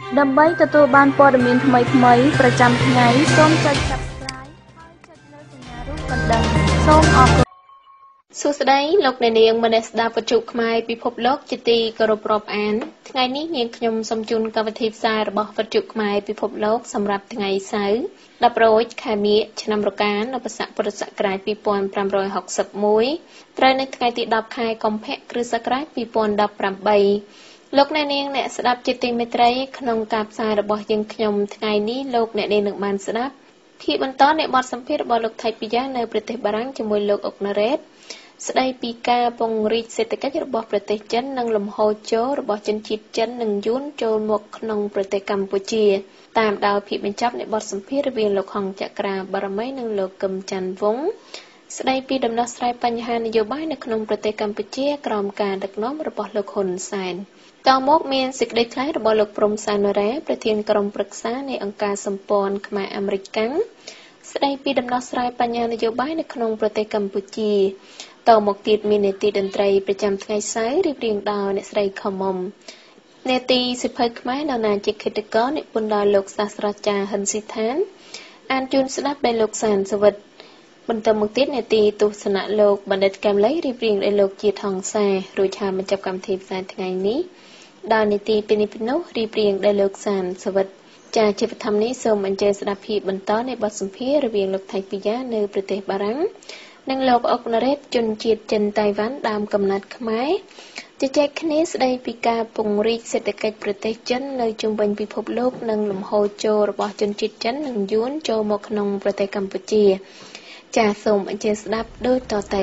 ដើម្បីទទួលបានព័ត៌មានថ្មីៗប្រចាំថ្ងៃសូមចុច Subscribe ហើយចុចលើសញ្ញារូបកណ្ដឹងសូមអរគុណសួស្តីលោកអ្នកនាងមនស្សស្ដាប់វិទ្យុខ្មែរពិភពលោកជាទីគោរពរាប់អានថ្ងៃនេះនាងខ្ញុំសូមជូនកម្មវិធីផ្សាយរបស់វិទ្យុខ្មែរពិភពលោកសម្រាប់ថ្ងៃសៅរ៍10រោចខែមិញឆ្នាំរកានៅបស័កពុរសករាជ2561ត្រូវនៅថ្ងៃទី10ខែកុម្ភៈគ្រិស្តសករាជ2018លោកអ្នកនាងអ្នកស្ដាប់ជាទីមេត្រីក្នុងការផ្សាយរបស់យើងខ្ញុំថ្ងៃនេះលោកអ្នកនាងនឹងបានស្ដាប់ភាគបន្តនៃបទសម្ភាសន៍របស់លោកថៃពីយ៉ានៅប្រទេសបារាំងជាមួយលោកអុកណារ៉េតស្ដីពីការពង្រីកសេដ្ឋកិច្ចរបស់ប្រទេសចិននិងលំហូរចូលរបស់ជនជាតិចិននិងយួនចូលមកក្នុងប្រទេសកម្ពុជាតាមដោយភាពបញ្ចប់នៃបទសម្ភាសន៍រវាងលោកហងចក្រាបារមីនិងលោកកឹមច័ន្ទវង្សស្ដីពីដំណោះស្រាយបញ្ហានយោបាយនៅក្នុងប្រទេសកម្ពុជាក្រោមការដឹកនាំរបស់លោកហ៊ុនសែនតមកមានសេចក្តីថ្លែងរបស់លោកព្រំសានូរ៉ាប្រធានក្រុមប្រឹក្សានៃអង្គការសម្ព័ន្ធខ្មែរអាមេរិកស្ដីពីដំណោះស្រាយបញ្ហានយោបាយនៅក្នុងប្រទេសកម្ពុជាតមកទៀតមាននេតិតន្ត្រីប្រចាំថ្ងៃសៅរ៍រៀបរៀងដោយអ្នកស្រីខមុំនេតិសិភៅខ្មែរនៅណាជាគិតកោនិពន្ធដោយលោកសាស្ត្រាចារ្យហិនស៊ីឋានអានជូនស្ដាប់ដោយលោកសានសវិតបន្តមកទៀតនេតិទស្សនៈលោកបណ្ឌិតកែមលីរៀបរៀងដោយលោកជាថងសារួចហើយបញ្ចប់កម្មវិធីផ្សាយថ្ងៃនេះដោយនីតិពីនេះពីនោះរៀបរៀងដោយលោកសានសវិតចាជាបឋមនេះសូមអញ្ជើញស្ដាប់ភាពបន្តនៃបទសម្ភាសន៍រវាងលោកថៃពីយ៉ានៅប្រទេសបារាំងនិងលោកអុកណារ៉េតជនជាតិចិនតៃវ៉ាន់ដើមកំណើតខ្មែរជជែកគ្នាស្ដីពីការពង្រីកសេដ្ឋកិច្ចប្រទេសចិននៅជុំវិញពិភពលោកនិងលំហូរចូលរបស់ជនជាតិចិននិងយួនចូលមកក្នុងប្រទេសកម្ពុជាចាសូមអញ្ជើញស្ដាប់ដូចតទៅ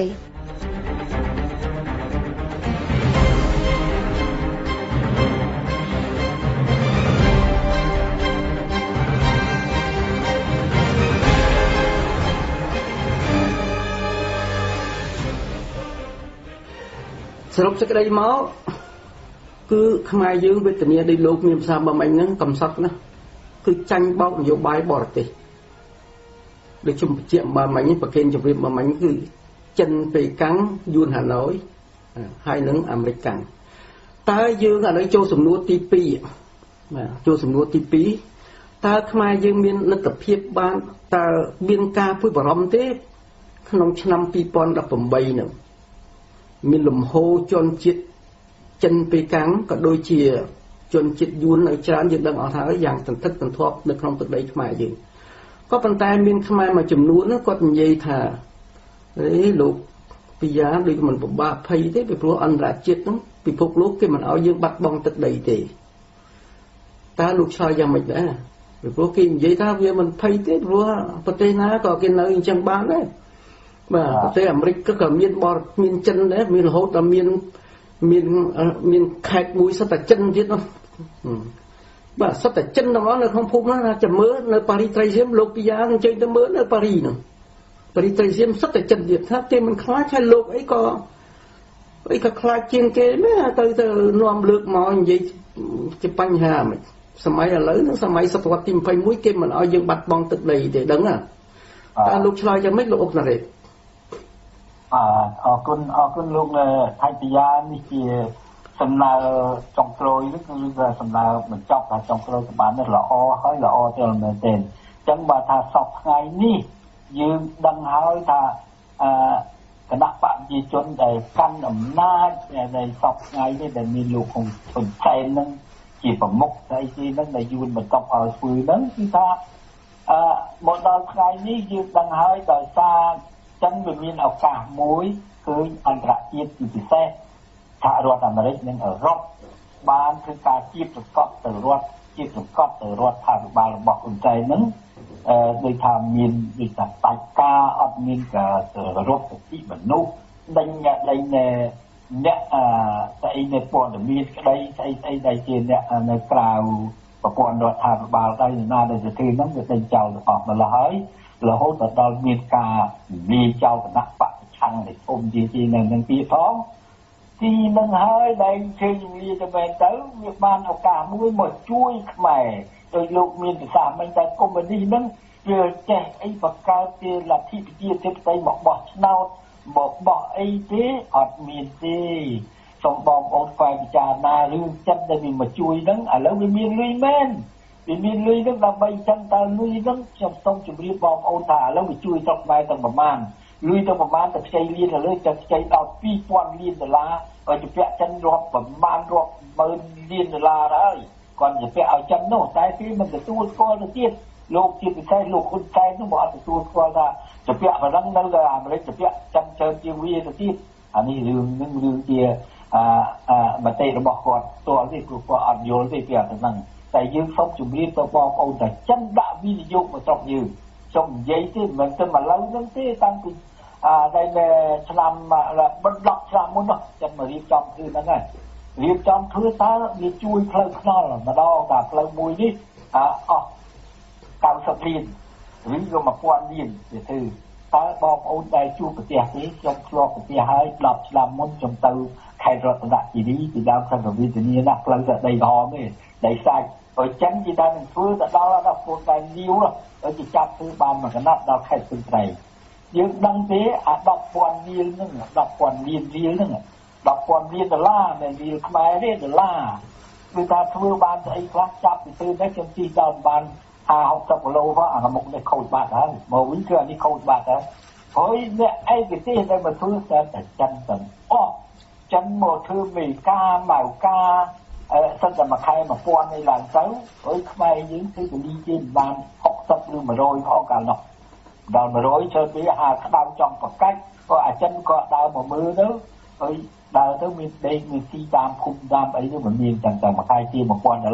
សរុបសេចក្តីមកគឺខ្មែរយើងវេទនាដោយលោកមានភាសាបំអញហ្នឹងកំសត់ណាគឺចាញ់បោកនយោបាយបរទេសដូចជំបញ្ជាក់បំអញប្រកេនជម្រាបបំអញគឺចិនប៉េកាំងយួនហាណូយហើយនឹងអាមេរិកកាំងតើយើងឥឡូវចូលសំណួរទី2បាទចូលសំណួរទី2តើខ្មែរយើងមានលទ្ធភាពបានតើមានការព្រួយបារម្ភទេក្នុងឆ្នាំ2018ហ្នឹងមានលំហូរជនជាតិចិនប៉េកាំងក៏ដូចជាជនជាតិយួននៅច្រើនយើងដឹងអស់ហើយយ៉ាងសន្ធឹកសន្ធាប់នៅក្នុងទឹកដីខ្មែរយើងក៏ប៉ុន្តែមានខ្មែរមួយចំនួនគាត់និយាយថាលោកពីយ៉ាដូចមិនពិបាកភ័យទេពីព្រោះអន្តរជាតិហ្នឹងពិភពលោកគេមិនឲ្យយើងបាត់បង់ទឹកដីទេតើលោកឆ្លើយយ៉ាងម៉េចដែរពីព្រោះគេនិយាយថាវាមិនភ័យទេព្រោះប្រទេសណាក៏គេនៅអញ្ចឹងបានដែរបាទប្រទេសអាមេរិកក៏មានមានចិនដែរមានរហូតដល់មានខេត្តមួយសិតតែចិនទៀតនោះបាទសិតតែចិនទាំងអស់នៅក្នុងភូមិហ្នឹងចាំមើលនៅប៉ារីត្រីសៀមលោកពីយ៉ាអញ្ជើញទៅមើលនៅប៉ារីហ្នឹងប៉ារីត្រីសៀមសិតតែចិនទៀតថាគេមិនខ្លាចហើយលោកអីក៏ខ្លាចជាងគេមែនទៅនាំលើកមកនិយាយជាបញ្ហាមិនសម័យឥឡូវហ្នឹងសម័យសតវត្សទី21គេមិនឲ្យយើងបាត់បង់ទឹកដីទេដឹងណាតើលោកឆ្លើយយ៉ាងម៉េចលោកអុកណារ៉េតអរគុណលោកថៃពីយ៉ានេះជាសំណើចុងក្រោយនេះគឺសំណើបញ្ចប់ថាចុងក្រោយក៏បានល្អហើយល្អទៅមែនទែនអញ្ចឹងបើថាសពថ្ងៃនេះយើងដឹងហើយថាគណៈបព្វជិជនដែលកាន់អំណាចដែលសពថ្ងៃនេះដែលមានលោកហ៊ុនសែននឹងជាប្រមុខស្អីគេនឹងដែលយួនបន្តឲ្យធ្វើហ្នឹងគឺថាមកដល់ថ្ងៃនេះយើងដឹងហើយដោយសារចឹងវាមានឱកាសមួយគឺអន្តរជាតិជាពិសេសសហរដ្ឋអាមេរិកនិងអឺរ៉ុបបានធ្វើការជាប្រកបទៅរដ្ឋាភិបាលរបស់ហ៊ុនសែនហ្នឹងដោយថាមានដូចថាបាច់ការអត់មានការរដ្ឋសិទ្ធិមនុស្សដេញអ្នកស្អីនៅព័ត៌មានក្តីស្អីដែលជាអ្នកនៅក្រៅប្រព័ន្ធរដ្ឋាភិបាលដែរណាដែលទៅធ្វើហ្នឹងវាដេញចោលអស់ម្ល៉េះហើយរហូតដល់មានការនិយាយចោលគណៈបព្វឆាំងនៃគុំជានៅនឹងទៀតផងទីនឹងហើយដែលជើងវាទៅមែនទៅវាបានឱកាសមួយមកជួយខ្មែរដោយលោកមានប្រសាសន៍មិញតែកុំនេះហ្នឹងវាចេះអីបង្កើតជាលទ្ធិប្រជាធិបតេយ្យមកបោះឆ្នោតមកបោះអីទេអត់មានទេសូមបងប្អូនស្វែងពិចារណារឿងចិត្តដែលវាមកជួយហ្នឹងឥឡូវវាមានលុយមែនវាមានលុយហ្នឹងដើម្បីចឹងតើលុយហ្នឹងខ្ញុំសូមជម្រាបបងប្អូនថាឥឡូវវាជួយស្រុកខ្មែរទាំងប្រមាណលុយទៅប្រមាណទៅខ្ចីលានទៅលើទៅខ្ចីដល់$2000 លានឲ្យជាពាក់ចិនរាប់ប្រមាណរាប់ម៉ឺនលាន$ហើយគាត់ជាពាក់ឲ្យចិននោះតែគេមិនទទួលស្គាល់ទៅទៀតលោកជាពិសេសលោកហ៊ុនសែននោះមកអត់ទទួលស្គាល់ថាជាពាក់ប៉ុណ្ណឹងនៅអាមេរិកជាពាក់ចិនច្រើនជាងវាទៅទៀតអានេះរឿងនឹងរឿងជាមតិរបស់គាត់ផ្ទាល់ទេព្រោះគាត់អត់យល់ទេពីអាហ្នឹងតែយើងសូមជម្រាបទៅបងប្អូនថាចិនដាក់វិនិយោគមកស្រុកយើងខ្ញុំនិយាយទេមិនទៅមកឡើយហ្នឹងទេតាំងពីដែលឆ្នាំ10ឆ្នាំមុននោះចិនមករៀបចំគឺហ្នឹងហើយរៀបចំធ្វើតើវាជួយផ្លូវថ្នល់ម្ដងតែផ្លូវមួយនេះអស់90លានឬក៏1000លានទៅធ្វើតើបងប្អូនដែលជួបប្រទេសនេះខ្ញុំធ្លាប់ប្រទេសហើយ10ឆ្នាំមុនខ្ញុំទៅខេត្តរតនគិរីពីដើមខេត្តវិទ្យានីណាផ្លូវទៅដីក្រហមទេដីសាច់ហើយចិនគេđangធ្វើទៅដល់ដល់ពូនតែលាវហើយគេចាប់ធ្វើបានមួយកណាត់ដល់ខេត្តព្រៃត្រែងយើងដឹងទេអា10,000លានហ្នឹង10,000លានរៀលហ្នឹង10,000លាន$មិនរៀលខ្មែរទេ$គឺថាធ្វើបានស្អីខ្លះចាប់ពីទៅនេះខ្ញុំជិះដល់បាន50-60គីឡូផងអាមុខនេះខូចបាត់ហើយមកវិញគឺអានេះខូចបាត់ហើយហើយអ្នកឯកទេសដែលមកធ្វើតែចិនទាំងអស់ចិនមកធ្វើមេកាម៉ៅកាសិនតែមួយខែ1000នេះឡើងទៅហើយខ្មែរយើងគឺពលីជាបាន60ឬ100ផងកាលនោះដល់100ចូលពីក្តៅចង់ប្រកាច់ក៏អាចិនក៏ដើរមកមើលទៅហើយដើរទៅមានដេកមានស៊ីតាមភូមិតាមអីទៅមិនមានចឹងតែមួយខែជា$1000ខ្លះ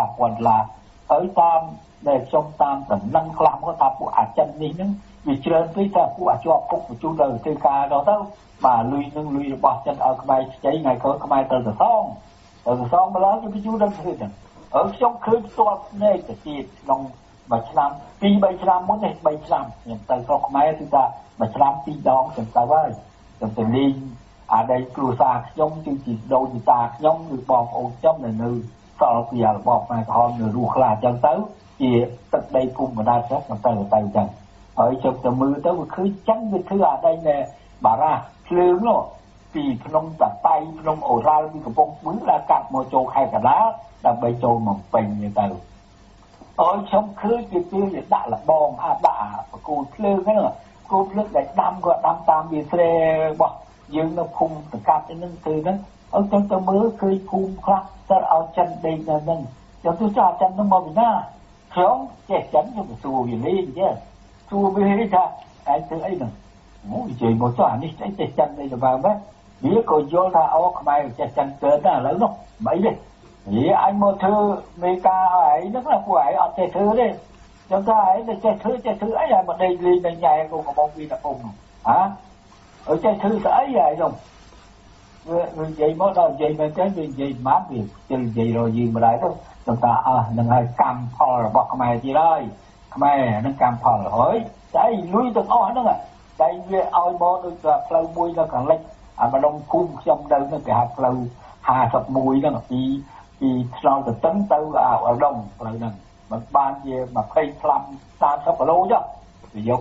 $1000ហើយតាមដែលខ្ញុំតាមតំណែងខ្លះមកថាពួកអាចិននេះហ្នឹងវាច្រើនពេកថាពួកអាជាប់គុកបញ្ជូនទៅធ្វើការដល់ទៅបាទលុយនឹងលុយរបស់ចិនឲ្យខ្មែរខ្ចីថ្ងៃក្រោយខ្មែរទៅសងម្ល៉េះគេបញ្ជូនដល់ធ្វើហ្នឹងហើយខ្ញុំឃើញផ្ទាល់ភ្នែកទៅទៀតក្នុងមួយឆ្នាំ2-3ឆ្នាំមុននេះ3ឆ្នាំខ្ញុំទៅស្រុកខ្មែរគឺថាមួយឆ្នាំ2ដងខ្ញុំទៅហើយខ្ញុំទៅលេងអាដីគ្រួសារខ្ញុំគឺជាដូនតាខ្ញុំឬបងប្អូនខ្ញុំនៅសល់ពីរបបខ្មែរក្រហមនៅរស់ខ្លះអញ្ចឹងទៅជាទឹកដីភូមិបណ្ដាស្រុកទៅអញ្ចឹងហើយជប់ទៅមើលទៅវាឃើញចឹងវាធ្វើអាដីនៅបារ៉ាភ្លើងនោះពីភ្នំតាតៃភ្នំអូរ៉ាល់ពីកំពង់ស្ពឺដល់កាត់មកចូលខេត្តកណ្ដាលដើម្បីចូលមកពេញទៅហើយខ្ញុំឃើញគេដាក់លបងដាក់បកូលភ្លើងហ្នឹងគោភ្លើងដែលដាំក៏ដាំតាមវាស្រែរបស់យើងនៅភូមិតកាត់ហ្នឹងគឺហ្នឹងហើយខ្ញុំទៅមើលឃើញភូមិខ្លះទៅឲ្យចិនដេកនៅហ្នឹងខ្ញុំទៅចាចិនហ្នឹងមកពីណាខ្ញុំចេះចិនខ្ញុំទៅសួរវាលេងចេះសួរវាថាឯងធ្វើអីហ្នឹងអូនិយាយមកចុះអានេះចេះចិននេះទៅបើមែនវាក៏យល់ថាអូខ្មែរចេះចិនកើតណាឥឡូវនោះមិនអីទេនិយាយអញមកធ្វើមេការឲ្យឯងហ្នឹងពួកឯងអត់ចេះធ្វើទេខ្ញុំថាឯងចេះធ្វើអីឲ្យមកដេកលេងនៅញ៉ែកូនកំបងពីតាពុំហ៎អើចេះធ្វើស្អីហើយខ្ញុំវានិយាយមកដល់និយាយមែនទេវានិយាយម៉ាត់វាជិលនិយាយរយើងម្ដាយទៅខ្ញុំថានឹងហើយកម្មផលរបស់ខ្មែរទៀតហើយខ្មែរនឹងកម្មផលហើយស្អីលុយទាំងអស់ហ្នឹងតែវាឲ្យមកដូចផ្លូវមួយនៅខាងលិចអាម្ដងភូមិខ្ញុំនៅនឹងគេហៅផ្លូវ51ហ្នឹងពីឆ្លងទៅតឹងទៅអាដុំផ្លូវហ្នឹងមិនបានជា20ផ្លាំ30គីឡូចុះវាយក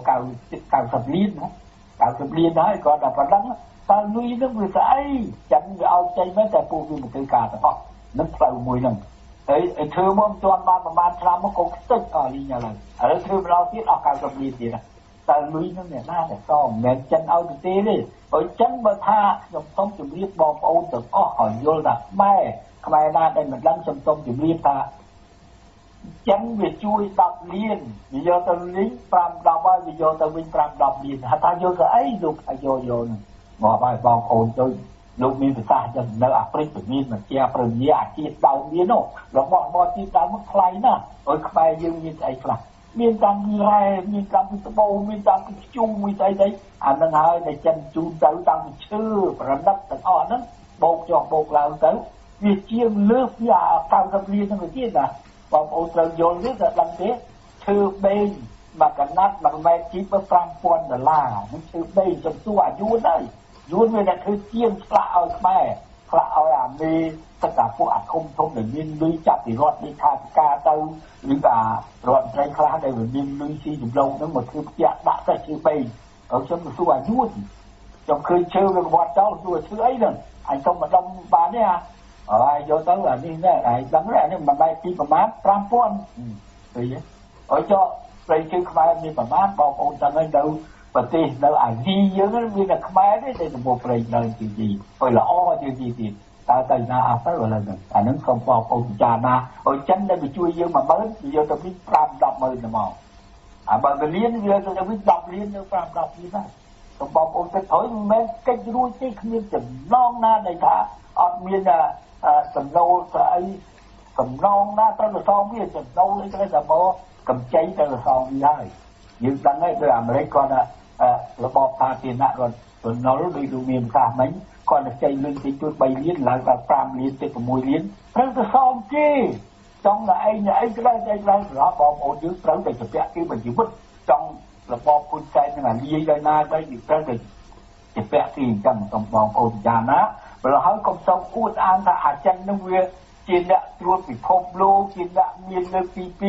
90លានណា90លានហើយក៏ដល់ប៉ុណ្ណឹងតើលុយនឹងវាស្អីចិនវាឲ្យចេញមែនតែពួកវាមិនធ្វើការទាំងអស់នឹងផ្លូវមួយហ្នឹងហើយធ្វើមកមិនទាន់បានប្រហែលឆ្នាំមកក៏ខ្ទេចលីងឥឡូវធ្វើម្ដងទៀតអស់90លានទៀតតើលុយនឹងអ្នកណាតែសងមិនចិនឲ្យទៅទេហើយចិនបើថាខ្ញុំសូមជម្រាបបងប្អូនទាំងអស់ឲ្យយល់ថាខ្មែរណាដែលមិនដឹងខ្ញុំសូមជម្រាបថាចិនវាជួយ10លានវាយកទៅលេង5-10ហើយវាយកទៅវិញ5-10លានថាយកទៅអីលោកយកហ្នឹងមកឲ្យបងប្អូនទៅលោកមានប្រសាសន៍ចឹងនៅអាហ្វ្រិកវាមានមកជាប្រញាអាជាតិដើមមាននោះរបស់មកជាតិដើមមកថ្លៃណាស់ហើយខ្មែរយើងមានស្អីខ្លះមានតាំងពីរ៉ែមានតាំងពីត្បូងមានតាំងពីខ្ជុំមានស្អីអាហ្នឹងហើយដែលចិនជូនទៅតាំងពីឈើប្រណិតទាំងអស់ហ្នឹងបូកចុះបូកឡើងទៅវាជាលើសពី90លានហ្នឹងទៀតណាបងប្អូនត្រូវយល់នេះតែដឹងទេឈើបេងមកកណាត់1ម៉ែត្រជីប$5000នេះឈើបេងចំទួអាយួនហើយយួនវាតែធ្វើជាងឆ្លាក់ឲ្យខ្មែរឆ្លាក់ឲ្យអាមេទឹកអាពួកអាធំដែលមានលុយចាប់ពីរដ្ឋនេះខាងការទៅឬក៏រដ្ឋត្រីខ្លះដែលមានលុយស៊ីចម្លងហ្នឹងមកធ្វើផ្ទះដាក់តែឈើបេងហើយខ្ញុំទៅសួរអាយួនច trong khơi chơi với bọn cháu rồi thứ ấy rồi anh không mà đông bán đấy à ai vô tới là đi nè ai đắng ra nên mà bay đi mà mát trăm phun rồi ở cho đây chứ không ai đi mà mát bao ôn ta nói đâu và thì đâu ai gì dưới nó như là không ai đấy thì một đời đời gì rồi là o gì thì ta tay na à phải gọi là nó không bao ôn cha na ở chân đây bị chui dương mà mới giờ tôi biết làm đọc mời là màu bà cái liên giờ tôi biết đọc liên nó làm đọc như thế tôi bảo ôn cái thổi mấy cái đuôi cái không biết chừng non na này thà ở miền là cầm nâu ấy cầm non na tới là son biết cầm nâu lấy cái là bò cầm cháy tới là son đi lại nhưng đang ấy tôi làm đấy con là bò pha tiền nặng rồi nó đi đủ miền cả mấy còn là cháy lên thì tôi bay liên là pram liên thì mùi liên rất là son chi trong là ai cái rõ bom ổ dưới tới để chụp cái mình chịu vứt trong là bom phun cháy là ly đây na đây thì tới để chụp thì cầm trong bom ổ già ná rồi hỏi công sông uất an là chân nó nguyên trên đã luôn bị phong lô trên đã miên nơi pp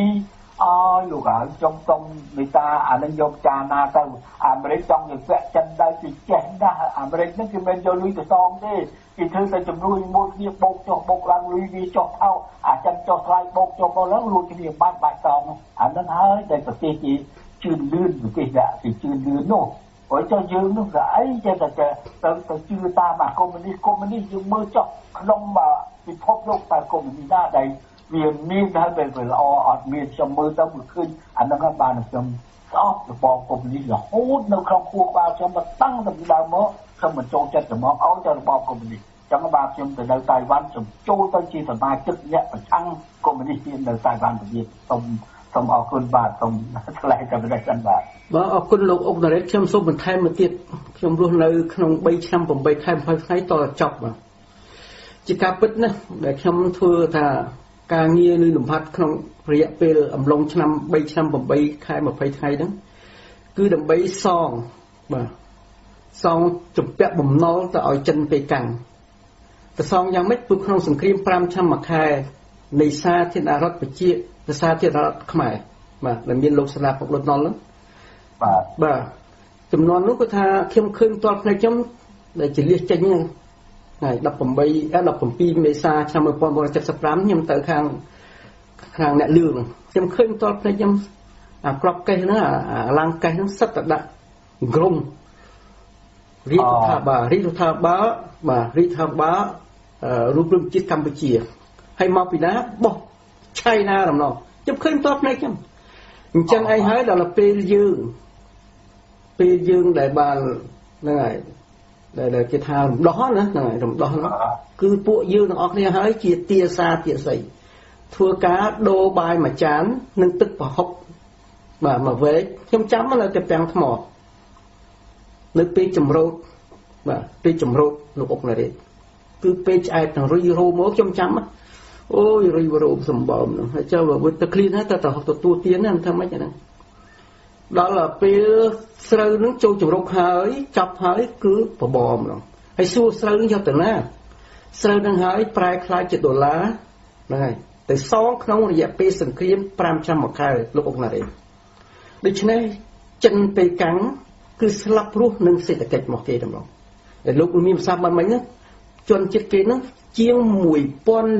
lúc ở trong sông người ta nó dùng trà na tao mấy trong những vẽ chân đây thì chén ra mấy nó cái bên cho lui từ son đi thì thứ ta chụp lui một việc bột cho bột lăng lui đi cho thao chân cho thay bột cho bao lớn luôn cái việc ban bài son nó nói đây là cái gì chuyên lươn của cái dạ thì chuyên lươn nô với cho dương nó gãy cho ta chưa ta mà communist dương mơ cho không mà thì phong lô ta communist ra đây miền miền hay về lo miền trong mưa tao đượcขึ้นnó các bạn trong shop được bò cùng đi là hút nó không khu bao cho mà tăng được đào mỡ không mình trôn chân được món áo cho bò cùng đi trong các bạn trong từ đầu Đài Loan trong trôi tới chi thành mai chức nhận và tăng cùng đi trên đầu Đài Loan của Việt xong ở khuôn bà xong lại trong đây chân bà ở khuôn lục ông là đấy trong số mình thay một tiết trong luôn nơi không bay trăm vòng bay thay phải thấy to chọc mà chỉ cả bứt nữa để trong thưa thàการเงียลมพัดขนมระยะเปลอำลงชนำใบชนำผมใบคายมาไฟไทยนั้นคือดำใบซองมาซองจุดเปะบ่มน้องจะเอาจันไปกันแต่ซองยังไม่ปุกขนมสังครีมปรามชำมาคายในซาที่นารัตไปเจี๊ยในซาที่นารัตขมายมาแล้วมีโลกสลาของรถนอนแล้วบ่าจำนวนนู้นก็ท่าเข้มข้นตัวในจำได้จะเรียกใจยังnày đậpผมใบđậpผมปีเมษาชามปอนบริจาคสปรามยำเตอข้างเนี่ยลืมจำขึ้นตอนในยำกรอบไก่นะลังไก่ทั้งสัตว์ดักกรงริทาบาริทาบารูปร่างจิตกัมพูชีให้มาปีนะบอกใช่นะหรอเนาะจำขึ้นตอนในยำจังไอ้หายเราเปย์ยืงได้บานนั่นไงđể cái thằng đó nữa này đó cứ bộ dư nó ở đây hái chia tia xa tia sậy thua cá đô bài mà chán nâng tức vào hốc mà với trong chấm là cái bèn thmỏ nước pi chầm rốt mà pi chầm rốt lục ốc này đấy cứ pi ai thằng rùi rô mốt trong chấm ôi rùi rô sầm bờm nữa hay cho vào với ta clean hết ta học tu tiến em thằng mấy cái này đó là pi sờ nước châu chụp rốc hái chọc hái cứ bỏ bom rồi hay xua sờ nước cho từng na sờ nước hái prai khai $1 này từ sáu không là pi sừng kiếm 500 một khai lúc ông này được chứ này chân pi cắn cứ slap ruột nâng xịt kẹt một kia đồng để lúc mình sao mà mấy nữa chọn chiếc kia nó chiêng mùi pon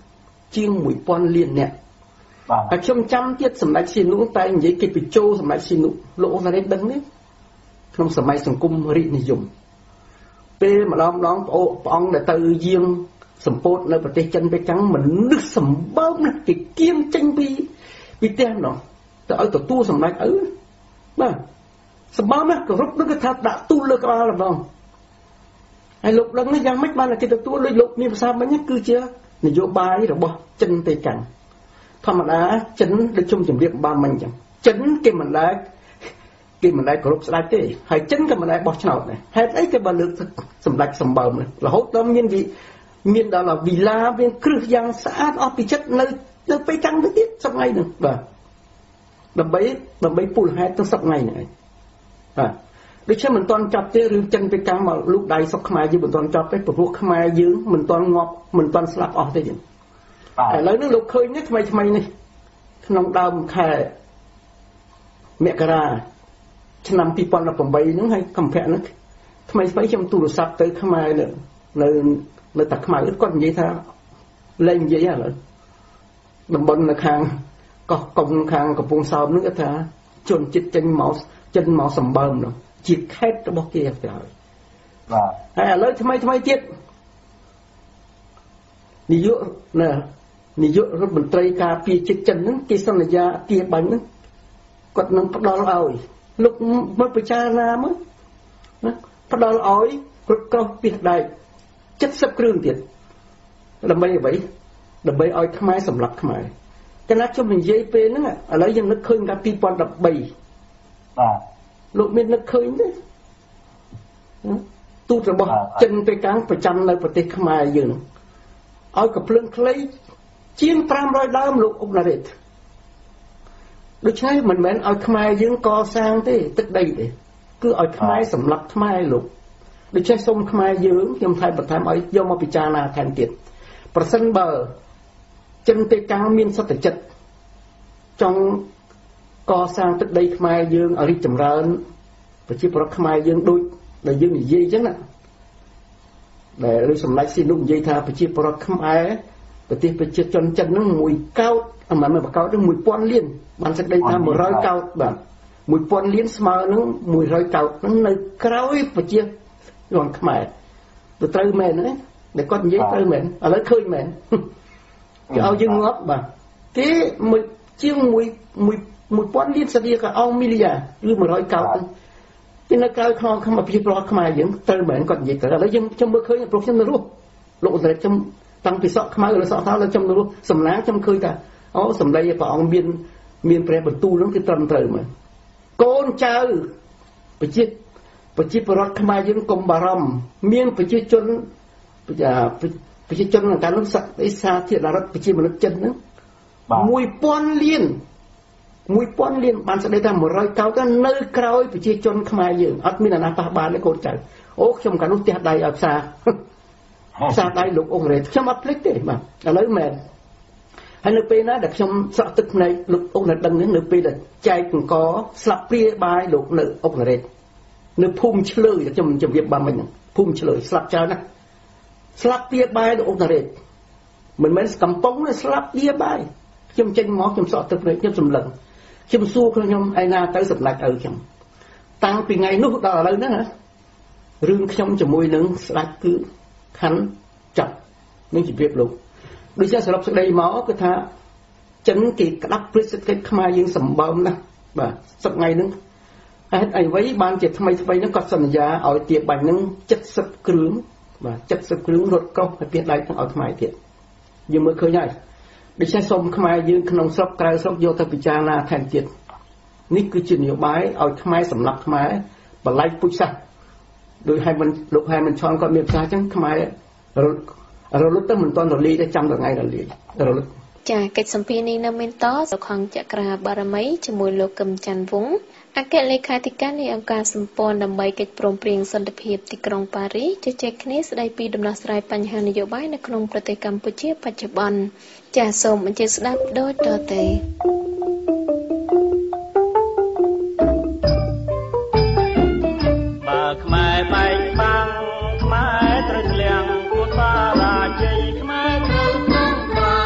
liền nè trong trăm tiết sầm lại xin lũ tay giấy kịp bị trâu sầm lại xin lũ ra đến đứng đấy không sầm lại sầm cung rị này dùng pe mà đón ông để từ riêng sầm pốt nơi bờ tây chân pe trắng mình nước sầm bơm này cái kiêm tranh bị tem nó ở tổ tu sầm lại mà sầm bơm á cái rút nó cái tháp đã tu lơ cao làm không hay lục lần nó giang mấy ba là cái tổ tu lục như sao mà nhắc cứ chưa này vô bài rồi bỏ chân pe cẳng thầm là chấn được chung chấm điểm ba mình chẳng chấn cái mình lại có lúc sai thế hay chấn cái mình lại bỏ chảo này hay ấy cái bàn lực sầm lạch sầm bờm này là hốt tâm nhân vị miền đó là vì la bên cứ giang xã ở bị chất nơi bay căng nó tiếp sắp ngay nữa và đầm bấy pùl hai tới sắp ngay này để cho mình toàn chọc cái rêu chân bay căng mà lúc đây sắp khai chứ mình toàn chọc cái bột khai dưới mình toàn ngọc mình toàn slap off thế chứ lấy nước lục khơi nhất mày này nông đào khai mẹ cả ra nằm pi pon là bầm bay nó hay cầm phẹn nó ថ្មីខ្ញុំទូរស័ព្ទទៅខ្មែរនៅតាខ្មែរគាត់និយាយថាលែងនិយាយឥឡូវតំបន់នៅខាងកោះកុងខាងកំពង់សោមនឹងគាត់ថាជនចិត្តចេញមកសម្បើមនោះជាខេត្តរបស់គេទៅហើយបាទហើយឥឡូវថ្មីទៀតនាយករដ្ឋមន្ត្រីការពារចិត្តចិនហ្នឹងគេសន្យាទាបាញ់ហ្នឹងគាត់នឹងផ្ដល់ឲ្យលោកមកពិចារណាមើលណាផ្ដល់ឲ្យរថក្រោះពីដែក70គ្រឿងទៀតដើម្បីអ្វីដើម្បីឲ្យខ្មែរសម្លាប់ខ្មែរតែណាខ្ញុំនិយាយពេលហ្នឹងឥឡូវយើងនឹកឃើញកាល2013បាទលោកមាននឹកឃើញទេទូតរបស់ចិនទៅកាំងប្រចាំនៅប្រទេសខ្មែរយើងឲ្យកំភ្លើងខ្លីជាង500ដើមលោកអុកណារ៉េតដូច្នេះមិនមែនឲ្យខ្មែរយើងកសាងទេទឹកដីទេគឺឲ្យខ្មែរសម្លាប់ខ្មែរលោកដូច្នេះសូមខ្មែរយើងខ្ញុំថែមបន្ថែមឲ្យយកមកពិចារណាថែមទៀតប្រសិនបើចិនទៅកាំងមានសត្វចិត្តចង់កសាងទឹកដីខ្មែរយើងឲ្យរីកចម្រើនប្រជាពលរដ្ឋខ្មែរយើងដូចដែលយើងនិយាយអញ្ចឹងណាដែលឬសម្ដេចស៊ីនុកនិយាយថាប្រជាពលរដ្ឋខ្មែរប្រទេសប្រជាជនចិនហ្នឹងមួយកោតមិនមែនបកោតទេ1000លានបានសេចក្តីថា100កោតបាទ1000លានស្មើនឹង100កោតហ្នឹងនៅក្រោយប្រជាជនខ្មែរទៅត្រូវមែនទេដែលគាត់និយាយត្រូវមែនឥឡូវឃើញមែនគេឲ្យយើងងាប់បាទគេជាង1000លានសេរីក៏អងមីលីយ៉ាឬ100កោតពីនៅក្រៅក្នុងប្រជាពលរដ្ឋខ្មែរយើងត្រូវមែនគាត់និយាយទៅឥឡូវខ្ញុំមើលឃើញព្រោះខ្ញុំនៅរស់លោកអន្តរជាតិខ្ញុំតាំងពីសក់ខ្មៅឬសក់ខោដល់ខ្ញុំនៅរស់សំឡាងខ្ញុំឃើញថាអូសម្ដីព្រះអង្គមានព្រះបន្ទូលនោះគឺត្រឹមត្រូវមែនកូនចៅប្រជាពលរដ្ឋខ្មែរយើងកុំបារម្ភមានប្រជាជនក្នុងការនោះសាធារណរដ្ឋប្រជាមនុស្សចិនហ្នឹង1000លានបានស្ដីថា100កោតនៅក្រោយប្រជាជនខ្មែរយើងអត់មានអាណាប៉ះបានទេកូនចៅអូខ្ញុំកាលនោះផ្ទះដៃឲ្យផ្សារដៃលោកអ៊ុងរ៉េតខ្ញុំអត់ភ្លេចទេបាទឥឡូវមែនហើយនៅពេលណាដែលខ្ញុំស្រក់ទឹកភ្នែកលោកអ៊ុងរ៉េតដឹងនេះនៅពេលដែលចែកអង្គស្លាប់ព្រាបាយលោកនៅអ៊ុងរ៉េតនៅភូមិឆ្លើយខ្ញុំជម្រាបបានមិញហ្នឹងភូមិឆ្លើយស្លាប់ច្រើនណាស់ស្លាប់ព្រាបាយលោកអ៊ុងរ៉េតមិនមែនកំប៉ុងទេស្លាប់ព្រាបាយខ្ញុំចេញមកខ្ញុំស្រក់ទឹកភ្នែកខ្ញុំសម្លឹងខ្ញុំសួរខ្ញុំឯណាទៅសម្ដេចឪខ្ញុំតាំងពីថ្ងៃនោះដល់ឥឡូវហ្នឹងរឿងខ្ញុំជាមួយនឹងស្ដេចគឺខណ្ឌចាប់នឹងជម្រាបលោកដូចជាសរុបសេចក្តីមកគឺថាចិនគេក្តាប់ព្រឹត្តិសេដ្ឋកិច្ចខ្មែរយើងសម្បើមណាស់បាទសប្តាហ៍ថ្ងៃហ្នឹងហេតុអ្វីបានជាថ្មីហ្នឹងគាត់សន្យាឲ្យទាបាញ់ហ្នឹង70គ្រឿងបាទ70គ្រឿងរត់កោះទៅពីដៃទាំងឲ្យខ្មែរទៀតយើងមើលឃើញហើយដូច្នេះសូមខ្មែរយើងក្នុងស្រុកក្រៅស្រុកយកទៅពិចារណាថែមទៀតនេះគឺជានយោបាយឲ្យខ្មែរសម្លាប់ខ្មែរបលែកពុជសាសដោយឲ្យមិនលោកហែមិនឆនគាត់មានប្រសាសន៍អញ្ចឹងខ្មែររលត់ទៅមិនទាន់រលាយទេចាំដល់ថ្ងៃរលាយរលត់ចាកិច្ចសម្ភារនេះនៅមានតសុខអង្គចក្រាបារមីជាមួយលោកកឹមច័ន្ទវង្សអគ្គលេខាធិការនៃអង្គការសម្ព័ន្ធដើម្បីកិច្ចព្រមព្រៀងសន្តិភាពទីក្រុងប៉ារីសជជែកគ្នាស្ដីពីដំណោះស្រាយបញ្ហានយោបាយនៅក្នុងប្រទេសកម្ពុជាបច្ចុប្បន្នចាសសូមអញ្ជើញស្ដាប់ដូចតទៅបើខ្មែរបែកបាំងខ្មែរត្រូវធ្លាក់ពួនបារាជ័យខ្មែរត្រូវក្នុងប្រា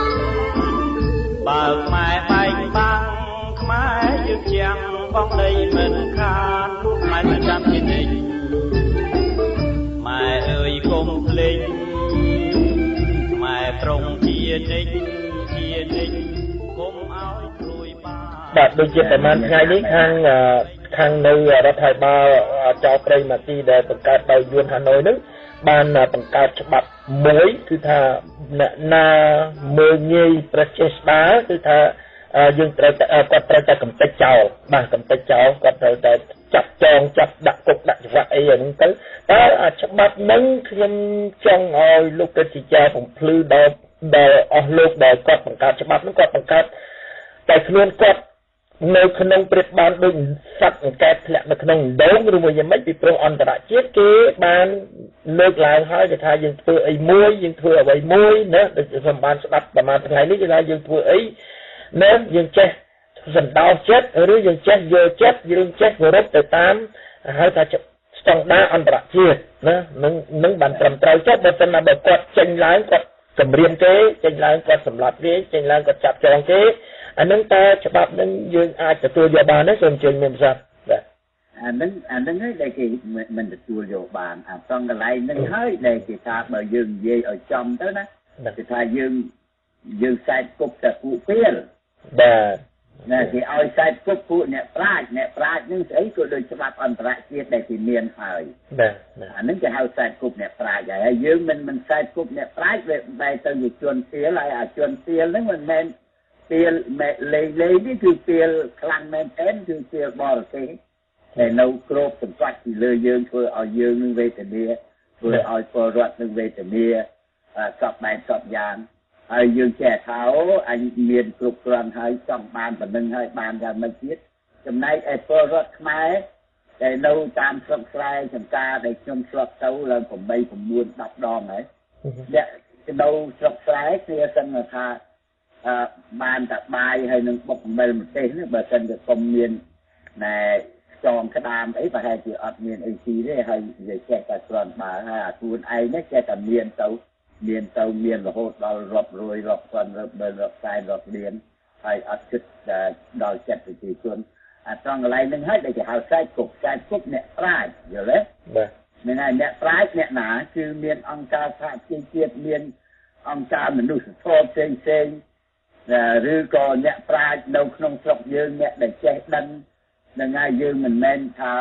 បើខ្មែរបែកបាំងខ្មែរយើងជាងបងដីមិនខានលោកខ្មែរមិនចាំជានិច្ចម៉ែអើយកុំភ្លេចម៉ែត្រង់ជានិច្ចកុំឲ្យព្រួយបាទដូចជាប្រហែលថ្ងៃនេះខាងនៅរដ្ឋាភិបាលចៅព្រៃម៉ាស៊ីដែលបង្កើតដោយយួនហាណូយនឹងបានបង្កើតច្បាប់មួយគឺថាអ្នកណាមើលងាយប្រជេស្តាគឺថាយើងត្រូវគាត់ត្រូវតែកំទេចចោលបាទកំទេចចោលគាត់ត្រូវតែចាប់ចងចាប់ដាក់គុកដាក់ច្បាប់អីហ្នឹងទៅតែច្បាប់ហ្នឹងខ្ញុំចង់ឲ្យលោកកិត្តិជាបំភ្លឺដល់អស់លោកដែលគាត់បង្កើតច្បាប់ហ្នឹងគាត់បង្កើតតែខ្លួនគាត់នៅក្នុងព្រឹត្តិបានដូចសត្វអង្កែធ្លាក់នៅក្នុងដងឬមួយយ៉ាងម៉េចពីព្រោះអន្តរជាតិគេបានលើកឡើងហើយគេថាយើងធ្វើអីមួយយើងធ្វើអ្វីមួយណាដូចខ្ញុំបានស្ដាប់ប្រហែលថ្ងៃនេះគេថាយើងធ្វើអីណាយើងចេះសណ្ដោសចិត្តឬយើងចេះយកចិត្តយើងចេះគោរពទៅតាមហៅថាស្តង់ដារអន្តរជាតិណានឹងបានត្រឹមត្រូវចុះបើសិនណាបើគាត់ចេញឡើងគាត់គម្រាមគេចេញឡើងគាត់សម្លាប់គេចេញឡើងគាត់ចាប់ចងគេអានឹងតើច្បាប់នឹងយើងអាចទទួលយកបានទេសូមអញ្ជើញមានប្រសាទបាទអានឹងហើយដែលគេមិនទទួលយកបានអាត្រង់កន្លែងនឹងហើយដែលគេថាបើយើងនិយាយឲ្យចំទៅណាគេថាយើងខ្សែគប់តែពួកពេលបាទណាគេឲ្យខ្សែគប់ពួកអ្នកប្រាជ្ញនឹងស្អីក៏ដូចច្បាប់អន្តរជាតិដែលគេមានហើយបាទអានឹងគេហៅខ្សែគប់អ្នកប្រាជ្ញហើយយើងមិនខ្សែគប់អ្នកប្រាជ្ញវាបែរទៅជាជនទាលហើយអាជនទាលហ្នឹងមិនមែនទាលលេងនេះគឺទាលខ្លាំងមែនទែនគឺទាលបរទេសតែនៅគ្របសង្កត់ពីលើយើងធ្វើឲ្យយើងនឹងវេទនាធ្វើឲ្យពលរដ្ឋនឹងវេទនាសពបែបសពយ៉ាងហើយយើងចេះថាអញមានគ្រប់គ្រាន់ហើយចង់បានប៉ុណ្្នឹងហើយបានយ៉ាងម៉េចទៀតចំណែកឯពលរដ្ឋខ្មែរដែលនៅតាមស្រុកស្រែចំការដែលខ្ញុំឆ្លប់ទៅឡើង8 9 10ដងហើយអ្នកនៅស្រុកស្រែគេសឹងថាបានតែបាយហើយនឹងបុកអំបិលម្ទេសនេះបើសិនជាកុំមានណែចងក្តាមអីប្រហែលជាអត់មានអីទីទេហើយនិយាយចេះតែគ្រាន់បើហើយអាខ្លួនឯងនេះចេះតែមានរហូតដល់រាប់រយរាប់ពាន់រាប់ម៉ឺនរាប់សែនរាប់លានហើយអត់គិតដល់ចិត្តប្រជាជនអាត្រង់កន្លែងហ្នឹងហើយដែលគេហៅខ្សែគប់អ្នកប្រាជ្ញយល់ទេបាទហ្នឹងហើយអ្នកប្រាជ្ញអ្នកណាគឺមានអង្គការសហជីវជាតិមានអង្គការមនុស្សធម៌ផ្សេងឬក៏អ្នកប្រាជ្ញនៅក្នុងស្រុកយើងអ្នកដែលចេះដឹងនឹងហើយយើងមិនមែនថា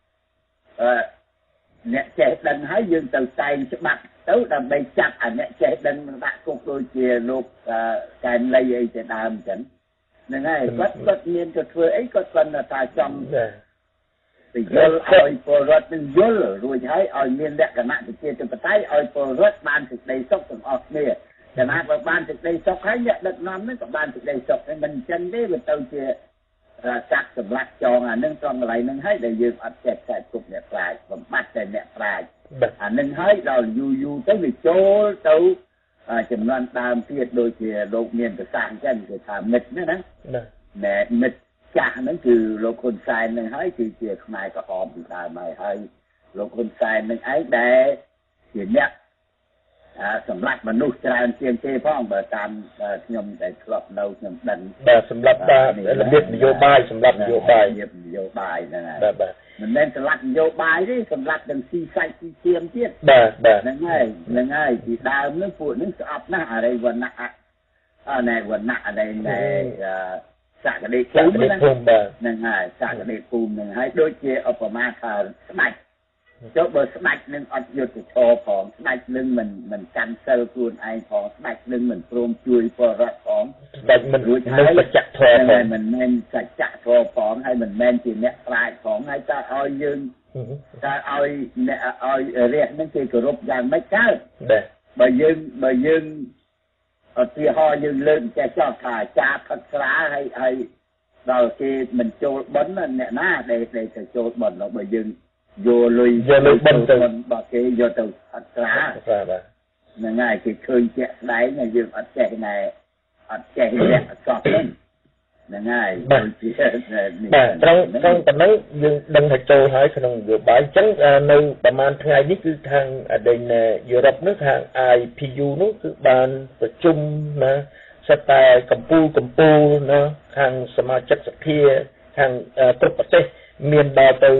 អ្នកចេះដឹងហើយយើងទៅតែងច្បាប់ទៅដើម្បីចាប់អាអ្នកចេះដឹងនឹងដាក់គុកដូចជាលោកកែមលីអីជាដើមអញ្ចឹងហ្នឹងហើយគាត់មានទៅធ្វើអីគាត់គាត់ថាចំទៅយល់ឲ្យពលរដ្ឋនឹងយល់រួចហើយឲ្យមានលក្ខណៈប្រជាធិបតេយ្យឲ្យពលរដ្ឋបានសេចក្តីសុខទាំងអស់គ្នាតែណាបើបានសេចក្តីសុខហើយអ្នកដឹកនាំនឹងក៏បានសេចក្តីសុខហើយមិនអញ្ចឹងទេវាទៅជាចាក់សម្លាប់ចងអានឹងត្រង់កន្លែងនឹងហើយដែលយើងអត់ចេះខ្សែគប់អ្នកប្រាជ្ញបំបត្តិតែអ្នកប្រាជ្ញអានឹងហើយដល់យូរទៅវាចូលទៅចំនួនដើមទៀតដូចជាលោកមានប្រសាសន៍អញ្ចឹងគេថាមិត្តណាណែមិត្តចាស់ហ្នឹងគឺលោកហ៊ុនសែននឹងហើយគឺជាខ្មែរក្រហមពីដើមហើយលោកហ៊ុនសែននឹងឯងដែលជាអ្នកសម្រាប់មនុស្សច្រើនជាងគេផងបើតាមខ្ញុំដែលធ្លាប់នៅខ្ញុំដឹងបាទសម្រាប់របៀបនយោបាយសម្រាប់នយោបាយហ្នឹងហើយបាទមិនមែនសម្រាប់នយោបាយទេសម្រាប់ទាំងស៊ីសាច់ស៊ីឈាមទៀតបាទហ្នឹងហើយពីដើមហ្នឹងពួកហ្នឹងស្អប់ណាស់អរិយវណ្ណៈណែវណ្ណៈអីណែសក្តិភូមិហ្នឹងហើយសក្តិភូមិហ្នឹងហើយដូចជាឧបមាថាស្ដេចចុះបើស្ដេចនឹងអត់យុត្តិធម៌ផងស្ដេចនឹងមិនកាន់សិលខ្លួនឯងផងស្ដេចនឹងមិនព្រមជួយពលរដ្ឋផងស្ដេចមិនរួចហើយសច្ចធម៌ផងមិនមែនសច្ចធម៌ផងហើយមិនមែនជាអ្នកប្រាជ្ញផងហើយតើឲ្យយើងតើឲ្យអ្នកឲ្យរះនឹងគេគោរពយ៉ាងម៉េចកើតបើយើងឧទាហរណ៍យើងលើកចេះចោលថាចាផឹកស្រាហើយដល់គេមិនចូលបន់អ្នកណាដែលទៅចូលបន់បើយើងយកលុយបន់ទៅបើគេយកទៅអត់ស្រាហ្នឹងហើយគេឃើញជាក់ស្ដែងហើយយើងអត់ចេះណែអត់ចេះរកសោះហ្នឹងហើយដូចជាបាទត្រង់ប៉ុណ្ណឹងយើងដឹងថាចូលហើយក្នុងនយោបាយអញ្ចឹងនៅប្រហែលថ្ងៃនេះគឺខាងដេញយុរ៉ុបនោះខាង IPU នោះគឺបានប្រជុំណាសិតតែកម្ពុជាណាខាងសមាជិកសភាខាងគ្រប់ប្រទេសមានដល់ទៅ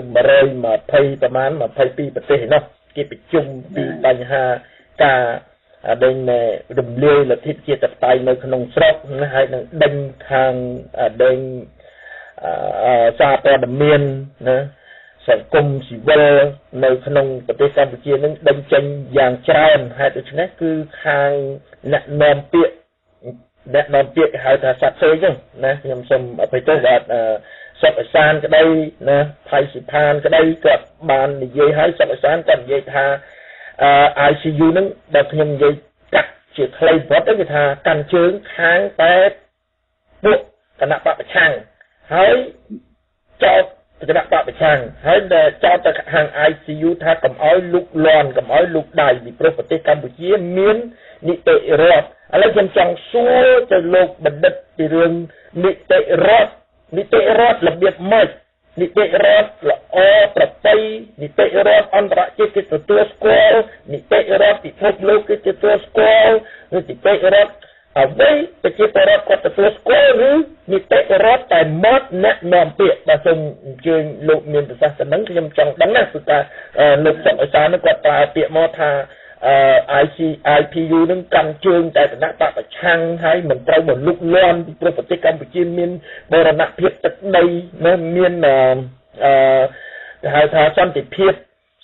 120ប្រមាណ22ប្រទេសនោះគេប្រជុំពីបញ្ហាការដេញរំលាយលទ្ធិប្រជាធិបតេយ្យនៅក្នុងស្រុកណាហើយនឹងដេញខាងដេញសារព័ត៌មានណាសង្គមស៊ីវិលនៅក្នុងប្រទេសកម្ពុជានឹងដេញចេញយ៉ាងច្រើនហើយដូច្នេះគឺខាងអ្នកនាំពាក្យហៅថាសាត់សេអញ្ចឹងណាខ្ញុំសូមអភ័យទោសបាទសុខអសានក្តីណាផៃសិផានក្តីគាត់បាននិយាយឲ្យសុខអសានគាត់និយាយថាICU នឹងដែលខ្ញុំនិយាយកាត់ជាខ្លីបំផុតគឺថាកាន់ជើងខាងតែពួកគណៈបព្វប្រឆាំងហើយចោតគណៈបព្វប្រឆាំងហើយដែលចោតទៅខាង ICU ថាកុំឲ្យលុកលាន់កុំឲ្យលុកដៃពីប្រទេសកម្ពុជាមាននីតិរដ្ឋឥឡូវខ្ញុំចង់សួរទៅលោកបណ្ឌិតពីរឿងនីតិរដ្ឋរបៀបម៉េចនីតិរដ្ឋល្អប្រពៃនីតិរដ្ឋអន្តរជាតិគេទទួលស្គាល់នីតិរដ្ឋពិភពលោកគេទទួលស្គាល់នីតិរដ្ឋអ្វីប្រជាពលរដ្ឋគាត់ទទួលស្គាល់ឬនីតិរដ្ឋតែមកអ្នកនាំពាក្យបាទសូមអញ្ជើញលោកមានប្រសាសន៍ទៅនឹងខ្ញុំចង់ដឹងណាគឺថាលោកសុកអេសានគាត់ប្រើពាក្យមកថាIPU នឹងកាន់ជើងតែគណៈបកប្រឆាំងហើយមិនត្រូវមកលុកលាន់ពីប្រទេសកម្ពុជាមានបរណភាពទឹកដីមានហៅថាសន្តិភាព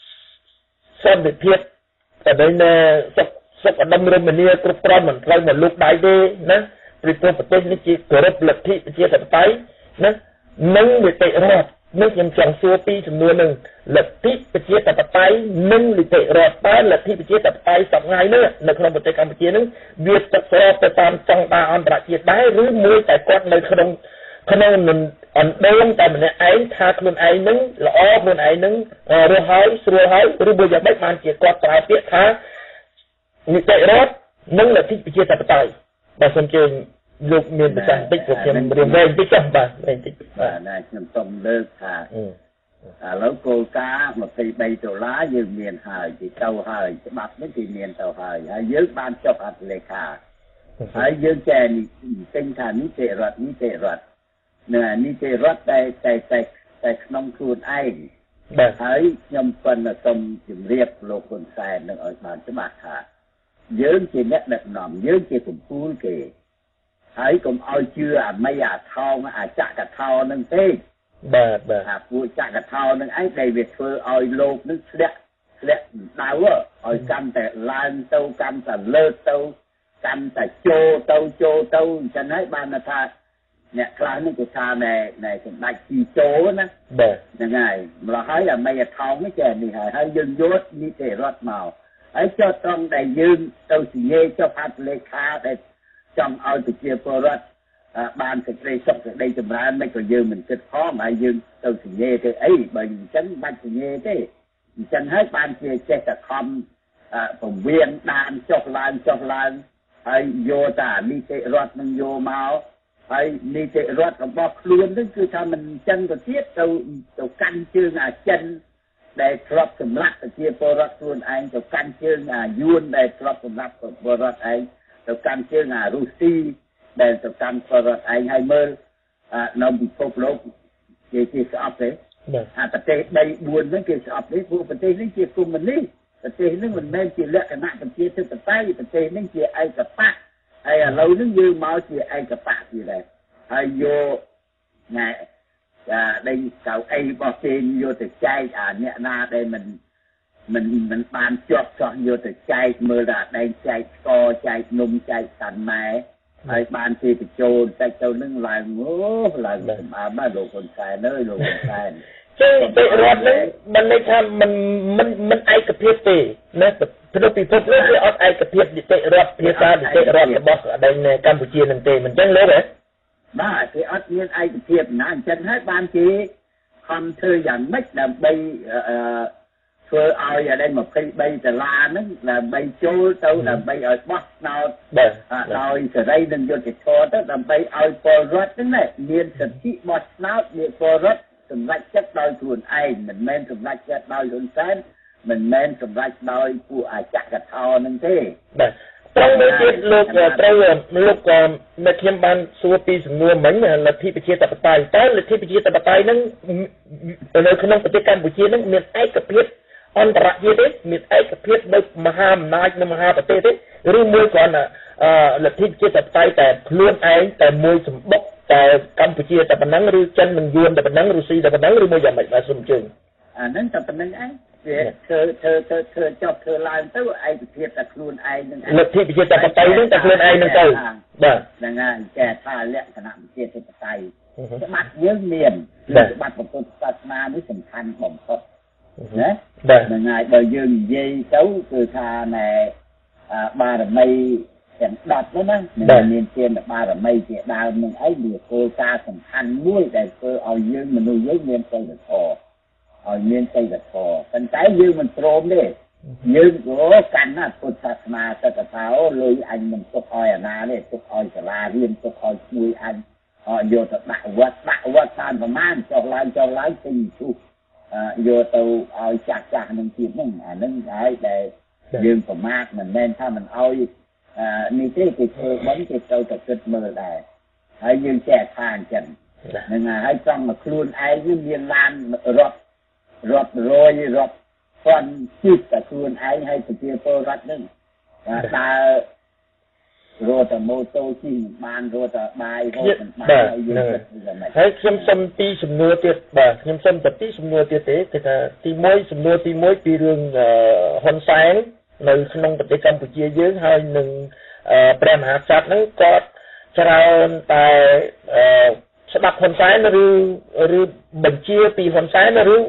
តែនៅសុខអដំរមនាគ្រប់គ្រាន់មិនត្រូវមកលុកដៃទេណាពីប្រទេសនេះជាគោរពលទ្ធិប្រជាធិបតេយ្យណានិងនីតិរដ្ឋនឹងខ្ញុំចង់សួរពីចំនួននឹងលទ្ធិប្រជាធិបតេយ្យនិងនីតិរដ្ឋតែលទ្ធិប្រជាធិបតេយ្យសប្តាហ៍នេះនៅក្នុងប្រទេសកម្ពុជានឹងវាស្ថិតស្របទៅតាមស្តង់ដារអន្តរជាតិដែរឬមួយតែគាត់នៅក្នុងអណ្ដូងតែម្នាក់ឯងថាខ្លួនឯងនឹងល្អខ្លួនឯងនឹងរស់ហើយស្រួលហើយឬមួយយ៉ាងម៉េចបានជាគាត់ប្រើពាក្យថានីតិរដ្ឋនិងលទ្ធិប្រជាធិបតេយ្យបាទសូមជើញលោកមានប្រសាសន៍បន្តិចព្រោះខ្ញុំរៀនបន្តិចចុះបាទបន្តិចបាទខ្ញុំសូមលើកថាឥឡូវគោលការណ៍$23យើងមានហើយទីទៅហើយច្បាប់នេះគឺមានទៅហើយយើងបានចុះហត្ថលេខាហើយយើងចែកទិញថានីតិរដ្ឋនីតិរដ្ឋតែក្នុងខ្លួនឯងបាទហើយខ្ញុំប៉ុន្តែសូមជម្រាបលោកហ៊ុនសែននឹងឲ្យបានច្បាស់ថាយើងជាអ្នកដឹកនាំយើងជាកំពូលគេហើយកុំឲ្យជឿអាមីអាថោងអាចកថោនឹងទេបាទថាពួកចកថោនឹងឯងដែលវាធ្វើឲ្យលោកនឹងធ្លាក់ដៅឲ្យកាន់តែឡើងទៅកាន់តែលើកទៅកាន់តែចូលទៅអញ្ចឹងហើយបានថាអ្នកខ្លះនេះគេថាណែសម្ដេចជីចូលណាបាទហ្នឹងហើយម្ល៉េះហើយអាមីអាថោងនេះចេះនេះហើយយើងយកនីតិរដ្ឋមកហើយចុះត្រង់ដែលយើងទៅសញ្ញាចុះហត្ថលេខាដែលចង់ឲ្យប្រជាពលរដ្ឋបានសេចក្តីសុខសេចក្តីចម្រើនមិនក៏យើងមិនគិតផងហើយយើងទៅសញ្ញាទៅអីបើអញ្ចឹងបាច់សញ្ញាទេអញ្ចឹងហើយបានជាចេះតែខំពង្រៀនដានចុះឡើងហើយយកតានីតិរដ្ឋនឹងយកមកហើយនីតិរដ្ឋរបស់ខ្លួននឹងគឺថាមិនអញ្ចឹងទៅទៀតទៅកាន់ជើងអាចិនដែលធ្លាប់សម្លាប់ប្រជាពលរដ្ឋខ្លួនឯងទៅកាន់ជើងអាយួនដែលធ្លាប់សម្លាប់ពលរដ្ឋឯងទៅកាន់ជើងអារុស្ស៊ីដែលទៅកាន់ពលរដ្ឋឯងហើយមើលនៅពិភពលោកគេស្អប់ទេអាប្រទេស3 4ហ្នឹងគេស្អប់ទេព្រោះប្រទេសនេះជាកុម្មុយនីសប្រទេសនេះមិនមែនជាលក្ខណៈប្រជាធិបតេយ្យប្រទេសនេះជាឯកបកហើយឥឡូវនេះយើងមកជាឯកបកទៀតដែរហើយយកណែដេញកៅអីរបស់គេយកទៅចែកអាអ្នកណាដែលមិនបានជាប់ចោះយកទៅចែកមើលថាដែងចែកស្ករចែកនំចែកសាន់ម៉ែហើយបានគេបញ្ចូលតែទៅនឹងឡើងសម្អាតមកលោកហ៊ុនសែនអើយលោកហ៊ុនសែនចឹងទៅរដ្ឋនេះមិនន័យថាមិនឯកភាពទេណាព្រោះពិភពលោកវាអត់ឯកភាពនីតិរដ្ឋភាសានីតិរដ្ឋរបស់ដែនកម្ពុជានឹងទេមិនចឹងលោកហ៎បាទគេអត់មានឯកភាពណាអញ្ចឹងហើយបានគេខំធ្វើយ៉ាងម៉េចដើម្បីធ្វើឲ្យអានេះ$23ហ្នឹងដើម្បីចូលទៅដើម្បីឲ្យបោះឆ្នោតដោយសេរីនិងយុត្តិធម៌ទៅដើម្បីឲ្យពលរដ្ឋហ្នឹងមានសិទ្ធិបោះឆ្នោតមានពលរដ្ឋសម្រេចចិត្តដោយខ្លួនឯងមិនមែនសម្រេចចិត្តដោយហ៊ុនសែនមិនមែនសម្រេចដោយពួកអាចកថោហ្នឹងទេបាទត្រូវមើលទៀតលោកត្រូវលោកនៅខ្ញុំបានសួរពីសំណួរមិញលទ្ធិប្រជាធិបតេយ្យតើលទ្ធិប្រជាធិបតេយ្យហ្នឹងនៅក្នុងប្រទេសកម្ពុជាហ្នឹងមានឯកភាពអន្តរជាតិទេមានឯកភាពនៅមហាអំណាចនៅមហាប្រទេសទេឬមួយគ្រាន់តែលទ្ធិប្រជាធិបតេយ្យតែខ្លួនឯងតែមួយសម្បុកតែកម្ពុជាតែប៉ុណ្ណឹងឬចិននឹងយួនតែប៉ុណ្ណឹងរុស្ស៊ីតែប៉ុណ្ណឹងឬមួយយ៉ាងម៉េចបាទសូមជើងអាហ្នឹងតែប៉ុណ្្នឹងឯងវាធ្វើចប់ធ្វើឡើងទៅឯកភាពតែខ្លួនឯងនឹងលទ្ធិប្រជាធិបតេយ្យនឹងតែខ្លួនឯងនឹងទៅបាទហ្នឹងហើយចែកថាលក្ខណៈប្រជាធិបតេយ្យច្បាប់យើងមានច្បាប់ពុទ្ធសាសនានេះសំខាន់បំផុតណាហ្នឹងហើយបើយើងនិយាយទៅគឺថាណែបារមីទាំង10នោះណាមានទានបារមីជាដើមនឹងអីវាគោលការណ៍សំខាន់មួយដែលធ្វើឲ្យយើងមនុស្សយើងមានសិលធម៌ឲ្យមានសិលធម៌ប៉ុន្តែយើងមិនព្រមទេយើងកាន់ណាពុទ្ធសាសនាទៅថាអូលុយអញមិនទុកឲ្យអាណាទេទុកឲ្យសាលារៀនទុកឲ្យជួយអញ vô tới đặt vật tanประมาณ cho lại tình chú vô tới chạc nâng chìm nâng ai để dươngประมาณ mình nênถ้ามันเอานี่ที่เธอบันที่เราจะเกิดมือได้ให้ยืนแช่ทางจันยังไงให้ต้องมาคลุนไอ้ยืนเรียนลานรถโรยรถฟันจิตแต่คลุนไอ้ให้ไปเจอโปรรัดนึงตาโรตโมโตจิงบานโรตบายโรตบายยืนให้ខ្ញុំសុំទីសំណួរទៀតបាទខ្ញុំសុំតែទីសំណួរទៀតទេគឺថាទី1សំណួរទី1ពីរឿងហ៊ុនសែននៅក្នុងប្រទេសកម្ពុជាយើងហើយនឹងព្រះមហាក្សត្រហ្នឹងគាត់ច្រើនតែស្ដាប់ហ៊ុនសែនឬបញ្ជាពីហ៊ុនសែនឬ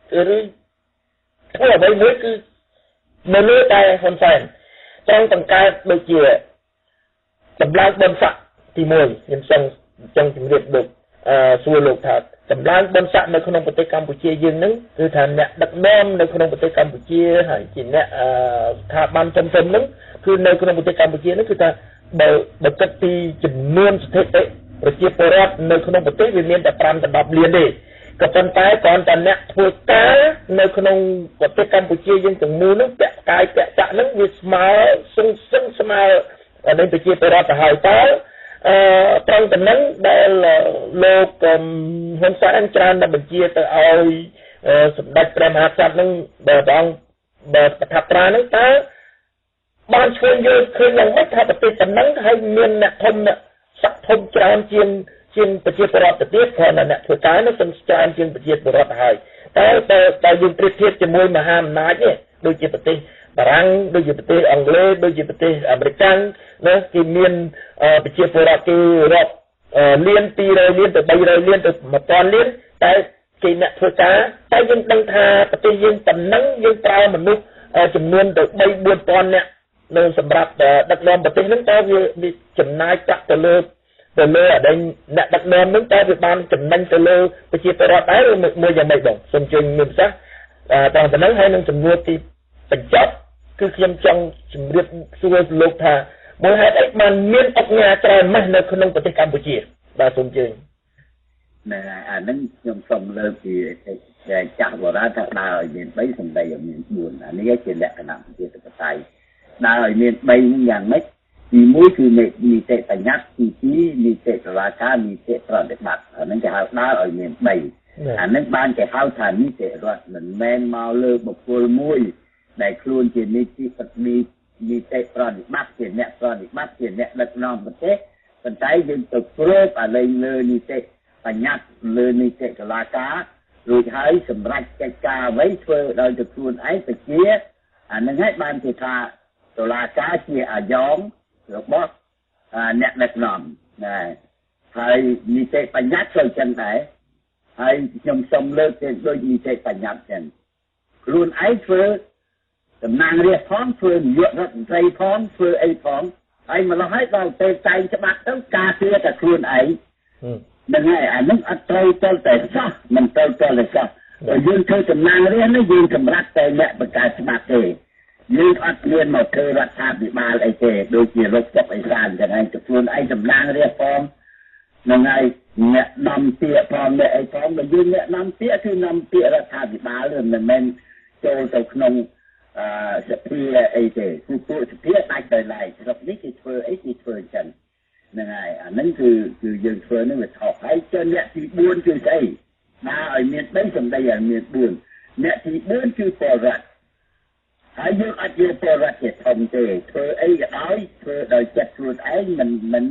ធ្វើអ្វីមួយគឺនៅលើតែហ៊ុនសែនចង់បង្កើតដូចជាតម្លើងបនស័កទី1ខ្ញុំចង់ជម្រាបលោកសួរលោកថាតម្លើងបនស័កនៅក្នុងប្រទេសកម្ពុជាយើងហ្នឹងគឺថាអ្នកដឹកនាំនៅក្នុងប្រទេសកម្ពុជាហើយជាអ្នកស្ថាប័នចំនួនហ្នឹងគឺនៅក្នុងប្រទេសកម្ពុជាហ្នឹងគឺថាបើគិតពីចំនួនស្ថិតិប្រជាពលរដ្ឋនៅក្នុងប្រទេសវាមានតែ5ទៅ10លានទេក៏ប៉ុន្តែគ្រាន់តែអ្នកធ្វើការនៅក្នុងប្រទេសកម្ពុជាយើងទាំងមូលហ្នឹងពាក់កាយពាក់ចាក់ហ្នឹងវាស្មើសឹងស្មើនៃប្រជាពលរដ្ឋទៅហើយតើត្រង់តំណឹងដែលលោកហ៊ុនសែនច្រើនតែបញ្ជាទៅឲ្យសម្ដេចព្រះមហាក្សត្រនឹងបើបងប្រថាប់ត្រានឹងតើបានឆ្លងយកឃើញយ៉ាងម៉េចថាប្រទេសតំណឹងហើយមានអ្នកធំស័ក្តិធំច្រើនជាងប្រជាពលរដ្ឋទៅទៀតគ្រាន់តែអ្នកធ្វើការនោះសឹងច្រើនជាងប្រជាពលរដ្ឋទៅហើយតែយើងប្រៀបធៀបជាមួយមហាអំណាចនេះដូចជាប្រទេសបារាំងដូចជាប្រទេសអង់គ្លេសដូចជាប្រទេសអាមេរិកណាគេមានប្រជាពលរដ្ឋគេរាប់លាន200លានទៅ300លានទៅ1000លានតែគេអ្នកធ្វើការតែយើងដឹងថាប្រទេសយើងតំណឹងយើងប្រើមនុស្សចំនួនទៅ 3-4,000 នាក់នៅសម្រាប់ដឹកនាំប្រទេសហ្នឹងតើវាចំណាយប្រាក់ទៅលើអដែងអ្នកដឹកនាំហ្នឹងតើវាបានចំណេញទៅលើប្រជាពលរដ្ឋដែរឬមួយយ៉ាងម៉េចបងសូមជួយមានប្រសាសន៍ត្រង់ទៅហ្នឹងហើយនឹងចំនួនទីបញ្ចប់គឺខ្ញុំចង់ជម្រាបសួរលោកថាមូលហេតុអីបានមានអញ្ញាច្រើនម៉េះនៅក្នុងប្រទេសកម្ពុជាបាទសូមជឿណែអាហ្នឹងខ្ញុំសូមលើកពីចាស់បុរាណថាដើរឲ្យមាន3សម្ដីឲ្យមាន4អានេះជាលក្ខណៈប្រជាធិបតេយ្យដើរឲ្យមាន3យ៉ាងម៉េចទី1គឺនីតិបញ្ញត្តិទី2នីតិតុលាការនីតិប្រតិបត្តិអាហ្នឹងគេហៅដើរឲ្យមាន3អាហ្នឹងបានគេហៅថានីតិរដ្ឋមិនមែនមកលើបុគ្គលមួយដែលខ្លួនជានីតិប្រតិបត្តិជាអ្នកប្រតិបត្តិជាអ្នកដឹកនាំប្រទេសប៉ុន្តែយើងទៅគ្របអាលែងលើនីតិបញ្ញត្តិលើនីតិតុលាការរួចហើយសម្រាប់កិច្ចការអ្វីធ្វើដោយទៅខ្លួនឯងទៅជាអានឹងហើយបានគេថាតុលាការជាអាយ៉ងរបស់អ្នកដឹកនាំណាហើយនីតិបញ្ញត្តិក៏ចឹងដែរហើយខ្ញុំសូមលើកទៅដូចនីតិបញ្ញត្តិចឹងខ្លួនឯងធ្វើតំណាងរាស្ត្រផងធ្វើនាយករដ្ឋមន្ត្រីផងធ្វើអីផងហើយម្ល៉េះហើយដល់ពេលតែងច្បាប់ទៅការពារតែខ្លួនឯងហ្នឹងហើយអានឹងអត់ត្រូវតែសោះមិនត្រូវតែសោះបើយើងធ្វើតំណាងរាស្ត្រនេះយើងសម្រាប់តែអ្នកបង្កើតច្បាប់ទេយើងអត់មានមកធ្វើរដ្ឋាភិបាលអីទេដូចជាលោកសុកអេសានចឹងហើយទៅខ្លួនឯងតំណាងរាស្ត្រផងហ្នឹងហើយអ្នកនាំពាក្យផងអ្នកអីផងបើយើងអ្នកនាំពាក្យគឺនាំពាក្យរដ្ឋាភិបាលមិនមែនចូលទៅក្នុងសភាអីទេគឺពួកសភាដាច់ដោយឡែកស្រុកនេះគេធ្វើអីគេធ្វើចឹងហ្នឹងហើយអាហ្នឹងគឺយើងធ្វើនឹងវាថោកហើយចុះអ្នកទី4គឺស្អីណាឲ្យមាន3សម្ដីឲ្យមាន4អ្នកទី4គឺពលរដ្ឋហើយយើងអត់យកពលរដ្ឋជាធំទេធ្វើអីក៏ដោយធ្វើដោយចិត្តខ្លួនឯងមិន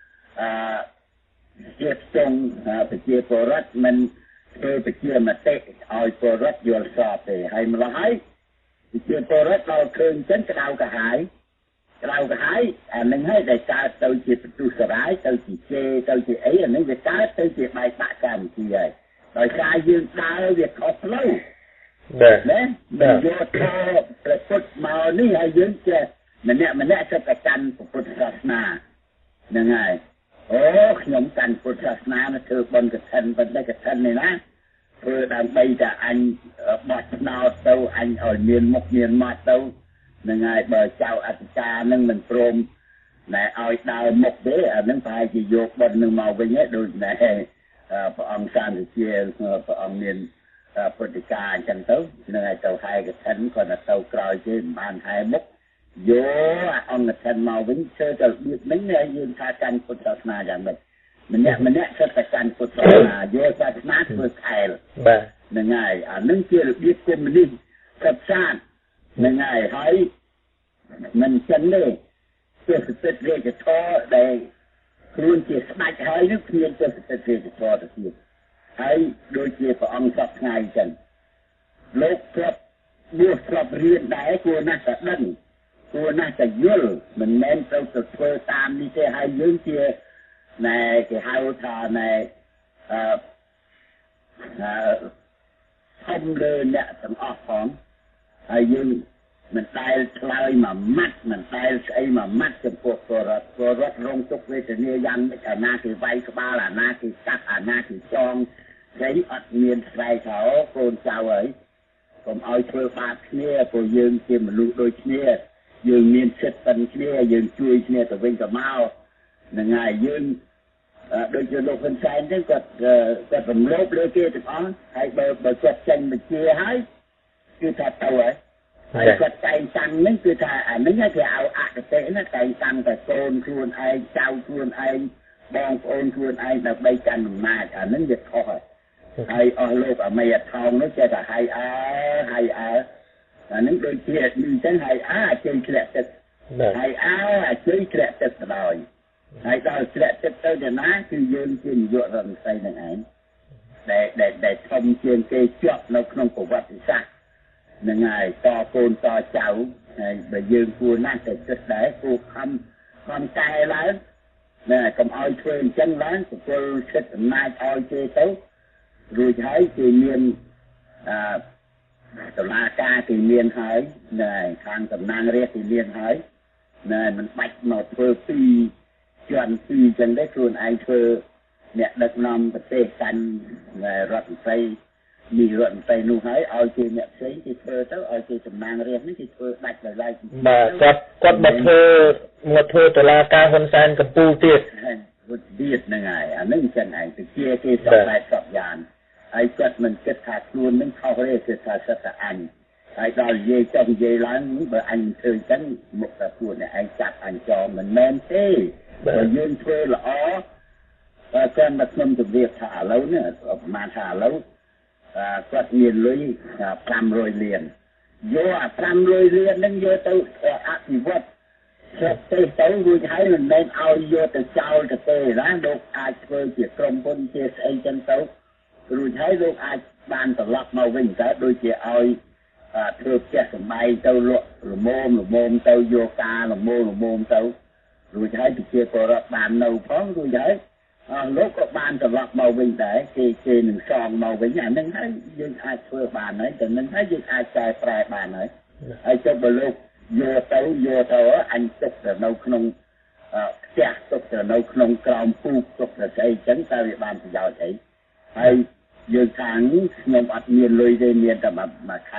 ជាស្ទង់ប្រជាពលរដ្ឋមិនធ្វើប្រជាមតិឲ្យពលរដ្ឋយល់ស្របទេហើយម្ល៉េះហើយជាពលរដ្ឋដល់ឃើញចឹងក្តៅកាហាយអានឹងហើយដែលកើតទៅជាបន្ទុះសារាយទៅជាជេទៅជាអីអានឹងវាកើតទៅជាបែកបាក់កម្មវិធីហើយដោយសារយើងដើរវាខុសផ្លូវណាយកទៅព្រះពុទ្ធមកនេះហើយយើងចេះម្នាក់ទៅប្រកាន់ពុទ្ធសាសនាហ្នឹងហើយអូខ្ញុំកាន់ពុទ្ធសាសនាមកធ្វើបុណ្យកឋិនប៉ុន្តែកឋិននេះណាធ្វើដើម្បីតែអញបោះឆ្នោតទៅអញឲ្យមានមុខមានមាត់ទៅហ្នឹងហើយបើចៅអធិការនឹងមិនព្រមណែឲ្យដើរមុខទេអានឹងប្រហែលជាយកបិណ្ឌនឹងមកវិញឯងដូចណែព្រះអង្គសានជាព្រះអង្គមានព្រឹត្តិការណ៍អញ្ចឹងទៅនឹងឲ្យទៅហែកឋិនគាត់ទៅក្រោយគេមិនបានហែមុខយកអង្គឋិនមកវិញធ្វើទៅរបៀបហ្នឹងយើងថាកាន់ពុទ្ធសាសនាយ៉ាងម៉េចម្នាក់សិតតែកាន់ពុទ្ធសាសនាយកសាសនាធ្វើខែលបាទហ្នឹងហើយអានឹងជារបៀបកុម្មុយនីសសិតសាស្ត្រហ្នឹងហើយហើយមិនចឹងទេជាសិទ្ធិរាជធរដែលខ្លួនជាស្ដេចហើយនឹងគ្មានជាសិទ្ធិរាជធរទៅទៀតហើយដូចជាព្រះអង្គសពថ្ងៃចឹងលោកគ្រាប់បួសគ្រាប់រៀនដែរគួរណាស់តែដឹងគួរណាស់តែយល់មិនមែនទៅធ្វើតាមនេះទេហើយយើងជាណែគេហៅថាណែធំលើអ្នកទាំងអស់ផងហើយយើងមិនដែលឆ្លើយមួយម៉ាត់មិនដែលស្អីមួយម៉ាត់ចំពោះពលរដ្ឋរងទុក្ខវេទនាយ៉ាងម៉េចអាណាគេវាយក្បាលអាណាគេកាប់អាណាគេចងស្អីអត់មានស្រ័យថាអូកូនចៅហើយកុំឲ្យធ្វើបាបគ្នាព្រោះយើងជាមនុស្សដូចគ្នាយើងមានសិទ្ធិប៉ុនគ្នាយើងជួយគ្នាទៅវិញទៅមកហ្នឹងហើយយើងដូចជាលោកហ៊ុនសែនហ្នឹងគាត់រំលោភលើគេទាំងអស់ហើយបើគាត់ចេញបញ្ជាហើយគឺថាទៅហើយគាត់តែងតាំងហ្នឹងគឺថាអាហ្នឹងគេឲ្យអគតិណាតែងតាំងតែកូនខ្លួនឯងចៅខ្លួនឯងបងប្អូនខ្លួនឯងដើម្បីកាន់អំណាចអាហ្នឹងវាខុសហើយអស់លោកអមេថោងនោះចេះតែហើយអាអាហ្នឹងដូចជាអញ្ចឹងហើយជ័យធ្លាក់ទឹកហើយជ័យធ្លាក់ទឹកទៅដល់ហើយដល់ធ្លាក់ទឹកទៅដល់ណាគឺយើងជានាយករដ្ឋមន្ត្រីនឹងឯងដែលធំជាងគេជាប់នៅក្នុងប្រវត្តិសាស្ត្រហ្នឹងហើយតកូនតចៅហើយបើយើងគួរណាស់តែគិតដែរគួរខំកែឡើងណាកុំឲ្យធ្វើអញ្ចឹងឡើងពលសិទ្ធិអំណាចឲ្យគេទៅរួចហើយគេមានតុលាការគេមានហើយណែខាងតំណាងរាស្ត្រគេមានហើយណែមិនបាច់មកធ្វើពីជាន់ពីអញ្ចឹងទេខ្លួនឯងធ្វើអ្នកដឹកនាំប្រទេសកាន់រដ្ឋមន្ត្រីនេះរដ្ឋមន្ត្រីនោះហើយឲ្យគេអ្នកផ្សេងគេធ្វើទៅឲ្យគេតំណាងរាស្ត្រនេះគេធ្វើដាច់ដោយឡែកបាទគាត់មកធ្វើតុលាការហ៊ុនសែនកំពូលទៀតហ្នឹងហើយអានឹងអញ្ចឹងឯងទៅជាគេសពតែសពយ៉ាងហើយគាត់មិនគិតថាខ្លួននឹងខុសទេគឺថាសិតតែអញហើយដល់និយាយចុះនិយាយឡើងបើអញធ្វើអញ្ចឹងមុខតែពួកអ្នកឯងចាប់អញចោលមិនមែនទេបើយើងធ្វើល្អគាត់មកខ្ញុំជម្រាបថាឥឡូវនេះប្រហែលថាឥឡូវគាត់មានលុយ500លានយក500លានហ្នឹងយកទៅអភិវឌ្ឍស្រុកទៅរួចហើយមិនមែនឲ្យយកទៅចោលទៅទេណាលោកអាចធ្វើជាក្រុមហ៊ុនជាស្អីចឹងទៅរួចហើយលោកអាចបានត្រឡប់មកវិញតើដូចជាឲ្យធ្វើផ្ទះសម្បែងទៅលក់ល្មមទៅយកការល្មមទៅរួចហើយប្រជាពលរដ្ឋបាននៅផងរួចហើយលោកក៏បានត្រឡប់មកវិញដែរគេនឹងសងមកវិញអានឹងហើយយើងអាចធ្វើបានហើយតែនឹងហើយយើងអាចកែប្រែបានហើយចុះបើលោកយកទៅអញទុកទៅនៅក្នុងផ្ទះទុកទៅនៅក្នុងក្រោមពូកទុកទៅស្អីចឹងតើវាបានប្រយោជន៍អីហើយយើងខាងនេះខ្ញុំអត់មានលុយទេមានតែមួយខែ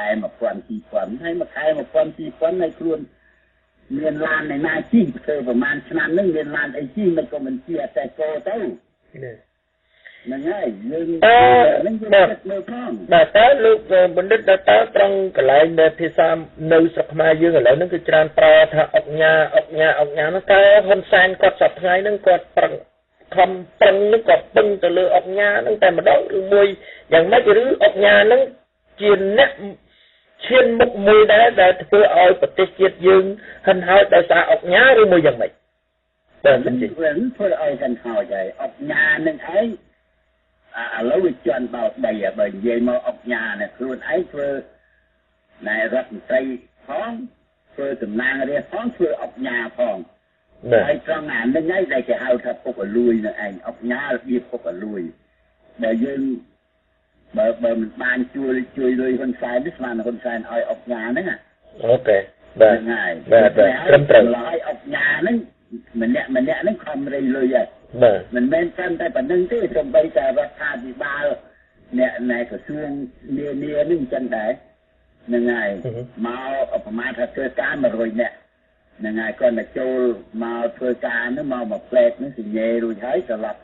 1,200 ហើយមួយខែ 1,200 ហើយខ្លួនមានឡានឯណាជិះធ្វើប្រហែលឆ្នាំហ្នឹងមានឡានអីជិះមិនក៏មិនជិះតែកោទៅហ្នឹងហើយយើងនឹងយើងគិតមើលផងបាទតើលោកបណ្ឌិតតើត្រង់កន្លែងដែលភាសានៅស្រុកខ្មែរយើងឥឡូវហ្នឹងគឺច្រើនប្រើថាអុកញ៉ាហ្នឹងតើហ៊ុនសែនគាត់សប្តាហ៍ថ្ងៃហ្នឹងគាត់ខំប្រឹងនឹងក៏ពឹងទៅលើអុកញ៉ាហ្នឹងតែម្ដងឬមួយយ៉ាងម៉េចឬអុកញ៉ាហ្នឹងជាអ្នកឈានមុខមួយដែលធ្វើឲ្យប្រទេសជាតិយើងហិនហោចដោយសារអុកញ៉ាឬមួយយ៉ាងម៉េចបាទមិនធ្វើឲ្យហិនហោចហើយអុកញ៉ាហ្នឹងឯងឥឡូវវាជន់បោកដីបើនិយាយមកអុកញ៉ានេះខ្លួនឯងធ្វើណែរដ្ឋមន្ត្រីផងធ្វើតំណាងរាស្ត្រផងធ្វើអុកញ៉ាផងហើយត្រង់អានឹងឯងដែលគេហៅថាពុកអលួយនឹងឯងអុកញ៉ារបៀបពុកអលួយដែលយើងបើមិនបានជួយលុយហ៊ុនសែននេះស្មានហ៊ុនសែនឲ្យអុកញ៉ាហ្នឹងអូខេបាទហើយបាទត្រឹមត្រូវឲ្យអុកញ៉ាហ្នឹងម្នាក់ហ្នឹងខំរៃលុយហើយបាទមិនមែនតែប៉ុណ្្នឹងទេសូម្បីតែរដ្ឋាភិបាលអ្នកណែក្រសួងនានានឹងអញ្ចឹងដែរហ្នឹងហើយមកប្រមាណថាធ្វើការ100នាក់ là ngày con là châu mà phơi cá nó mà plek nó thì nhẹ rồi thấy rồi lặp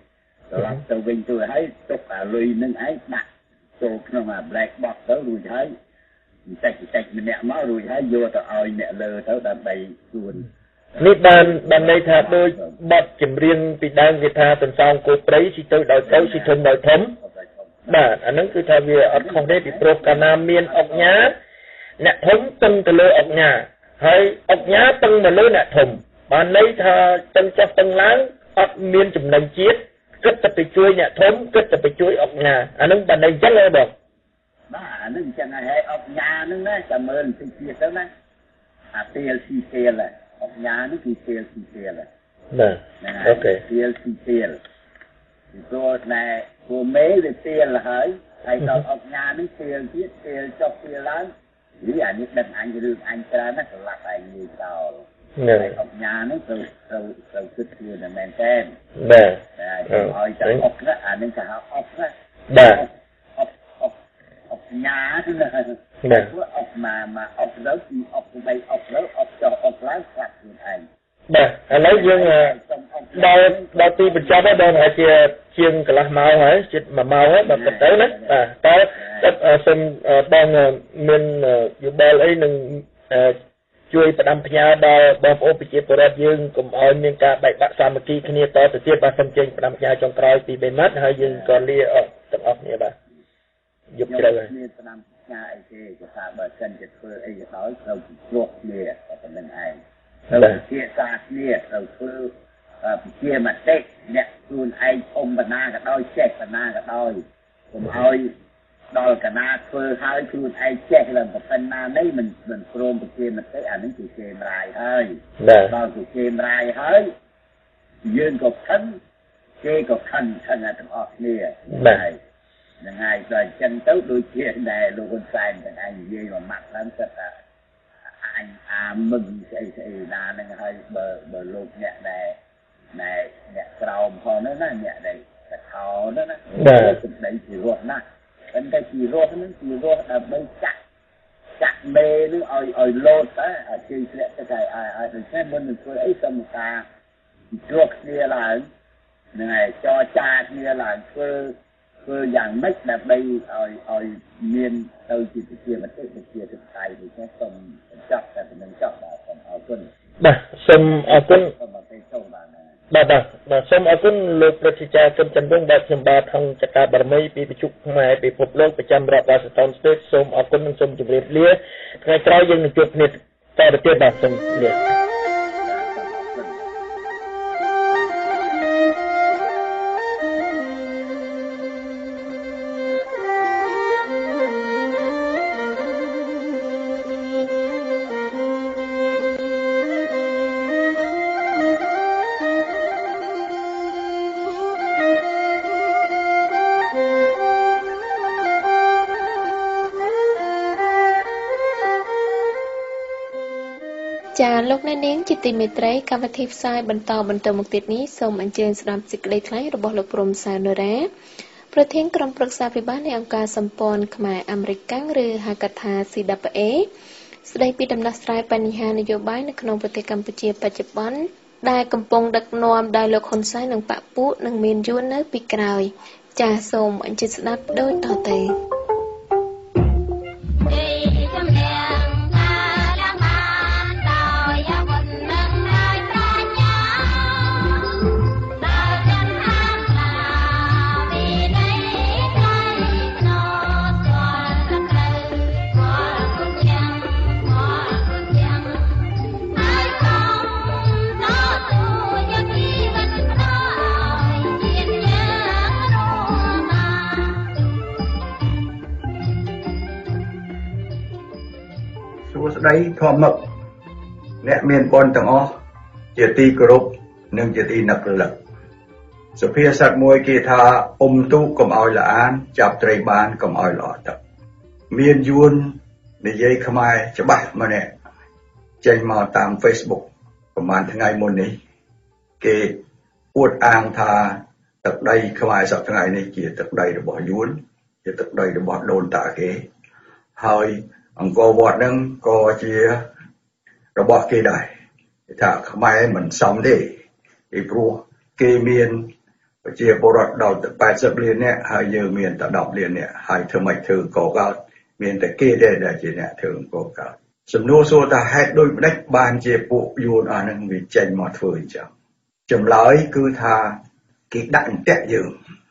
tàu vinh tôi thấy tục lùi nên ấy đặt châu nó mà black box tới rồi thấy chạy mình nẹt máu rồi thấy vô tao ơi nẹt lơ tới đàn bầy luôn นี่បានន័យថាដូចបទចម្រៀងពីដើមគេថាទន្សោងគោព្រៃស៊ីទៅដោយទៅស៊ីធំដោយធំបាទអាហ្នឹងគឺថាវាអត់ខុសទេពីព្រោះកាលណាមានអុកញ៉ាអ្នកធំតឹងទៅលើអុកញ៉ាហើយអុកញ៉ាតឹងមកលើអ្នកធំបានន័យថាតឹងចុះតឹងឡើងអត់មានចំណេញជាតិគិតតែទៅជួយអ្នកធំគិតតែទៅជួយអុកញ៉ាអាហ្នឹងបានន័យអញ្ចឹងហ៎បងបាទអាហ្នឹងអញ្ចឹងហើយអុកញ៉ាហ្នឹងណាចាំមើលបន្តិចទៀតទៅណាអាពេលស៊ីពេលអុកញ៉ានេះគឺពេលស៊ីពេលបាទអូខេពេលស៊ីពេលព្រោះតែព្រោះមេវាពេលហើយដល់អុកញ៉ានេះពេលទៀតពេលចុះពេលឡើងនេះអានេះដឹងអញរឿងអញច្រើនណាស់សម្រាប់ឯងនិយាយតោហើយអុកញ៉ានេះត្រូវគិតខ្លួនតែមែនទេបាទឲ្យតែអុកណាអានេះគេហៅអុកណាបាទអុកញ៉ាទៅណាព្រោះអុកមកអុកទៅពីអុកទៅអុកទៅអុកចុះអុកឡើងស្រាប់ខ្លួនឯងបាទឥឡូវយើងដល់ទីបញ្ចប់ហើយដល់ជាជាងកន្លះម៉ោងហើយជិត1ម៉ោងហើយបាទទៅណាបាទតើសូមបងមានយោបល់អីនឹងជួយផ្ដាំផ្ញើដល់បងប្អូនប្រជាពលរដ្ឋយើងកុំឲ្យមានការបែកបាក់សាមគ្គីគ្នាតទៅទៀតបាទសូមចេញផ្ដាំផ្ញើចុងក្រោយពី3ម៉ាត់ហើយយើងក៏លាទាំងអស់គ្នាបាទយប់ជ្រៅហើយមានផ្ដាំផ្ញើអីទេគេថាបើសិនជាធ្វើអីក៏ដោយត្រូវជួបគ្នាតែប៉ុណ្្នឹងឯងត្រូវជាសាគ្នាត្រូវធ្វើជាមតិអ្នកខ្លួនឯងធំបណ្ណាក៏ដោយចេះបណ្ណាក៏ដោយកុំឲ្យដល់កណាធ្វើហើយខ្លួនឯងចេះឡើងប៉ុណ្ណានេះមិនព្រមជាមតិអានេះគឺគេម្រាយហើយដល់គឺគេម្រាយហើយយើងក៏ខឹងគេក៏ខឹងទាំងអស់គ្នាបាទហ្នឹងហើយដល់អញ្ចឹងទៅដូចជាដែលលោកហ៊ុនសែនទាំងឯងនិយាយមកម៉ាត់ឡើងគាត់ថាអញមឹងស្អីណាហ្នឹងហើយបើលោកអ្នកដែលអ្នកក្រោមផងហ្នឹងណាអ្នកដែលកថោហ្នឹងណាសម្ដីពីរស់ណាប៉ុន្តែពីរស់ហ្នឹងពីរស់ដើម្បីចាក់មេនឹងឲ្យលោតទៅអាជិះធ្លាក់ទៅឲ្យដូចនេះមុននឹងធ្វើអីសមការជួបគ្នាឡើងហ្នឹងហើយចរចាគ្នាឡើងធ្វើយ៉ាងម៉េចដើម្បីឲ្យមានទៅជាមតិជាទឹកដៃដូចនេះសូមចាប់តែនឹងចាប់បាទសូមអរគុណបាទសូមអរគុណបាទសូមអរគុណលោកប្រជាចារគឹមច័ន្ទវង្សបាទខ្ញុំបាទថងចក្រាបរមីពីវិទ្យុខ្មែរពិភពលោកប្រចាំរដ្ឋ Washington State សូមអរគុណនិងសូមជម្រាបលាថ្ងៃក្រោយយើងនឹងជួបគ្នាតទៅទៀតបាទសូមលាចាលោកអ្នកនាងជាទីមេត្រីកម្មវិធីផ្សាយបន្តមកទៀតនេះសូមអញ្ជើញស្ដាប់សេចក្តីថ្លែងរបស់លោកព្រំសៅនរ៉ាប្រធានក្រុមប្រឹក្សាពិបាលនៃអង្គការសម្ព័ន្ធខ្មែរអាមេរិកកាំងឬហៅកាត់ថា CWA ស្ដីពីដំណោះស្រាយបញ្ហានយោបាយនៅក្នុងប្រទេសកម្ពុជាបច្ចុប្បន្នដែលកំពុងដឹកនាំដោយលោកហ៊ុនសែននិងបកពួកនឹងមានយួននៅពីក្រោយចាសូមអញ្ជើញស្ដាប់ដូចតទៅស្ដីធម្មឹកអ្នកមានបុណ្យទាំងអស់ជាទីគោរពនិងជាទីនឹករលឹកសុភាសិតមួយគេថាអ៊ុំទូកកុំឲ្យល្អានចាប់ត្រីបានកុំឲ្យល្អទឹកមានយួននិយាយខ្មែរច្បាស់ម្នាក់ចេញមកតាម Facebook ប្រហែលថ្ងៃមុននេះគេអួតអាងថាទឹកដីខ្មែរសប្តាហ៍ថ្ងៃនេះជាទឹកដីរបស់យួនជាទឹកដីរបស់ដូនតាគេហើយអង្គរវត្តនឹងក៏ជារបស់គេដែរថាខ្មែរមិនសមទេពីព្រោះគេមានប្រជាពលរដ្ឋដល់80លាននាក់ហើយយើងមានតែ10លាននាក់ហើយធ្វើម៉េចធ្វើកោកើតមានតែគេទេដែលជាអ្នកធ្វើកោកើតសំណួរសួរថាហេតុដូចម្ដេចបានជាពួកយួនអានឹងវាចេញមកធ្វើអញ្ចឹងចម្លើយគឺថាគេដាក់អន្ទាក់យើង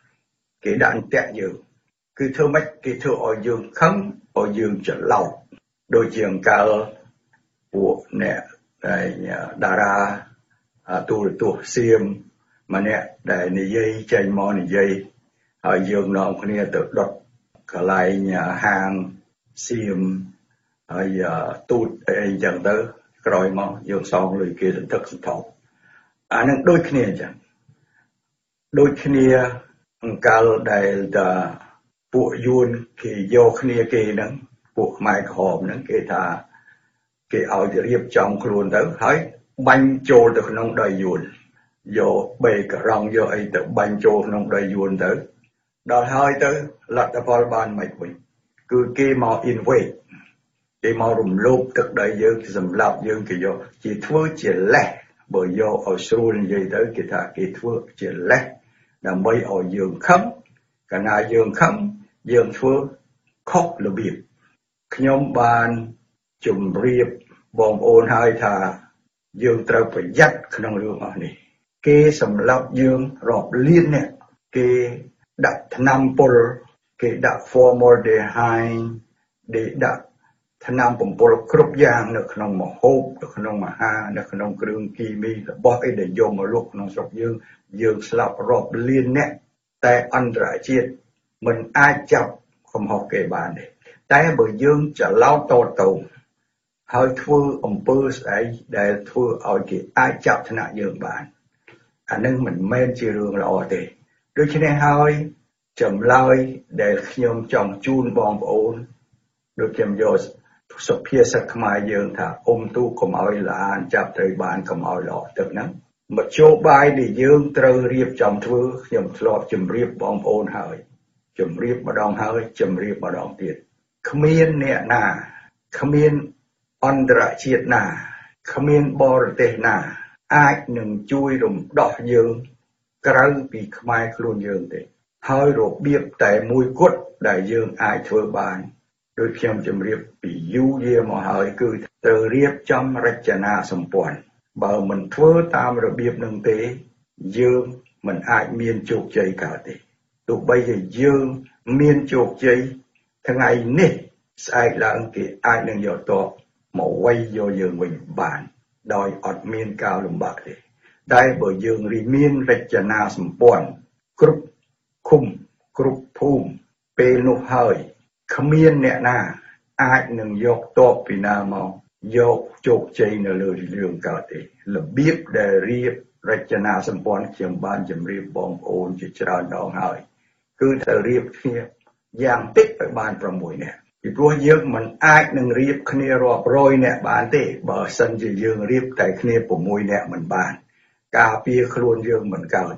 គឺធ្វើម៉េចគេធ្វើឲ្យយើងខឹងឲ្យយើងច្រឡោតដូចជាអង្កលពួកអ្នកតារាទូរទស្សន៍សៀមម្នាក់ដែលនិយាយចេញមកនិយាយហើយយើងនាំគ្នាទៅដុតកន្លែងហាងសៀមហើយទូតអីចឹងទៅក្រោយមកយើងសងលុយគេសន្ធឹកសន្ធាប់អានឹងដូចគ្នាអញ្ចឹងដូចគ្នាអង្កលដែលពួកយួនគេយកគ្នាគេហ្នឹងពួកខ្មែរក្រហមហ្នឹងគេថាគេឲ្យទៅរៀបចំខ្លួនទៅហើយបាញ់ចូលទៅក្នុងដីយួនយកបេករ៉ង់យកអីទៅបាញ់ចូលក្នុងដីយួនទៅដល់ហើយទៅលទ្ធផលបានមិនវិញគឺគេមក invade គេមករំលោភទឹកដីយើងសម្លាប់យើងគេយកជាធ្វើជាលេះបើយកឲ្យស្រួលនិយាយទៅគេថាគេធ្វើជាលេះដើម្បីឲ្យយើងខឹងកាលណាយើងខឹងយើងធ្វើខុសរបៀបខ្ញុំបានជម្រាបបងប្អូនហើយថាយើងត្រូវប្រយ័ត្នក្នុងរឿងអស់នេះគេសម្លាប់យើងរាប់លានអ្នកគេដាក់ថ្នាំពុលគេដាក់ formaldehyde គេដាក់ថ្នាំបំពុលគ្រប់យ៉ាងនៅក្នុងម្ហូបនៅក្នុងអាហារនៅក្នុងគ្រឿងគីមីរបស់អីដែលយកមកលក់ក្នុងស្រុកយើងស្លាប់រាប់លានអ្នកតែអន្តរជាតិមិនអាចចាប់កំហុសគេបានទេតែបើយើងច្រឡោតតូចហើយធ្វើអំពើស្អីដែលធ្វើឲ្យគេអាចចាប់ថ្នាក់យើងបានអានឹងមិនមែនជារឿងល្អទេដូច្នេះហើយចម្លើយដែលខ្ញុំចង់ជូនបងប្អូនដូចខ្ញុំយកសុភាសិតខ្មែរយើងថាទូកុំឲ្យល្អានចាប់ត្រីបានកុំឲ្យល្អទឹកហ្នឹងមធ្យោបាយដែលយើងត្រូវរៀបចំធ្វើខ្ញុំធ្លាប់ជម្រាបបងប្អូនហើយជម្រាបម្ដងហើយជម្រាបម្ដងទៀតគ្មានអ្នកណាគ្មានអន្តរជាតិណាគ្មានបរទេសណាអាចនឹងជួយរំដោះយើងក្រៅពីខ្មែរខ្លួនយើងទេហើយរបៀបតែមួយគត់ដែលយើងអាចធ្វើបានដោយខ្ញុំជម្រាបពីយូរយារមកហើយគឺត្រូវរៀបចំរចនាសម្ព័ន្ធបើមិនធ្វើតាមរបៀបនឹងទេយើងមិនអាចមានជោគជ័យកើតទេទោះបីជាយើងមានជោគជ័យថ្ងៃនេះស្អែកឡើងគេអាចនឹងយកតបមកវាយយកយើងវិញបានដោយអត់មានការលំបាកទេតែបើយើងមានរចនាសម្ព័ន្ធគ្រប់ឃុំគ្រប់ភូមិពេលនោះហើយគ្មានអ្នកណាអាចនឹងយកតបពីណាមកយកជោគជ័យនៅលើរឿងកើតទេរបៀបដែលរៀបរចនាសម្ព័ន្ធខ្ញុំបានជម្រាបបងប្អូនជាច្រើនដងហើយគឺត្រូវរៀបគ្នាយ៉ាងតិចឲ្យបាន6នាក់ពីព្រោះយើងមិនអាចនឹងរៀបគ្នារាប់រយនាក់បានទេបើសិនជាយើងរៀបតែគ្នា6នាក់មិនបានការពារខ្លួនយើងមិនកើត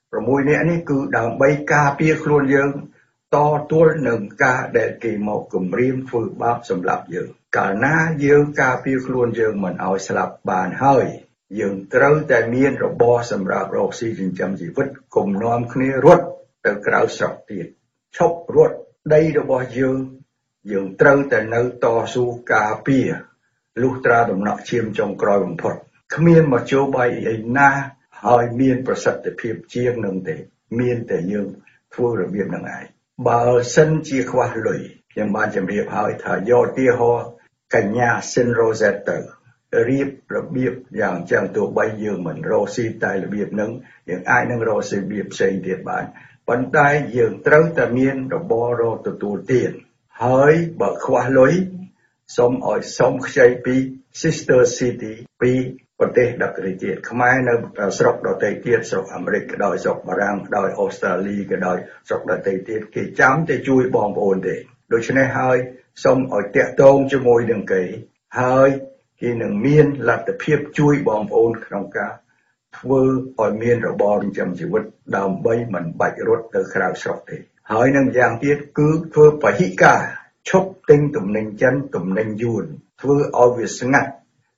6នាក់នេះគឺដើម្បីការពារខ្លួនយើងតទល់នឹងការដែលគេមកគំរាមធ្វើបាបសម្រាប់យើងកាលណាយើងការពារខ្លួនយើងមិនឲ្យស្លាប់បានហើយយើងត្រូវតែមានរបរសម្រាប់រកស៊ីចិញ្ចឹមជីវិតកុំនាំគ្នារត់ទៅក្រៅស្រុកទៀតឈប់រត់ដីរបស់យើងត្រូវតែនៅតស៊ូការពារលុះត្រាដំណក់ឈាមចុងក្រោយបំផុតគ្មានមធ្យោបាយអីណាហើយមានប្រសិទ្ធភាពជាងនឹងទេមានតែយើងធ្វើរបៀបនឹងឯងបើសិនជាខ្វះលុយខ្ញុំបានជម្រាបហើយថាយកឧទាហរណ៍កញ្ញាស៊ីនរ៉ូសេតទៅរៀបរបៀបយ៉ាងចឹងទោះបីយើងមិនរកស៊ីតែរបៀបនឹងយើងអាចនឹងរកស៊ីរបៀបផ្សេងទៀតបានប៉ុន្តែយើងត្រូវតែមានរបររកទទួលទានហើយបើខ្វះលុយសូមខ្ចីពី Sister City ពីប្រទេសដទៃទៀតខ្មែរនៅស្រុកដទៃទៀតស្រុកអាមេរិកក៏ដោយស្រុកបារាំងក៏ដោយអូស្ត្រាលីក៏ដោយស្រុកដទៃទៀតគេចាំតែជួយបងប្អូនទេដូច្នេះហើយសូមឲ្យតាក់ទងជាមួយនឹងគេហើយគេនឹងមានលទ្ធភាពជួយបងប្អូនក្នុងការធ្វើឲ្យមានរបរចិញ្ចឹមជីវិតដើម្បីមិនបាច់រត់ទៅក្រៅស្រុកទេហើយនឹងយ៉ាងទៀតគឺធ្វើពហិការឈប់ទិញទំនិញចិនទំនិញយួនធ្វើឲ្យវាស្ងាត់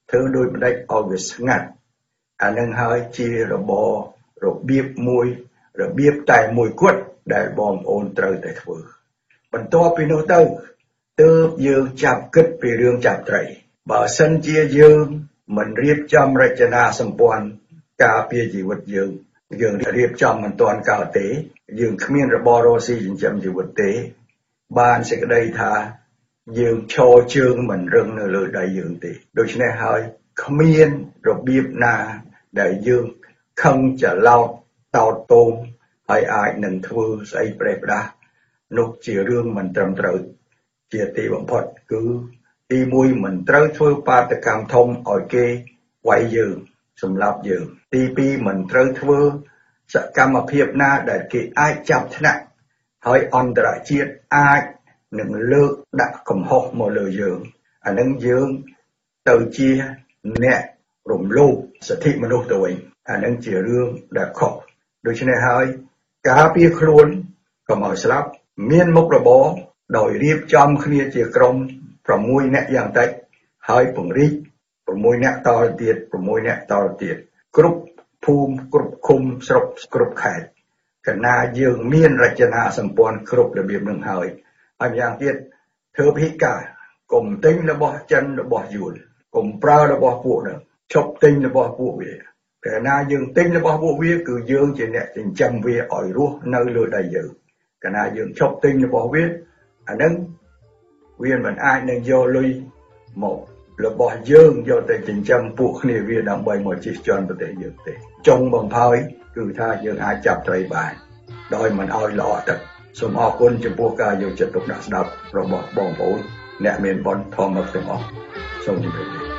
ធ្វើដោយម្ដេចឲ្យវាស្ងាត់អានឹងហើយជារបៀបមួយរបៀបតែមួយគត់ដែលបងប្អូនត្រូវតែធ្វើបន្ទាប់ពីនោះទៅទើបយើងចាប់គិតពីរឿងចាប់ត្រីបើសិនជាយើងមិនរៀបចំរចនាសម្ព័ន្ធការពារជីវិតយើងរៀបចំមិនទាន់កើតទេយើងគ្មានរបររកស៊ីចិញ្ចឹមជីវិតទេបានសេចក្តីថាយើងឈរជើងមិនរឹងនៅលើដៃយើងទេដូច្នេះហើយគ្មានរបៀបណាដែលយើងខឹងច្រឡោតតោតទោសហើយអាចនឹងធ្វើស្អីប្រេះផ្ដាស់នោះជារឿងមិនត្រឹមត្រូវជាទីបំផុតគឺទីមួយមិនត្រូវធ្វើបាតកម្មធំឲ្យគេវាយយើងសម្លាប់យើងទីពីរមិនត្រូវធ្វើសកម្មភាពណាដែលគេអាចចាប់ថ្នាក់ហើយអន្តរជាតិអាចនឹងលើកដាក់កំហុសមកលើយើងអានឹងយើងទៅជាអ្នករំលោភសិទ្ធិមនុស្សទៅវិញអានឹងជារឿងដែលខុសដូច្នេះហើយការពារខ្លួនកុំឲ្យស្លាប់មានមុខរបរដោយរៀបចំគ្នាជាក្រុម6នាក់យ៉ាងតិចហើយពង្រីក6នាក់តទៅទៀត6នាក់តទៅទៀតគ្រប់ភូមិគ្រប់ឃុំស្រុកគ្រប់ខេត្តកណាយើងមានរចនាសម្ព័ន្ធគ្រប់របៀបនឹងហើយម្យ៉ាងទៀតធ្វើពិការកុំទិញរបស់ចិនរបស់យួនកុំប្រើរបស់ពួកនោះឈប់ទិញរបស់ពួកវាកណាយើងទិញរបស់ពួកវាគឺយើងជាអ្នកចិញ្ចឹមវាឲ្យរស់នៅលើដៃយើងកណាយើងឈប់ទិញរបស់វាអានឹងវាមិនអាចនឹងយកលុយមករបស់យើងយកទៅចិញ្ចឹមពួកគ្នាវាដើម្បីមកជិះជាន់ប្រទេសយើងទេចុងបំផុយគឺថាយើងអាចចាប់ត្រីបានដោយមិនឲ្យល្អទឹកសូមអរគុណចំពោះការយកចិត្តទុកដាក់ស្ដាប់របស់បងប្អូនអ្នកមានបុណ្យធម្មទាំងអស់សូមជម្រាបលា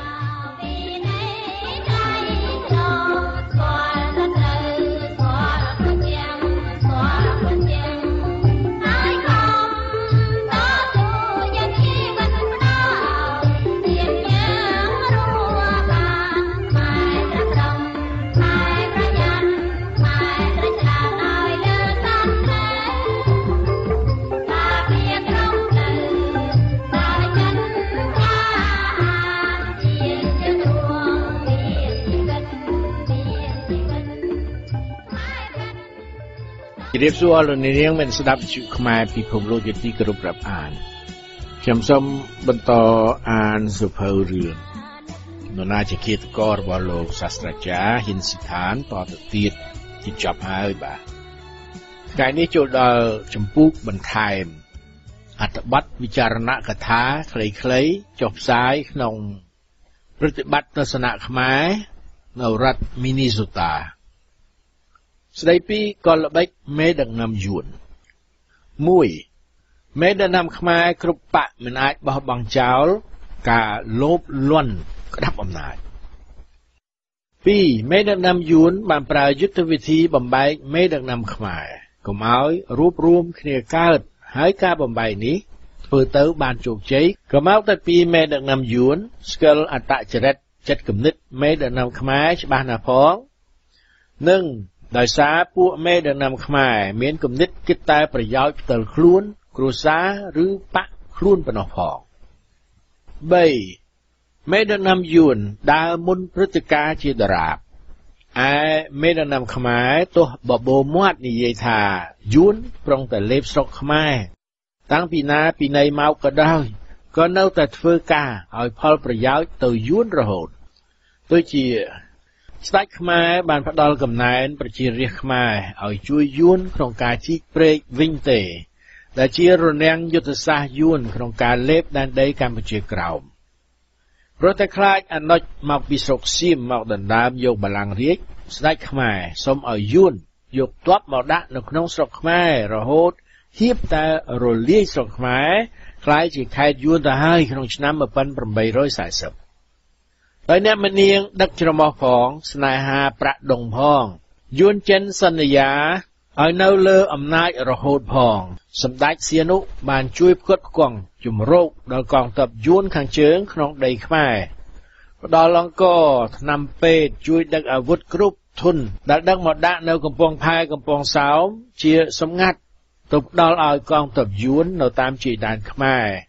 រៀបសួរលោកនាងមានស្ដាប់វិទ្យុខ្មែរពិភពលោកជាទីគោរពរាប់អានខ្ញុំសូមបន្តអានសៀវភៅរឿងនរណាជាឃាតកររបស់លោកសាស្ត្រាចារ្យហ៊ិនស៊ីឋានតទៅទៀតទីចប់ហើយបាទថ្ងៃនេះចូលដល់ចម្ពោះបន្ថែមអត្ថបទវិចារណកថាខ្លីៗចុះផ្សាយក្នុងប្រតិបត្តិទស្សនៈខ្មែរនៅរដ្ឋមីនីសូតាស្ដីពីកលល្បិចមេដឹកនាំយួន 1. មេដឹកនាំខ្មែរគ្រប់បកមិនអាចបោះបង់ចោលការលោភលន់ក្តាប់អំណាច 2. មេដឹកនាំយួនបានប្រើយុទ្ធវិធីបំបែកមេដឹកនាំខ្មែរកុំឲ្យរួបរวมគ្នាកើតហើយការបំបែកនេះធ្វើទៅបានជោគជ័យក៏មកតែពីមេដឹកនាំយួនស្គាល់អត្តចរិតចិត្តគំនិតមេដឹកនាំខ្មែរច្បាស់ណាស់ផងនិងដោយសារពួកមេដឹកនាំខ្មែរមានគំនិតគិតតែប្រយោជន៍ផ្ទាល់ខ្លួនគ្រួសារឬបកខ្លួនប៉ុណ្ណោះផង 3. មេដឹកនាំយួនដើរមុនព្រឹត្តិការណ៍ជាដរាបឯមេដឹកនាំខ្មែរទោះបបោមាត់និយាយថាយួនប្រងតែលេបស្រុកខ្មែរតាំងពីណាពីណីមកក៏ដោយក៏នៅតែធ្វើការឲ្យផលប្រយោជន៍ទៅយួនរហូតដូចជាស្ដេចខ្មែរបានផ្ដល់កំណែនប្រជារាស្ត្រខ្មែរឲ្យជួយយួនក្នុងការជីកព្រែកវិញទេដែលជារនាំងយុទ្ធសាស្ត្រយួនក្នុងការលេបដែនដីកម្ពុជាក្រោមព្រោះតែខ្លាចអនុជមកពីស្រុកសៀមមកដណ្ដើមយកបល្ល័ង្ករាជស្ដេចខ្មែរសូមឲ្យយួនយកទ័ពមកដាក់នៅក្នុងស្រុកខ្មែររហូតហៀបតែរលាយស្រុកខ្មែរខ្លាយជាខេត្តយួនទៅហើយក្នុងឆ្នាំ1840ហើយអ្នកមនាងដឹកច្រមុះផងស្នេហាប្រាក់ដុងផងយួនចិនសន្យាឲ្យនៅលើអំណាចរហូតផងសម្ដេចសៀនុបានជួយផ្គត់ផ្គង់ជំរកដល់កងទ័ពយួនខាងជើងក្នុងដីខ្មែរផ្ដល់អង្គថ្នាំពេទ្យជួយដឹកអាវុធគ្រប់ធុនដែលដឹកមកដាក់នៅកំពង់ផែកំពង់សោមជាសម្ងាត់ទៅផ្ដល់ឲ្យកងទ័ពយួននៅតាមជ័យដែនខ្មែរ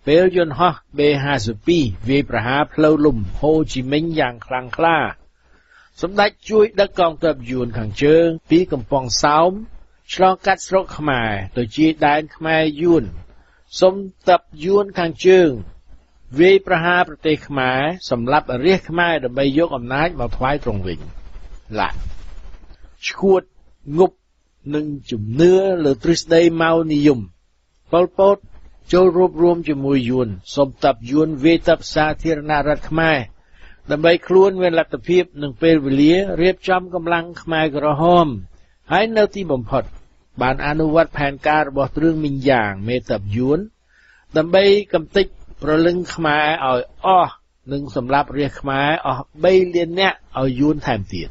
ពេលយន្តហោះ B-52 វាយប្រហារផ្លូវលំហូជីមិញយ៉ាងខ្លាំងក្លាសម្ដេចជួយដឹកកងទ័ពយួនខាងជើងពីកំពង់សោមឆ្លងកាត់ស្រុកខ្មែរទៅជាដែនខ្មែរយួនសុំទ័ពយួនខាងជើងវាយប្រហារប្រទេសខ្មែរសម្លាប់រាជខ្មែរដើម្បីយកអំណាចមកថ្វាយទ្រង់វិញឡាឈួតងប់នឹងជំនឿលើទ្រឹស្ដីម៉ៅនិយមប៉ុលពតចូលរួបរวมជាមួយយួនសុំទ័ពយួនវាយទ័ពសាធារណរដ្ឋខ្មែរដើម្បីខ្លួនមានលទ្ធភាពនឹងពេលវេលារៀបចំកម្លាំងខ្មែរក្រហមហើយនៅទីបំផុតបានអនុវត្តផែនការរបស់ទ្រឿងមីងយ៉ាងមេទ័ពយួនដើម្បីកំទេចប្រលឹងខ្មែរឲ្យអស់និងសម្លាប់រាជខ្មែរអស់3លាននាក់ឲ្យយួនថែមទៀត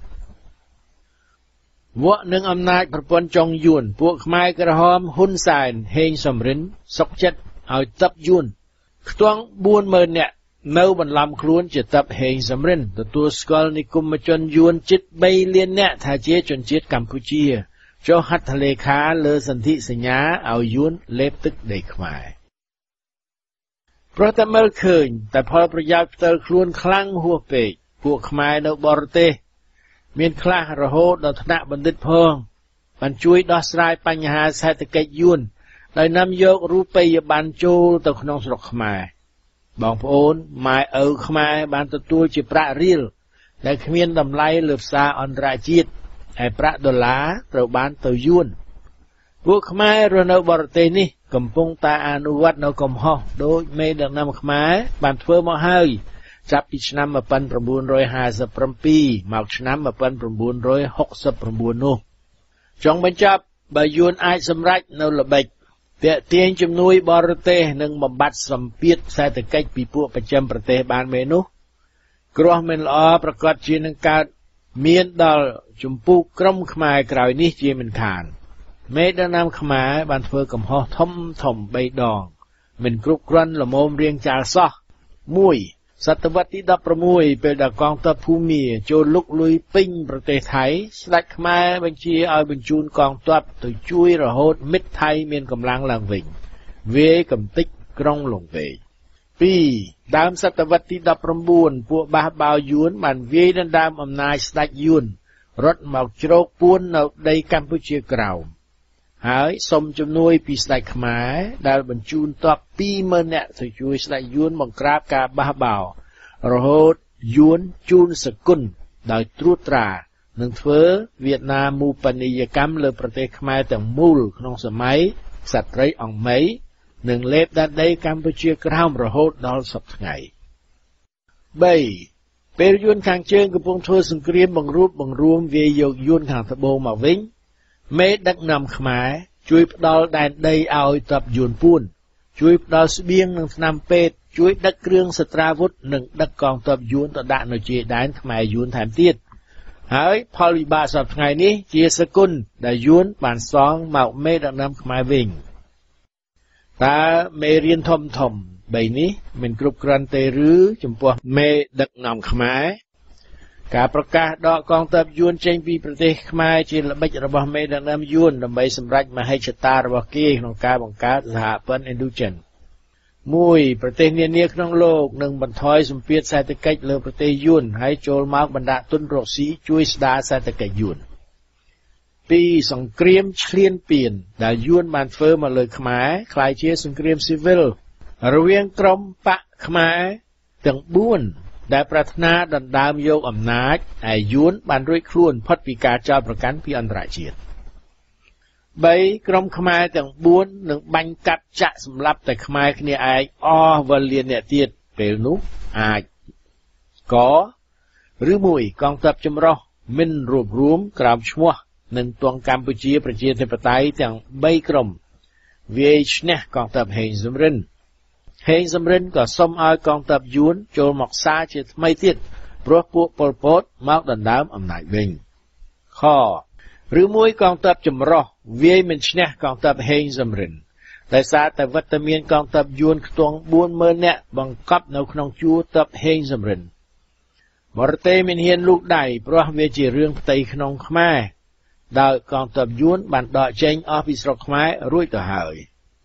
វក់នឹងអំណាចប្រព័ន្ធចុងយួនពួកខ្មែរក្រហមហ៊ុនសែនហេងសំរិនសុកចិត្តឲ្យទ័ពយួនខ្ទង់ 40,000 នាក់នៅបន្លំខ្លួនជាទ័ពហេងសំរិនទទួលស្គាល់និគមជនយួនជិត3លាននាក់ថាជាជនជាតិកម្ពុជាចុះហត្ថលេខាលើសន្ធិសញ្ញាឲ្យយួនលេបទឹកដីខ្មែរព្រោះតែមើលឃើញតែផលប្រយោជន៍ផ្ទាល់ខ្លួនខ្លាំងហួសពេកពួកខ្មែរនៅបរទេសមានខ្លះរហូតដល់ថ្នាក់បណ្ឌិតផងបានជួយដោះស្រាយបញ្ហាសេដ្ឋកិច្ចយួនដោយនាំយករូបិយប័ណ្ណចូលទៅក្នុងស្រុកខ្មែរបងប្អូនម៉ែឪខ្មែរបានទទួលជាប្រាក់រៀលដែលគ្មានតម្លៃលើផ្សារអន្តរជាតិហើយប្រាក់ដុល្លារត្រូវបានទៅយួនពួកខ្មែររស់នៅបរទេសនេះកំពុងតែអនុវត្តនៅកំហុសដោយមេដឹកនាំខ្មែរបានធ្វើមកហើយចាប់ពីឆ្នាំ 1957 មកឆ្នាំ 1969 នោះចុងបញ្ចប់បើយួនអាចសម្រេចនៅល្បិចទាក់ទាញជំនួយបរទេសនិងបំបត្តិសម្ពាធសេដ្ឋកិច្ចពីពួកប្រចាំប្រទេសបានមែននោះគ្រោះមិនល្អប្រកាសជានឹងកើតមានដល់ចម្ពោះក្រុមខ្មែរក្រោយនេះជាមិនខានមេដឹកនាំខ្មែរបានធ្វើកំហុសធំ3ដងមិនគ្រប់គ្រាន់ល្មមរៀងចាលសោះ1សតវត្សទី 16 ពេលដែលកងទ័ពភូមាចូលលុកលុយពេញប្រទេសថៃស្ដេចខ្មែរបញ្ជាឲ្យបញ្ជូនកងទ័ពទៅជួយរហូតមិត្តថៃមានកម្លាំងឡើងវិញវាយកំទេចក្រុងលង្វែក2ដើមសតវត្សទី 19 ពួកបះបោយួនបានវាយដណ្ដើមអំណាចស្ដេចយួនរត់មកជ្រោកពួននៅដីកម្ពុជាក្រោមហើយសុំជំនួយពីស្ដេចខ្មែរដែលបញ្ជូនទ័ព 20,000 នាក់ទៅជួយស្ដេចយួនបង្ក្រាបការបះបោររហូតយួនជូនសគុណដោយត្រួតត្រានឹងធ្វើវៀតណាមូបនីយកម្មលើប្រទេសខ្មែរទាំងមូលក្នុងសម័យក្សត្រីអង្គមីនិងលេបដែនដីកម្ពុជាក្រោមរហូតដល់សព្វថ្ងៃ3ពេលយួនខាងជើងកំពុងធ្វើសង្គ្រាមបង្រួបបង្រួមវាយយកយួនខាងត្បូងមកវិញមេដឹកនាំខ្មែរជួយផ្ដល់ដែនដីឲ្យទ័ពយួនពួនជួយផ្ដល់ស្បៀងនិងថ្នាំពេទ្យជួយដឹកគ្រឿងសត្រាវុធនិងដឹកកងទ័ពយួនទៅដាក់នៅជាដែនខ្មែរយួនថែមទៀតហើយផលវិបាកសប្តាហ៍ថ្ងៃនេះជាសគុណដែលយួនបានសងមកមេដឹកនាំខ្មែរវិញតើមេរៀនធំ3នេះមិនគ្រប់គ្រាន់ទេឬចំពោះមេដឹកនាំខ្មែរការប្រកាសដកកងទ័ពយួនចេញពីប្រទេសខ្មែរជាល្បិចរបស់មេដឹកនាំយួនដើម្បីសម្រេចមហិច្ឆតារបស់គេក្នុងការបង្កើតសហព័ន្ធឥណ្ឌូចិន1ប្រទេសនានាក្នុងលោកនឹងបន្ថយសម្ពាធសេដ្ឋកិច្ចលើប្រទេសយួនហើយចូលមកបណ្ដាក់ទុនរកស៊ីជួយស្ដារសេដ្ឋកិច្ចយួន2សង្គ្រាមឈ្លានពានដែលយួនបានធ្វើមកលើខ្មែរคล้ายជាសង្គ្រាមស៊ីវិលរវាងក្រុមបកខ្មែរទាំង4ដែលប្រាថ្នាដណ្ដើមយកអំណាចហើយយួនបានរួចខ្លួនផុតពីការចោទប្រកាន់ពីអន្តរជាតិ3ក្រុមខ្មែរទាំង4នឹងបាញ់កាត់ចាក់សម្លាប់តែខ្មែរគ្នាឯងអស់វេលាអ្នកទៀតពេលនោះអាចកឬ1កងទ័ពចម្រុះមិនរួបរวมក្រោមឈ្មោះនឹងទងកម្ពុជាប្រជាធិបតេយ្យទាំង3ក្រុមវាយឈ្នះកងទ័ពហេងសំរិនក៏សុំឲ្យកងទ័ពយួនចូលមកសារជាថ្មីទៀតព្រោះពួកប៉ុលពតមកដណ្ដើមអំណាចវិញខឬ1កងទ័ពចម្រុះវាយមិនឈ្នះកងទ័ពហេងសំរិនដោយសារតែវត្តមានកងទ័ពយួនខ្ទង់ 40,000 នាក់បង្កប់នៅក្នុងជួរទ័ពហេងសំរិនបរទេសមិនហ៊ានលូកដៃព្រោះវាជារឿងផ្ទៃក្នុងខ្មែរដោយកងទ័ពយួនបានដកចេញអស់ពីស្រុកខ្មែររួចទៅហើយ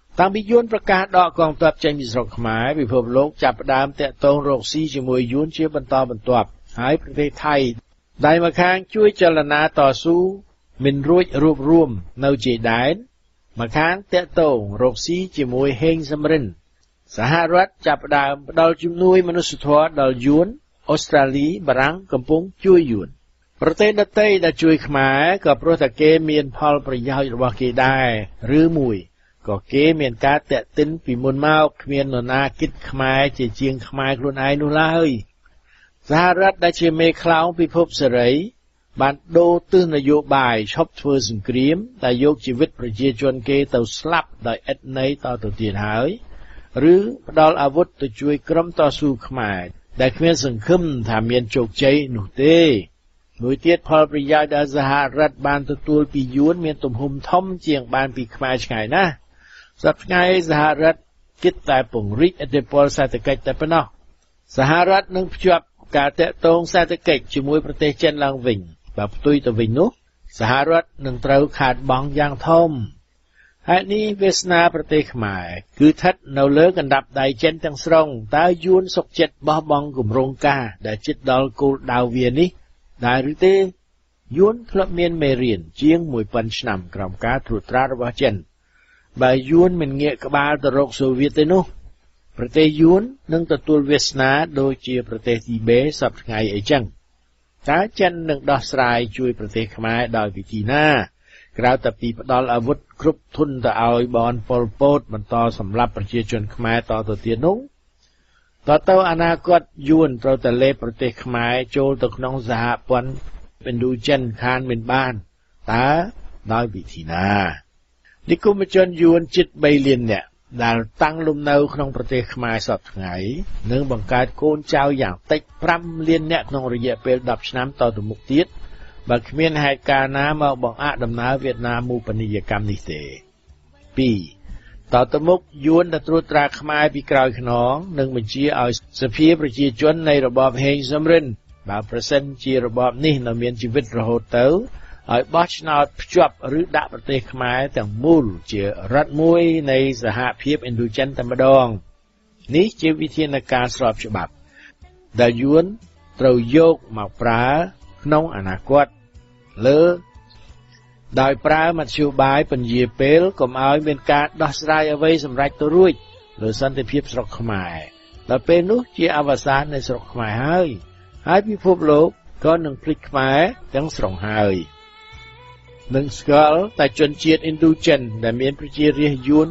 តាំងពីយួនប្រកាសដកកងទ័ពចេញពីស្រុកខ្មែរពិភពលោកចាប់ផ្ដើមតាក់ទងរកស៊ីជាមួយយួនជាបន្តបន្ទាប់ហើយប្រទេសថៃដែលមកខាងជួយចលនាតស៊ូមិនរួចរួបរวมនៅជាដែនមកខាងតាក់ទងរកស៊ីជាមួយហេងសំរិនសហរដ្ឋចាប់ផ្ដើមផ្ដល់ជំនួយមនុស្សធម៌ដល់យួនអូស្ត្រាលីបារាំងកំពុងជួយយួនប្រទេសដទៃដែលជួយខ្មែរក៏ព្រោះតែគេមានផលប្រយោជន៍របស់គេដែរឬមួយក៏គេមានការតាក់ទិនពីមុនមកគ្មាននរណាគិតខ្មែរជាជាងខ្មែរខ្លួនឯងនោះឡើយសហរដ្ឋដែលជាមេខ្លោងពិភពសេរីបានដូរទិសនយោបាយឈប់ធ្វើសង្គ្រាមតែយកជីវិតប្រជាជនគេទៅស្លាប់ដោយឥតន័យតទៅទៀតហើយឬផ្ដល់អាវុធទៅជួយក្រុមតស៊ូខ្មែរដែលគ្មានសង្ឃឹមថាមានជោគជ័យនោះទេមួយទៀតផលប្រយោជន៍ដែលសហរដ្ឋបានទទួលពីយួនមានទំហំធំជាងបានពីខ្មែរឆ្ងាយណាស់សប្តាហ៍ថ្ងៃសហរដ្ឋគិតតែពង្រីកឥទ្ធិពលសេដ្ឋកិច្ចតែប៉ុណ្ណោះសហរដ្ឋនឹងភ្ជាប់ការតាក់ទងសេដ្ឋកិច្ចជាមួយប្រទេសចិនឡើងវិញបើផ្ទុយទៅវិញនោះសហរដ្ឋនឹងត្រូវខាតបង់យ៉ាងធំហេតុនេះវាសនាប្រទេសខ្មែរគឺស្ថិតនៅលើកណ្ដាប់ដៃចិនទាំងស្រុងតើយួនសុខចិត្តបោះបង់គម្រោងការដែលជិតដល់គោលដៅវានេះដែរឬទេយួនធ្លាប់មានមេរៀនជាង 1000 ឆ្នាំក្រោមការត្រួតត្រារបស់ចិនបើយួនមិនងាកក្បាលទៅរកសូវៀតទេនោះប្រទេសយួននឹងទទួលវាសនាដូចជាប្រទេសទីបេសប្តាហ៍ថ្ងៃអីចឹងតើចិននឹងដោះស្រាយជួយប្រទេសខ្មែរដោយវិធីណាក្រៅតែពីផ្ដល់អាវុធគ្រប់ធុនទៅឲ្យបនប៉ុលពតបន្តសម្លាប់ប្រជាជនខ្មែរតទៅទៀតនោះតទៅអនាគតយួនត្រូវតែលេបប្រទេសខ្មែរចូលទៅក្នុងសហព័ន្ធឥណ្ឌូចិនខានមិនបានតើដោយវិធីណានិគមជនយួនជិត3លាននាក់ដែលតាំងលំនៅក្នុងប្រទេសខ្មែរសប្តាហ៍ថ្ងៃនឹងបង្កើតកូនចៅយ៉ាងតិច5លាននាក់ក្នុងរយៈពេល10ឆ្នាំតទៅមុខទៀតបើគ្មានហេតុការណ៍ណាមកបង្អាក់ដំណើរវៀតណាមមូបនីយកម្មនេះទេ2តទៅមុខយួនដែលត្រួតត្រាខ្មែរពីក្រោយខ្នងនឹងបញ្ជាឲ្យសភាប្រជាជននៃរបបហេងសំរិនបើប្រសិនជារបបនេះនៅមានជីវិតរហូតទៅឲ្យបោះឆ្នោតភ្ជាប់ឬដាក់ប្រទេសខ្មែរទាំងមូលជារដ្ឋមួយនៃសហភាពឥណ្ឌូចិនតែម្ដងនេះជាវិធានការស្របច្បាប់ដែលយួនត្រូវយកមកប្រើក្នុងអនាគតលើដោយប្រើមធ្យោបាយពន្យាពេលកុំឲ្យមានការដោះស្រាយអ្វីសម្រេចទៅរួចលើសន្តិភាពស្រុកខ្មែរដល់ពេលនោះជាអវសាននៃស្រុកខ្មែរហើយពិភពលោកក៏នឹងភ្លេចខ្មែរទាំងស្រុងហើយនឹងស្គាល់តែជនជាតិឥណ្ឌូចិនដែលមានប្រជារាស្ត្រយួន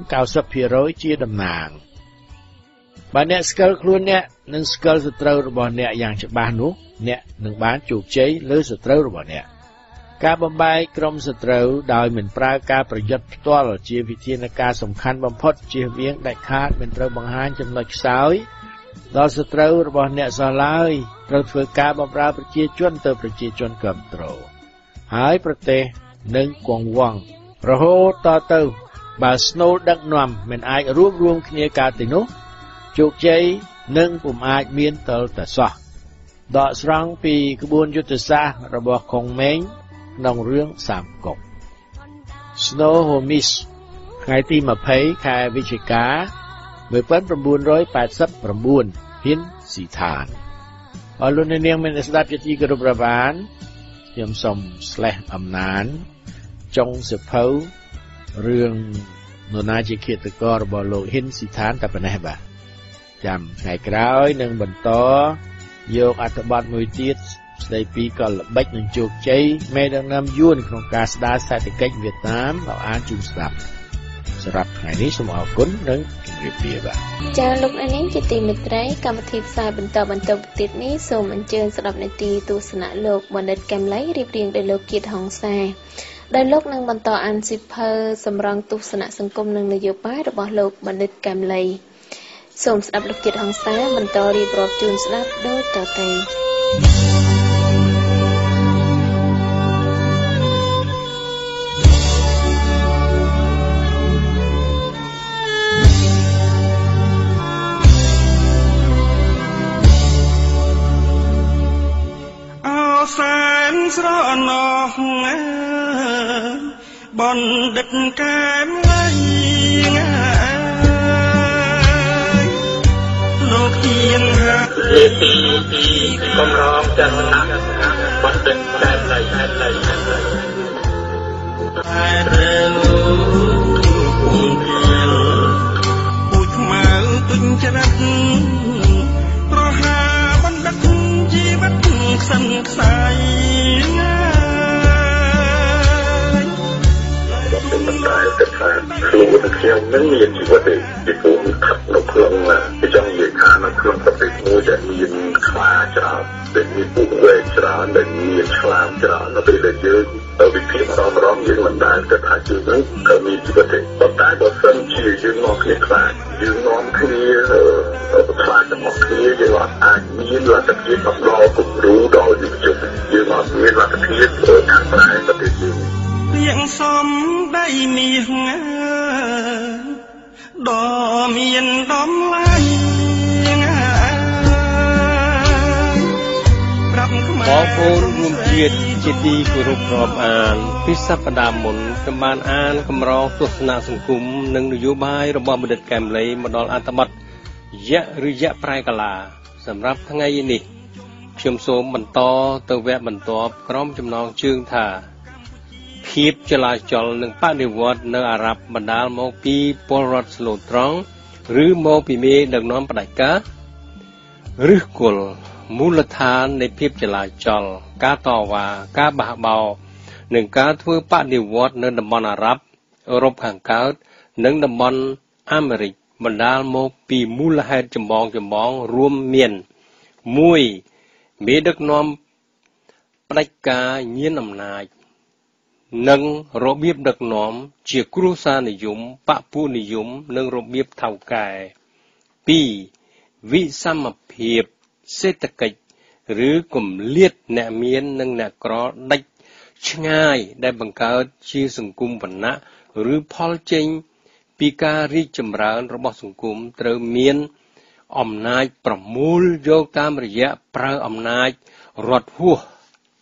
90% ជាតំណាងបើអ្នកស្គាល់ខ្លួនអ្នកនិងស្គាល់សត្រូវរបស់អ្នកយ៉ាងច្បាស់នោះអ្នកនឹងបានជោគជ័យលើសត្រូវរបស់អ្នកការបំបែកក្រុមសត្រូវដោយមិនប្រើការប្រយុទ្ធផ្ទាល់ជាវិធានការសំខាន់បំផុតជៀសវាងដាច់ខាតមិនត្រូវបង្ហាញចំណុចខ្សោយដល់សត្រូវរបស់អ្នកសោះឡើយត្រូវធ្វើការបម្រើប្រជាជនទៅប្រជាជនគាំទ្រហើយប្រទេសនឹងគង់វង្សរហូតតទៅបើស្នូលដឹកនាំមិនអាចរួបរวมគ្នាកើតទេនោះជោគជ័យនឹងពុំអាចមានតលតែសោះដកស្រង់ពីក្បួនយុទ្ធសាស្ត្ររបស់ខុងម៉េងក្នុងរឿងសាមកុក Snow Homies ថ្ងៃទី20ខែវិច្ឆិកា1989ហ៊ានស៊ីឋានអរលោកអ្នកនាងមានស្ដាប់ជាទីគោរពរាប់អានខ្ញុំសូមស្លេះអំណានចុងសិភៅរឿងនរណាជាឃាតកររបស់លោកហ៊ានស៊ីឋានតែប៉ុណ្ណេះបាទចាំថ្ងៃក្រោយនឹងបន្តយកអត្ថបទមួយទៀតស្ដីពីកលល្បិចនិងជោគជ័យមេដឹកនាំយួនក្នុងការស្ដារសេដ្ឋកិច្ចវៀតណាមមកអានជូនស្ដាប់សម្រាប់ថ្ងៃនេះសូមអរគុណនិងជម្រាបលាបាទចា៎លោកអ្នកនាងជាទីមេត្រីកម្មវិធីផ្សាយបន្តទៀតនេះសូមអញ្ជើញស្ដាប់នាទីទស្សនៈលោកបណ្ឌិតកែមលីរៀបរៀងដោយលោកគៀតហង្សាដែលលោកនឹងបន្តអានសៀវភៅសម្រងទស្សនៈសង្គមនិងនយោបាយរបស់លោកបណ្ឌិតកែមលីសូមស្ដាប់លោកគៀតហង្សាបន្តរៀបរាប់ជូនស្ដាប់ដូចតទៅសែនស្រណោះបណ្ឌិតកែមលីជាទីកំរងចរណៈបណ្ឌិតតែឡៃតែរឿងពុំជាពូជខ្មៅទុញច្រិតប្រហាបណ្ឌិតជីវិតខ្សឹងខ្សែតែថាខ្លួនខ្ញុំនឹងមានជីវិតពីព្រោះខាត់នៅក្នុងចង់និយាយថានៅក្នុងប្រទេសមួយដែលមានខ្លាច្រើនដែលមានពួកវែកច្រើនដែលមានឆ្លាមច្រើននៅពេលដែលយើងវិភាគរំយើងមិនដែលគិតថាយើងនឹងក៏មានជីវិតទេប៉ុន្តែបើសិនជាយើងនាំគ្នាខ្លាចយើងនាំគ្នាខ្លាចទាំងអស់គ្នាយើងអាចមានលទ្ធភាពបំណងគំរូដល់យុវជនយើងអត់មានលទ្ធភាពខាងប្រែប្រទេសយើងយ៉ាងសំដីមាសដ៏មានដំឡៃបងប្អូនរួមជាតិជាទីគោរពរាប់អានពីសប្តាហ៍មុនខ្ញុំបានអានកម្រងទស្សនៈសង្គមនិងនយោបាយរបស់បណ្ឌិតកែមលីមកដល់អត្ថបទយៈឬយៈប្រែកាឡាសម្រាប់ថ្ងៃនេះខ្ញុំសូមបន្តទៅវគ្គបន្ទាប់ក្រុមចំណងជើងថាភាពចលាចលនិងបដិវត្តនៅអារ៉ាប់បណ្ដាលមកពីពលរដ្ឋស្លូតត្រង់ឬមកពីមេដឹកនាំផ្ដាច់ការឬគល់មូលដ្ឋាននៃភាពចលាចលការតវ៉ាការបះបោរនិងការធ្វើបដិវត្តនៅតំបន់អារ៉ាប់អឺរ៉ុបខាងកើតនិងតំបន់អាមេរិកបណ្ដាលមកពីមូលហេតុចម្បងរួមមាន1មេដឹកនាំផ្ដាច់ការញៀនអំណាចនិងរបៀបដឹកនាំជាគ្រួសារនិយមបពុនិយមនិងរបៀបថៅកែ2វិសមភាពសេដ្ឋកិច្ចឬគម្លាតអ្នកមាននិងអ្នកក្រដាច់ឆ្ងាយដែលបង្កើតជាសង្គមវណ្ណៈឬផលចេញពីការរីកចម្រើនរបស់សង្គមត្រូវមានអំណាចប្រមូលយកតាមរយៈប្រើអំណាចរដ្ឋហួស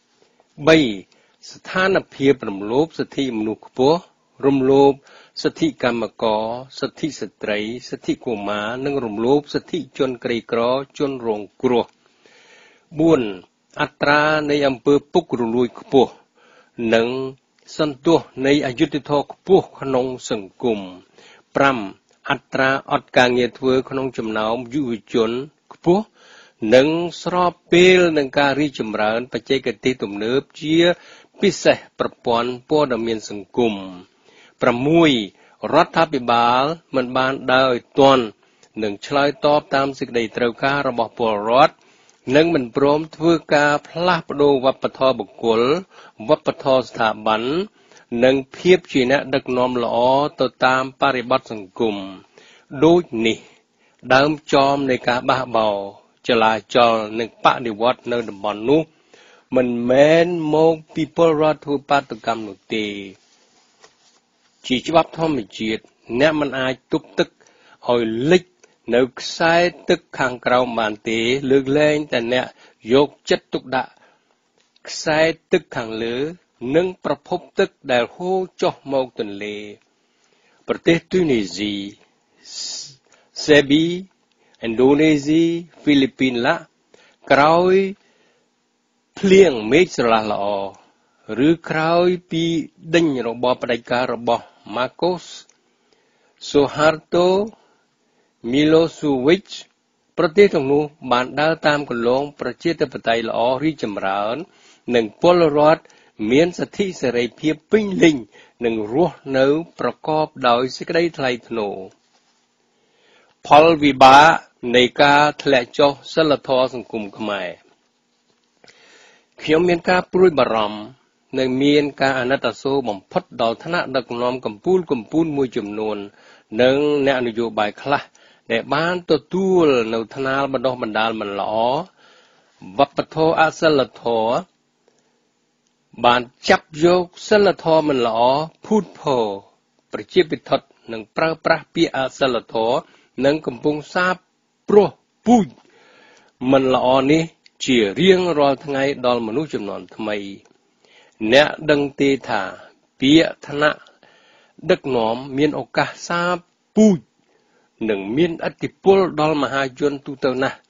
3ស្ថានភាពរំលោភសិទ្ធិមនុស្សខ្ពស់រំលោភសិទ្ធិកម្មករសិទ្ធិស្ត្រីសិទ្ធិកុមារនិងរំលោភសិទ្ធិជនក្រីក្រជនរងគ្រោះ4អត្រានៃអំពើពុករលួយខ្ពស់និងសន្ទុះនៃអយុត្តិធម៌ខ្ពស់ក្នុងសង្គម5អត្រាអត់ការងារធ្វើក្នុងចំណោមយុវជនខ្ពស់និងស្របពេលនឹងការរីកចម្រើនបច្ចេកទេសទំនើបជាពិសេសប្រព័ន្ធព័ត៌មានសង្គម6រដ្ឋាភិបាលមិនបានដើរឲ្យទាន់នឹងឆ្លើយតបតាមសេចក្តីត្រូវការរបស់ពលរដ្ឋនិងមិនព្រមធ្វើការផ្លាស់ប្ដូរវប្បធម៌បុគ្គលវប្បធម៌ស្ថាប័ននិងភាពជាអ្នកដឹកនាំល្អទៅតាមបរិបទសង្គមដូចនេះដើមចមនៃការបះបោរចលាចលនិងបដិវត្តនៅតំបន់នោះមិនមែនមកពីពលរដ្ឋធ្វើបាតុកម្មនោះទេជាច្បាប់ធម្មជាតិអ្នកមិនអាចទប់ទឹកឲ្យលិចនៅខ្សែទឹកខាងក្រោមបានទេលើកលែងតែអ្នកយកចិត្តទុកដាក់ខ្សែទឹកខាងលើនិងប្រភពទឹកដែលហូរចុះមកទន្លេប្រទេសទូនីស៊ីសេប៊ីឥណ្ឌូនេស៊ីហ្វីលីពីនឡាក្រោយភ្លៀងមេឃស្រឡះល្អឬក្រោយពីដេញរបបផ្ដាច់ការរបស់ Marcos Suharto Milosevic ប្រទេសទាំងនោះបានដើរតាមគន្លងប្រជាធិបតេយ្យល្អរីកចម្រើននិងពលរដ្ឋមានសិទ្ធិសេរីភាពពេញលេញនិងរស់នៅប្រកបដោយសេចក្តីថ្លៃថ្នូរផលវិបាកនៃការធ្លាក់ចុះសិលធម៌សង្គមខ្មែរខ្ញុំមានការព្រួយបារម្ភនិងមានការអាណិតអាសូរបំផុតដល់ថ្នាក់ដឹកនាំកម្ពុជាមួយចំនួននិងអ្នកនយោបាយខ្លះដែលបានទទួលនៅថ្នាលបណ្ដុះបណ្ដាលមិនល្អវប្បធម៌អសិលធម៌បានចាប់យកសិលធម៌មិនល្អភូតភរប្រជាពិធនិងប្រើប្រាស់ពាក្យអសិលធម៌និងកំពុងសាបព្រោះពូជមិនល្អនេះជារៀងរាល់ថ្ងៃដល់មនុស្សជំនាន់ថ្មីអ្នកដឹងទេថាពាក្យឋានៈដឹកនាំមានឱកាសសាបពូជនិងមានឥទ្ធិពលដល់មហាជនទូទៅណាស់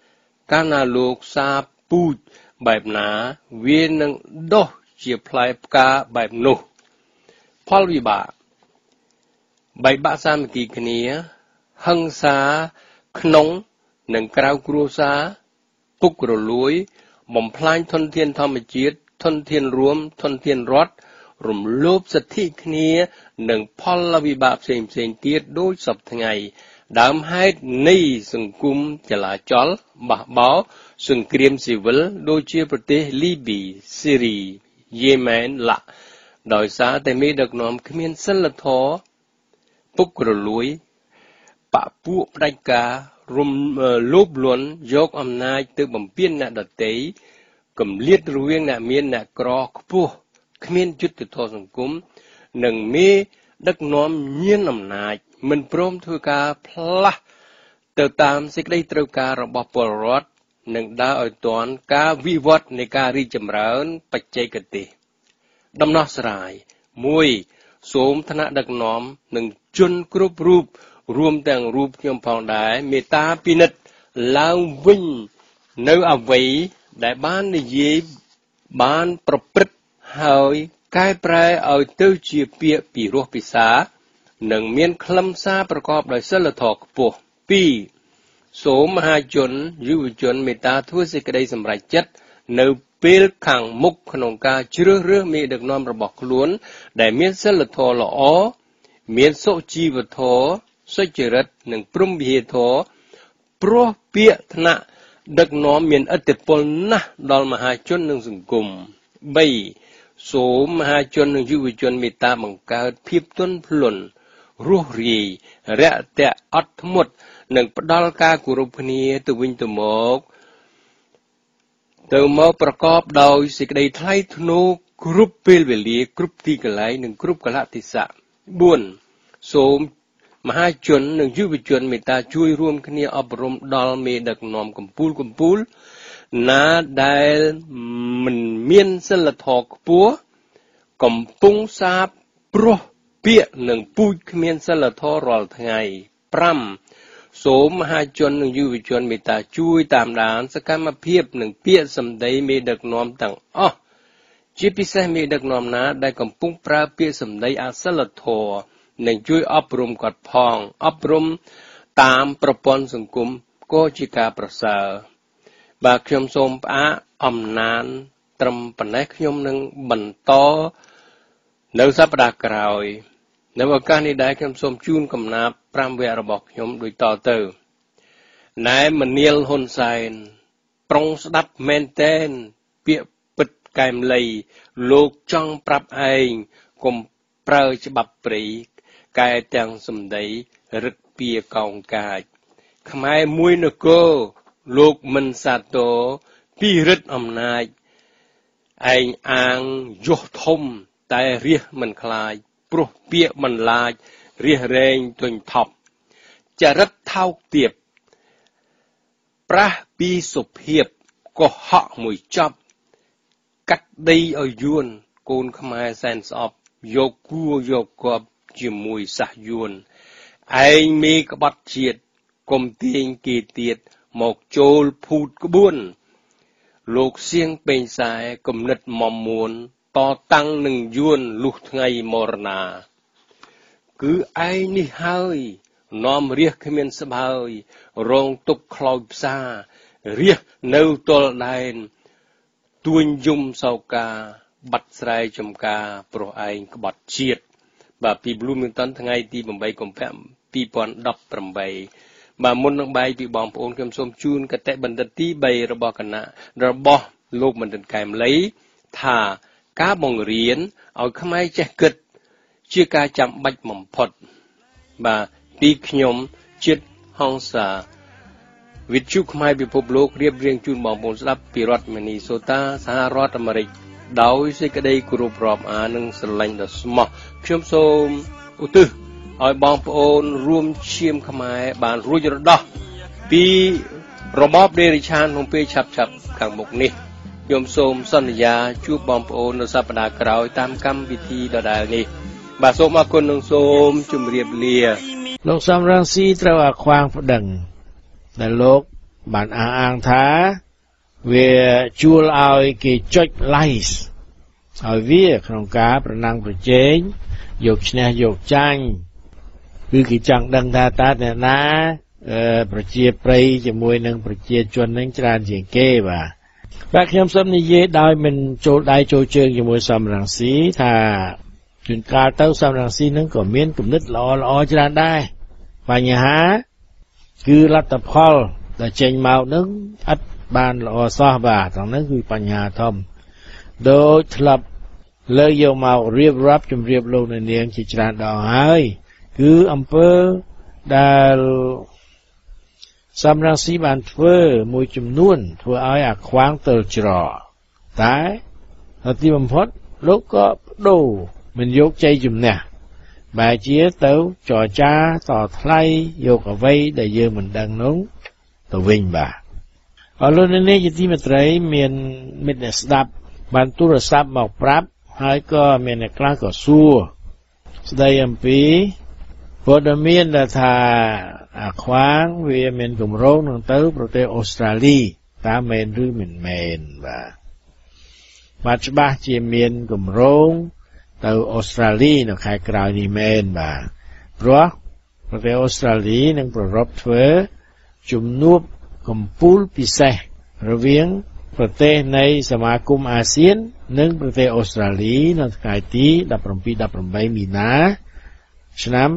កាលណាលោកសាពូជបែបណាវានឹងដុះជាផ្លែផ្កាបែបនោះផលវិបាកបែកបាក់សាមគ្គីគ្នាហិង្សាក្នុងនិងក្រៅគ្រួសារពុករលួយបំផ្លាញធនធានធម្មជាតិធនធានរួមធនធានរដ្ឋរំលោភសិទ្ធិគ្នានិងផលវិបាកផ្សេងៗទៀតដូចសពថ្ងៃដើមហេតុនៃសង្គមចលាចលបះបោរសង្គ្រាមស៊ីវិលដូចជាប្រទេសលីប៊ីស៊ីរីយេម៉ែនឡាដោយសារតែមេដឹកនាំគ្មានសិលធម៌ពុករលួយបពួកផ្ដាច់ការរំលោភលន់យកអំណាចទៅបំពានអ្នកដទៃគម្លាតរវាងអ្នកមានអ្នកក្រខ្ពស់គ្មានយុត្តិធម៌សង្គមនិងមេដឹកនាំញៀនអំណាចមិនព្រមធ្វើការផ្លាស់ទៅតាមសេចក្តីត្រូវការរបស់ពលរដ្ឋនិងដើរឲ្យទាន់ការវិវត្តនៃការរីកចម្រើនបច្ចេកទេសដំណោះស្រាយ1សូមថ្នាក់ដឹកនាំនិងជនគ្រប់រូបរួមទាំងរូបខ្ញុំផងដែរមេត្តាពិនិត្យឡើងវិញនៅអ្វីដែលបាននិយាយបានប្រព្រឹត្តហើយកែប្រែឲ្យទៅជាពាក្យពិរោះពិសានិងមានខ្លឹមសារប្រកបដោយសីលធម៌ខ្ពស់2សូមមហាជនយុវជនមេត្តាធ្វើសេចក្តីសម្រេចចិត្តនៅពេលខាងមុខក្នុងការជ្រើសរើសមេដឹកនាំរបស់ខ្លួនដែលមានសីលធម៌ល្អមានសុជីវធម៌សុចរិតនិងព្រហ្មវិហារធម៌ព្រោះពាក្យថ្នាក់ដឹកនាំមានឥទ្ធិពលណាស់ដល់មហាជននិងសង្គម3សូមមហាជននិងយុវជនមេត្តាបង្កើតភាពទន់ភ្លន់រស់រាយរាក់ទាក់អត់ធ្មត់និងផ្ដល់ការគោរពគ្នាទៅវិញទៅមកប្រកបដោយសេចក្តីថ្លៃថ្នូរគ្រប់ពេលវេលាគ្រប់ទីកន្លែងនិងគ្រប់កលៈទេសៈ4សូមមហាជននិងយុវជនមេត្តាជួយរួមគ្នាអប់រំដល់មេដឹកនាំកំពូលណាដែលមិនមានសិលធម៌ខ្ពស់កំពុងសាបព្រោះពាក្យនិងពូជគ្មានសិលធម៌រាល់ថ្ងៃ5សូមមហាជននិងយុវជនមេត្តាជួយតាមដានសកម្មភាពនិងពាក្យសម្ដីមេដឹកនាំទាំងអស់ជាពិសេសមេដឹកនាំណាដែលកំពុងប្រើពាក្យសម្ដីអសិលធម៌និងជួយអប់រំគាត់ផងអប់រំតាមប្រព័ន្ធសង្គមក៏ជាការប្រសើរបាទខ្ញុំសូមផ្អាកអំណានត្រឹមប៉ុណ្ណេះខ្ញុំនឹងបន្តនៅសប្តាហ៍ក្រោយនៅឱកាសនេះដែរខ្ញុំសូមជូនកំណាព្យ5វគ្គរបស់ខ្ញុំដូចតទៅណែមនាលហ៊ុនសែនប្រុងស្ដាប់មែនតែនពាក្យពិតកែមលៃលោកចង់ប្រាប់ឯងកុំប្រើច្បាប់ព្រៃកែទាំងសម្ដីរឹកពៀកោងកាចខ្មែរមួយនគរលោកមិនសាទរពីរិទ្ធអំណាចឯងអាងយុះធំតែរះមិនខ្លាចព្រោះពាក្យមិនឡាចរះរែងទុញថប់ចរិតថោកទាបប្រះពីសុភាពកុហកមួយចប់កាត់ដីឲ្យយួនកូនខ្មែរសែនស្អប់យកគួយកគប់ជាមួយសះយួនឯងមេក្បត់ជាតិកុំទាញគេទៀតមកចូលភូតក្បួនលោកសៀងពេញសែគំនិតមមួនតតាំងនឹងយួនលុះថ្ងៃមរណាគឺឯងនេះហើយនាំរះគ្មានស្បើយរងទុកខ្លោចផ្សារះនៅទល់ដែនទួញយំសោកាបាត់ស្រែចំការព្រោះឯងក្បត់ជាតិបាទពី Bloomington ថ្ងៃទី8កុម្ភៈ2018បាទមុននឹងបែកពីបងប្អូនខ្ញុំសូមជូនកតេបណ្ឌិតទី3របស់គណៈរបស់លោកបណ្ឌិតកែមលីថាការបង្រៀនឲ្យខ្មែរចេះគិតជាការចាំបាច់បំផុតបាទពីខ្ញុំជាតិហង្សាវិទ្យុខ្មែរពិភពលោករៀបរៀងជូនបងប្អូនស្ដាប់ពីរដ្ឋមីនីសូតាសហរដ្ឋអាមេរិកដោយសេចក្តីគោរពរាប់អាននិងស្រឡាញ់ដ៏ស្មោះខ្ញុំសូមឧទ្ទិសឲ្យបងប្អូនរួមឈាមខ្មែរបានរួចរដោះពីរបបដេរិឆានក្នុងពេលឆាប់ៗខាងមុខនេះខ្ញុំសូមសន្យាជួបបងប្អូននៅសប្តាហ៍ក្រោយតាមកម្មវិធីដដែលនេះបាទសូមអរគុណនិងសូមជម្រាបលាលោកសំរងស៊ីត្រូវអាខ្វាងប្តឹងដែលលោកបានអះអាងថាវាជួលឲ្យគេចុច lies ឲ្យវាក្នុងការប្រណាំងប្រជែងយកឈ្នះយកចាញ់គឺគេចង់ដឹងថាតើអ្នកណាប្រជាប្រិយជាមួយនឹងប្រជាជននឹងច្រើនជាងគេបាទខ្ញុំសូមនិយាយដោយមិនចូលដៃចូលជើងជាមួយសំរងស៊ីថាជួនកាលទៅសំរងស៊ីនឹងក៏មានគំនិតល្អៗច្រើនដែរបញ្ហាគឺលទ្ធផលដែលចេញមកនឹងអត់បានល្អសោះបាទទាំងនោះគឺបញ្ហាធំដូចធ្លាប់លើកយកមករៀបរាប់ជម្រាបលោកអ្នកនាងជាច្រើនដងហើយគឺអំពើដែលសំរងស៊ីបានធ្វើមួយចំនួនធ្វើឲ្យអាខ្វាងទើច្រតែទីបំផុតលោកក៏បដូរមិនយកជ័យជំនះបែរជាទៅចរចាតថ្លៃយកអ្វីដែលយើងមិនដឹងនោះទៅវិញបាទអរលោកអ្នកជាទីមេត្រីមានមិត្តអ្នកស្ដាប់បានទូរស័ព្ទមកប្រាប់ហើយក៏មានអ្នកខ្លះក៏សួរស្ដីអំពីព័ត៌មានដែលថាអាខ្វាងវាមានគម្រោងនឹងទៅប្រទេសអូស្ត្រាលីតើមែនឬមិនមែនបាទច្បាស់ជាមានគម្រោងទៅអូស្ត្រាលីនៅខែក្រោយនេះមែនបាទព្រោះប្រទេសអូស្ត្រាលីនឹងប្រារព្ធធ្វើជំនួបកំពូលពិសេសរវាងប្រទេសនៃសមាគមអាស៊ាននិងប្រទេសអូស្ត្រាលីនៅថ្ងៃទី17-18 មីនាឆ្នាំ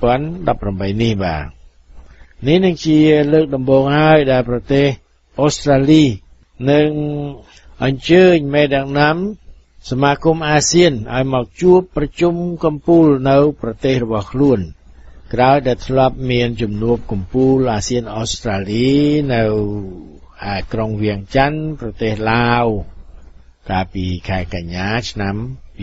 2018នេះបាទនេះនឹងជាលើកដំបូងហើយដែលប្រទេសអូស្ត្រាលីនឹងអញ្ជើញមេដឹកនាំសមាគមអាស៊ានឲ្យមកជួបប្រជុំកំពូលនៅប្រទេសរបស់ខ្លួនក្រោយដែលធ្លាប់មានជំនួបកំពូលអាស៊ានអូស្ត្រាលីនៅក្រុងវៀងច័ន្ទប្រទេសឡាវកាលពីខែកញ្ញាឆ្នាំ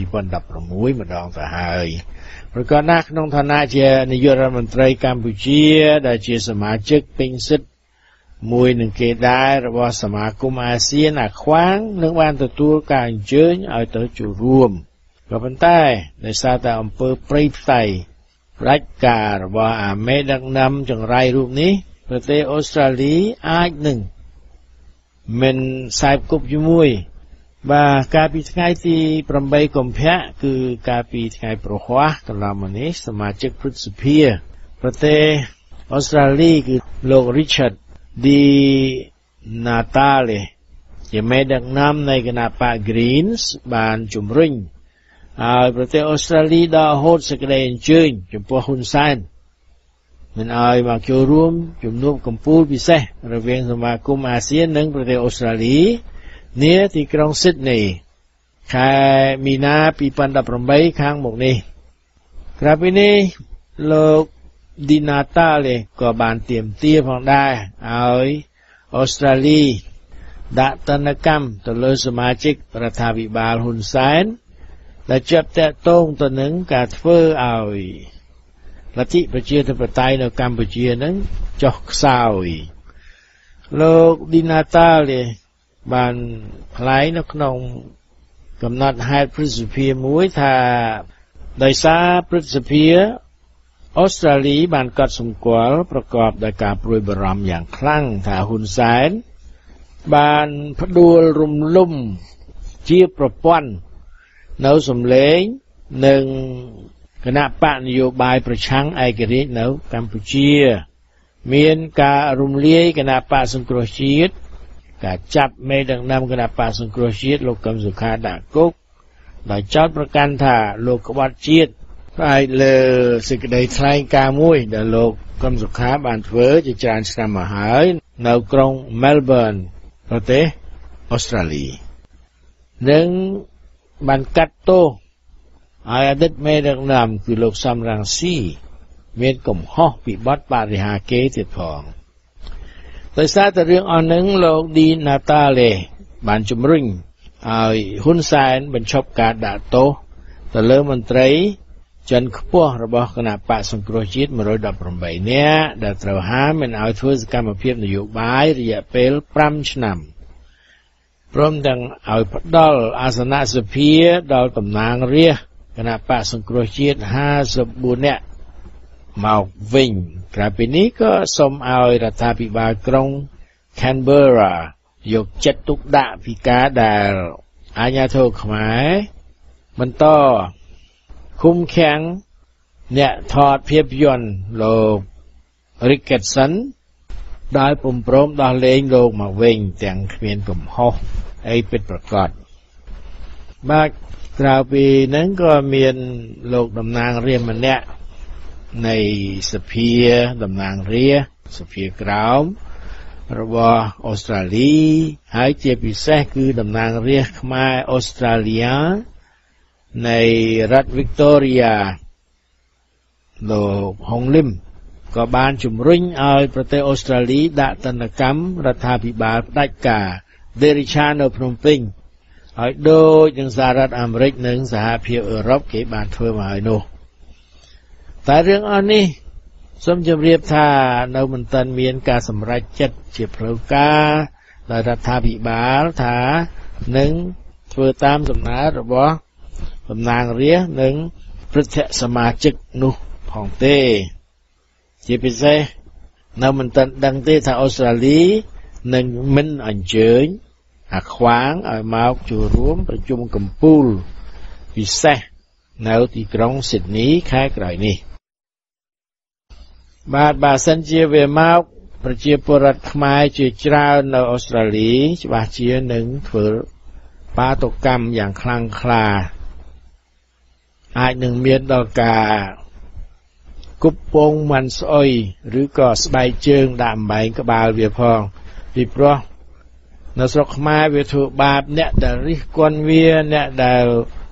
2016ម្ដងទៅហើយប្រកបណាស់ក្នុងឋានៈជានាយករដ្ឋមន្ត្រីកម្ពុជាដែលជាសមាជិកពេញសិទ្ធិមួយនឹងគេដែររបស់សមាគមអាស៊ានអាខ្វាងនឹងបានទទួលការអញ្ជើញឲ្យទៅចូលរួមក៏ប៉ុន្តែដោយសារតែអំពើព្រៃផ្សៃផ្ដាច់ការរបស់អាមេដឹកនាំចង្រៃរូបនេះប្រទេសអូស្ត្រាលីអាចនឹងមិនខ្សែគប់ជាមួយបាទកាលពីថ្ងៃទី8កុម្ភៈគឺកាលពីថ្ងៃប្រហ័សកន្លងមកនេះសមាជិកព្រឹទ្ធសភាប្រទេសអូស្ត្រាលីគឺលោក Richard Di Natale ជាមេដឹកនាំនៃគណបក្ស Greens បានជំរុញឲ្យប្រទេសអូស្ត្រាលីដកហូតសេចក្តីអញ្ជើញចំពោះហ៊ុនសែនមិនឲ្យមកចូលរួមជំនួបកំពូលពិសេសរវាងសមាគមអាស៊ាននិងប្រទេសអូស្ត្រាលីនាទីក្រុង Sydney ខែមីនា2018ខាងមុខនេះក្រៅពីនេះលោក Di Natale ក៏បានទាមទារផងដែរឲ្យអូស្ត្រាលីដាក់ទណ្ឌកម្មទៅលើសមាជិករដ្ឋាភិបាលហ៊ុនសែនដែលជាប់តាក់ទងទៅនឹងការធ្វើឲ្យលទ្ធិប្រជាធិបតេយ្យនៅកម្ពុជានឹងចុះខ្សោយលោក Di Natale បានថ្លែងនៅក្នុងកំណត់ហេតុព្រឹទ្ធសភាមួយថាដោយសារព្រឹទ្ធសភាអូស្ត្រាលីបានកត់សម្គាល់ប្រកបដោយការព្រួយបារម្ភយ៉ាងខ្លាំងថាហ៊ុនសែនបានផ្ដួលរំលំជាប្រព័ន្ធនៅសម្លេងនិងគណៈបកនយោបាយប្រឆាំងឯករាជ្យនៅកម្ពុជាមានការរំលាយគណៈបកសង្គ្រោះជាតិការចាប់មេដឹកនាំគណៈបកសង្គ្រោះជាតិលោកកឹមសុខាដាក់គុកដោយចោទប្រកាន់ថាលោកក្បត់ជាតិផ្អែកលើសេចក្តីថ្លែងការណ៍មួយដែលលោកកឹមសុខាបានធ្វើជាច្រើនឆ្នាំមកហើយនៅក្រុង Melbourne ប្រទេសអូស្ត្រាលីនិងបានកាត់ទោសឲ្យអតីតមេដឹកនាំគឺលោកសំរងស៊ីមានកំហុសពីបទបរិហាកេរទៀតផងដោយសារតែរឿងអស់នឹងលោក Di Natale បានជំរុញឲ្យហ៊ុនសែនបញ្ឈប់ការដាក់ទោសទៅលើមន្ត្រីចិនខ្ពស់របស់គណៈបកសង្គ្រោះជាតិ118នាក់ដែលត្រូវហាមមិនឲ្យធ្វើសកម្មភាពនយោបាយរយៈពេល5ឆ្នាំព្រមទាំងឲ្យផ្ដល់អាសនៈសភាដល់តំណាងរាស្ត្រគណៈបកសង្គ្រោះជាតិ54នាក់មកវិញក្រៅពីនេះក៏សូមឲ្យរដ្ឋាភិបាលក្រុង Canberra យកចិត្តទុកដាក់ពីការដែលអាជ្ញាធរខ្មែរបន្តឃុំឃាំងអ្នកថតភាពយន្តលោក Ricketson ដោយពុំព្រមដោះលែងលោកមកវិញទាំងគ្មានកំហុសអីពិតប្រាកដបាទក្រៅពីហ្នឹងក៏មានលោកតំណាងរាស្ត្រម្នាក់នៃសភាតំណាងរាស្ត្រសភាក្រោមរបស់អូស្ត្រាលីហើយជាពិសេសគឺតំណាងរាស្ត្រខ្មែរអូស្ត្រាលីនៃរដ្ឋ Victoria លោកហុងលឹមក៏បានជំរុញឲ្យប្រទេសអូស្ត្រាលីដាក់ទណ្ឌកម្មរដ្ឋាភិបាលផ្ដាច់ការដេរិឆានៅភ្នំពេញឲ្យដូចនឹងសហរដ្ឋអាមេរិកនិងសហភាពអឺរ៉ុបគេបានធ្វើមកហើយនោះតែរឿងអស់នេះសូមជម្រាបថានៅមិនទាន់មានការសម្រេចចិត្តជាផ្លូវការដោយរដ្ឋាភិបាលថានឹងធ្វើតាមសំណើរបស់តំណាងរាស្ត្រនិងព្រឹទ្ធសមាជិកនោះផងទេជាពិសេសនៅមិនទាន់ដឹងទេថាអូស្ត្រាលីនឹងមិនអញ្ជើញអាខ្វាងឲ្យមកចូលរួមប្រជុំកំពូលពិសេសនៅទីក្រុងស៊ីដនីខែក្រោយនេះបាទបើសិនជាវាមកប្រជាពលរដ្ឋខ្មែរជាច្រើននៅអូស្ត្រាលីច្បាស់ជានឹងធ្វើបាតុកម្មយ៉ាងខ្លាំងក្លាអាចនឹងមានដល់ការគប់ពងមិនស្អុយឬក៏ស្បែកជើងដាក់អំបែងក្បាលវាផងពីព្រោះនៅស្រុកខ្មែរវាធ្វើបាបអ្នកដែលរិះគន់វាអ្នកដែល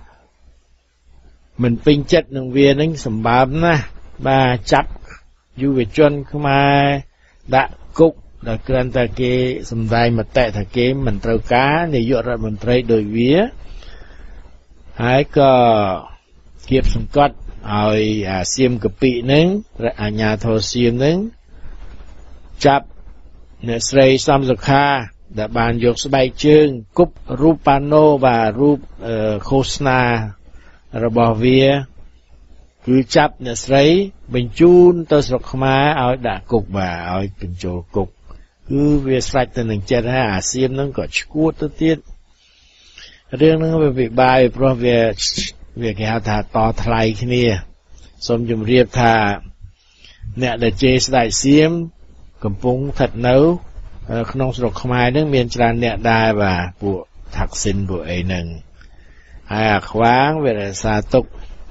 មិនពេញចិត្តនឹងវានឹងសម្បើមណាស់បាទចាប់យុវជនខ្មែរដាក់គុកដែលគ្រាន់តែគេសម្ដែងមតិថាគេមិនត្រូវការនាយករដ្ឋមន្ត្រីដោយវាហើយក៏គៀបសង្កត់ឲ្យសៀមកពីនឹងអាជ្ញាធរសៀមនឹងចាប់អ្នកស្រីសំសុខាដែលបានយកស្បែកជើងគប់រូបប៉ាណូបាទរូបឃោសនារបស់វាគឺចាប់អ្នកស្រីបញ្ជូនទៅស្រុកខ្មែរឲ្យដាក់គុកបាទឲ្យបញ្ចូលគុកគឺវាស្រេចទៅនឹងចិត្តហើយអាសៀមនឹងក៏ឈួតទៅទៀតរឿងហ្នឹងវាពិបាកព្រោះវាគេហៅថាតថ្លៃគ្នាសូមជម្រាបថាអ្នកដែលជេរស្ដេចសៀមកំពុងស្ថិតនៅក្នុងស្រុកខ្មែរនឹងមានច្រើនអ្នកដែរបាទពួកថាក់ស៊ីនពួកអីហ្នឹងហើយអាខ្វាងវារក្សាទុក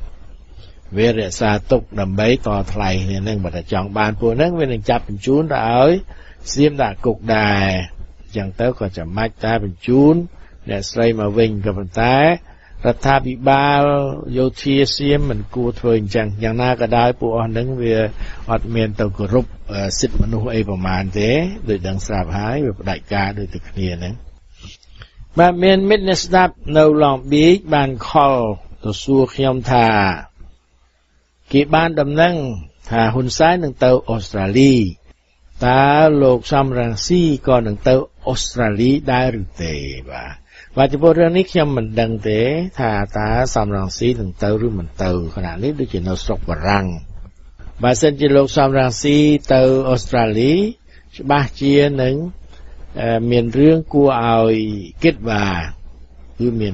ដើម្បីតថ្លៃគ្នានឹងបើតែចង់បានពួកហ្នឹងវានឹងចាប់បញ្ជូនទៅឲ្យសៀមដាក់គុកដែរអញ្ចឹងទៅក៏ចាំបាច់តែបញ្ជូនអ្នកស្រីមកវិញក៏ប៉ុន្តែរដ្ឋាភិបាលយោធាសៀមមិនគួរធ្វើអញ្ចឹងយ៉ាងណាក៏ដោយពួកអស់ហ្នឹងវាអត់មានទៅគោរពសិទ្ធិមនុស្សអីប្រមាណទេដូចដឹងស្រាប់ហើយវាផ្ដាច់ការដូចទៅគ្នាហ្នឹងបាទមានមិត្តអ្នកស្ដាប់នៅឡងប៊ីកបានខលទៅសួរខ្ញុំថាគេបានដំណឹងថាហ៊ុនសែននឹងទៅអូស្ត្រាលីតើលោកសំរងស៊ីក៏នឹងទៅអូស្ត្រាលីដែរឬទេបាទចំពោះរឿងនេះខ្ញុំមិនដឹងទេថាតើសំរងស៊ីនឹងទៅឬមិនទៅខណៈនេះដូចជានៅស្រុកបារាំងបើសិនជាលោកសំរងស៊ីទៅអូស្ត្រាលីច្បាស់ជានឹងមានរឿងគួរឲ្យគិតបាទគឺមាន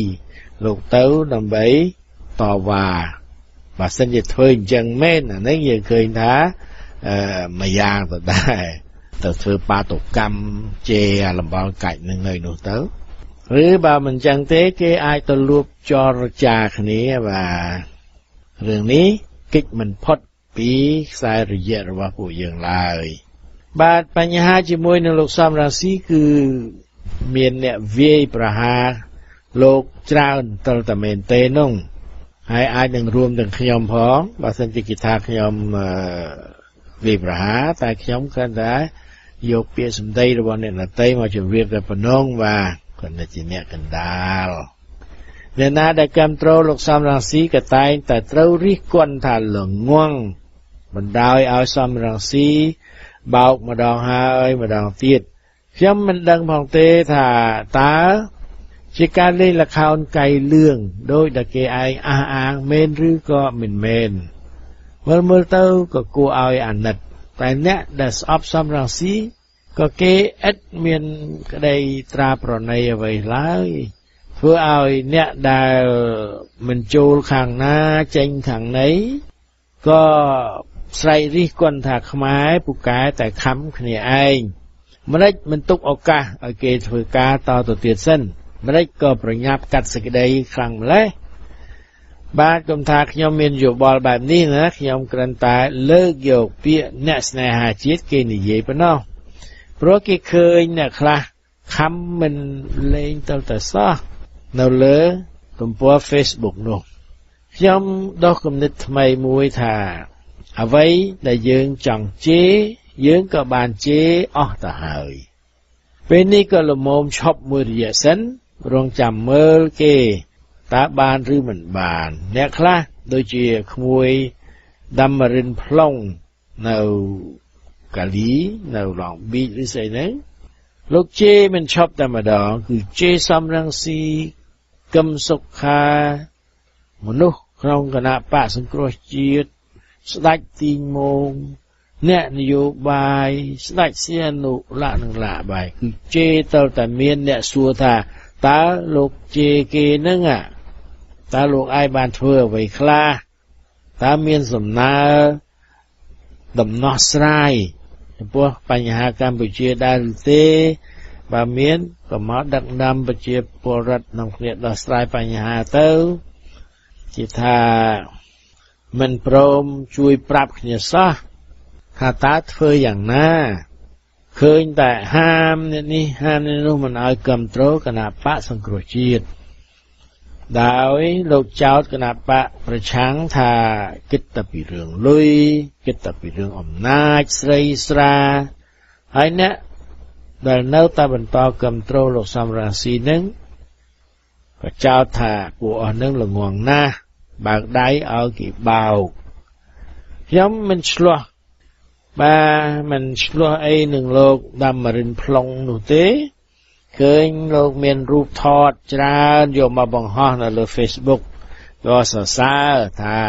2លោកទៅដើម្បីតវ៉ាបើសិនជាធ្វើអញ្ចឹងមែនអានេះយើងឃើញថាមួយយ៉ាងទៅដែរទៅធ្វើបាតុកម្មជេរលំបាល់កាច់នឹងនៅនោះទៅឬបើមិនចឹងទេគេអាចទៅលួបចរចាគ្នាបាទរឿងនេះកិច្ចមិនផុតពីខ្សែរយៈរបស់ពួកយើងឡើយបាទបញ្ហាជាមួយនឹងលោកសំរងស៊ីគឺមានអ្នកវាយប្រហារលោកច្រើនតលតែមែនទេនោះហើយអាចនឹងរួមទាំងខ្ញុំផងបើសិនជាគេថាខ្ញុំវាយប្រហារតែខ្ញុំគ្រាន់តែយកពាក្យសម្ដីរបស់អ្នកដទៃមកជម្រាបតែប៉ុណ្ណឹងបាទគាត់ជាអ្នកកណ្ដាលអ្នកណាដែលគ្រប់គ្រងលោកសំរងស៊ីក៏តែងតែត្រូវរិះគន់ថាល្ងងបណ្ដោយឲ្យសំរងស៊ីបោកម្ដងហើយម្ដងទៀតខ្ញុំមិនដឹងផងទេថាតើជាការលេងល្ខោនកៃលឿងដោយដែលគេឯងអះអាងមែនឬក៏មិនមែនមើលទៅក៏គួរឲ្យអាណិតតែអ្នកដែលស្អប់សំរងស៊ីក៏គេឥតមានក្តីត្រាប្រណីអ្វីឡើយធ្វើឲ្យអ្នកដែលមិនចូលខាងណាចេញខាងណីក៏ស្រែករិះគន់ថាខ្មែរពូកែតែខំគ្នាឯងម្ដេចមិនទុកឱកាសឲ្យគេធ្វើការតទៅទៀតសិនម្ដេចក៏ប្រញាប់កាត់សេចក្តីខ្លាំងម្ល៉េះបាទខ្ញុំថាខ្ញុំមានយោបល់បែបនេះណាខ្ញុំគ្រាន់តែលើកយកពាក្យអ្នកស្នេហាជាតិគេនិយាយប៉ុណ្ណោះព្រោះគេឃើញអ្នកខ្លះខំមិនលេងទៅសោះនៅលើទំព័រ Facebook នោះខ្ញុំដោះគំនិតថ្មីមួយថាអ្វីដែលយើងចង់ជេរយើងក៏បានជេរអស់ទៅហើយពេលនេះក៏លមមឈប់មួយរយៈសិនរងចាំមើលគេតើបានឬមិនបានអ្នកខ្លះដូចជាក្មួយដាំមរិនផ្លុងនៅកាលីនៅឡងប៊ីចឬស្អីហ្នឹងលោកជេរមិនឈប់តែម្ដងគឺជេរសំរងស៊ីកឹមសុខាមនុស្សក្នុងគណៈបកសង្គ្រោះជាតិស្ដេចទីងមងអ្នកនយោបាយស្ដេចសៀនុលៈនឹងលៈបាយគឺជេរទៅតែមានអ្នកសួរថាតើលោកជេរគេនឹងតើលោកឯងបានធ្វើអ្វីខ្លះតើមានសំណើដំណោះស្រាយចំពោះបញ្ហាកម្ពុជាដែរឬទេបើមានក៏មកដឹកនាំប្រជាពលរដ្ឋក្នុងគ្នាដោះស្រាយបញ្ហាទៅជាថាមិនព្រមជួយប្រាប់គ្នាសោះថាតើធ្វើយ៉ាងណាឃើញតែហាមអ្នកនេះហាមនេះនោះមិនឲ្យគ្រប់គ្រងគណៈបកសង្គ្រោះជាតិដោយលោកចោទគណៈបកប្រឆាំងថាគិតតែពីរឿងលុយគិតតែពីរឿងអំណាចស្រីស្រាហើយអ្នកដែលនៅតែបន្តគ្រប់គ្រងលោកសំរងស៊ីនឹងក៏ចោទថាពួកអស់នឹងល្ងងណាស់បើកដៃឲ្យគេបោកខ្ញុំមិនឆ្លោះមិនឆ្លោះអីនឹងលោកដាំមរិនផ្លុងនោះទេឃើញលោកមានរូបថតច្រើនយកមកបង្ហោះនៅលើ Facebook ក៏សរសើរថា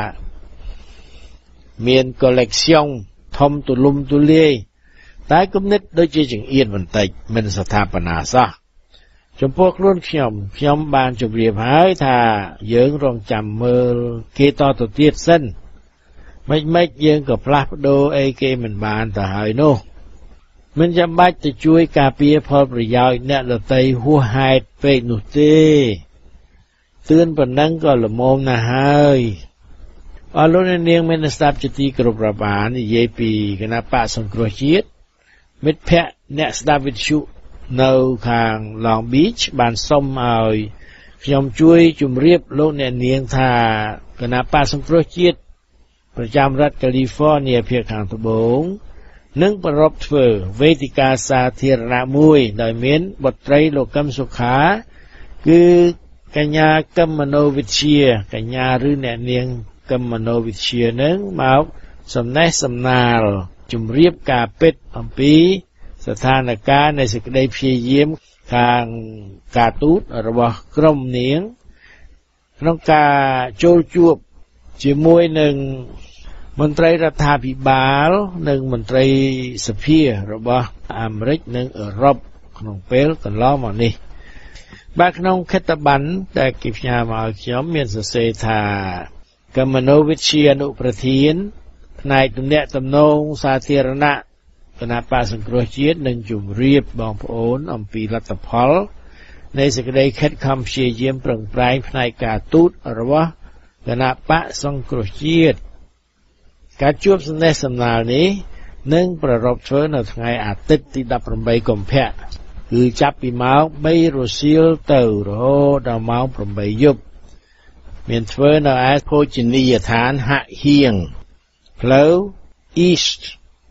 មាន collection ធំទូលំទូលាយតែគំនិតដូចជាចង្អៀតបន្តិចមិនស្ថាបនាសោះចំពោះខ្លួនខ្ញុំបានជម្រាបហើយថាយើងរងចាំមើលគេតទៅទៀតសិនមិនយើងក៏ផ្លាស់ប្ដូរអីគេមិនបានទៅហើយនោះមិនចាំបាច់ទៅជួយការពារផលប្រយោជន៍អ្នកដទៃហួសហេតុពេកនោះទេទឿនប៉ុណ្ណឹងក៏ល្មមណាស់ហើយអរលោកនាងមានស្ដាប់ជាទីគោរពរាប់អាននិយាយពីគណៈបកសង្គ្រោះជាតិមិត្តភ័ក្តិអ្នកស្ដាប់វិទ្យុនៅខាង Long Beach បានសុំឲ្យខ្ញុំជួយជម្រាបលោកអ្នកនាងថាគណៈបកសង្គ្រោះជាតិប្រចាំរដ្ឋ California ភាគខាងត្បូងនឹងប្រពធ្វើវេទិកាសាធារណៈមួយដោយមានបុត្រីលោកកឹមសុខាគឺកញ្ញាកឹមមនោវិជ្ជាកញ្ញាឬអ្នកនាងកឹមមនោវិជ្ជានឹងមកសំណេះសំណាលជម្រាបការពិតអំពីស្ថានភាពនៃសេចក្តីព្យាយាមខាងការទូតរបស់ក្រុមនាងក្នុងការចូលជួបជាមួយនឹងមន្ត្រីរដ្ឋាភិបាលនិងមន្ត្រីសភារបស់អាមេរិកនិងអឺរ៉ុបក្នុងពេលកន្លងមកនេះបាទក្នុងខិត្តប័ណ្ណដែលគេផ្ញើមកឲ្យខ្ញុំមានសរសេរថាកមនោវិជ្ជាអនុប្រធានផ្នែកទំនាក់ទំនងសាធារណៈគណៈបកសង្គ្រោះជាតិនឹងជម្រាបបងប្អូនអំពីលទ្ធផលនៃសេចក្តីខិតខំព្យាយាមប្រឹងប្រែងផ្នែកការទូតរបស់គណៈបកសង្គ្រោះជាតិការជួបសំណេះសំណាលនេះនឹងប្រារព្ធធ្វើនៅថ្ងៃអាទិត្យទី18កុម្ភៈគឺចាប់ពីម៉ោង3រសៀលទៅរហូតដល់ម៉ោង8យប់មានធ្វើនៅឯភោជនីយដ្ឋានហាក់ហៀងផ្លូវ East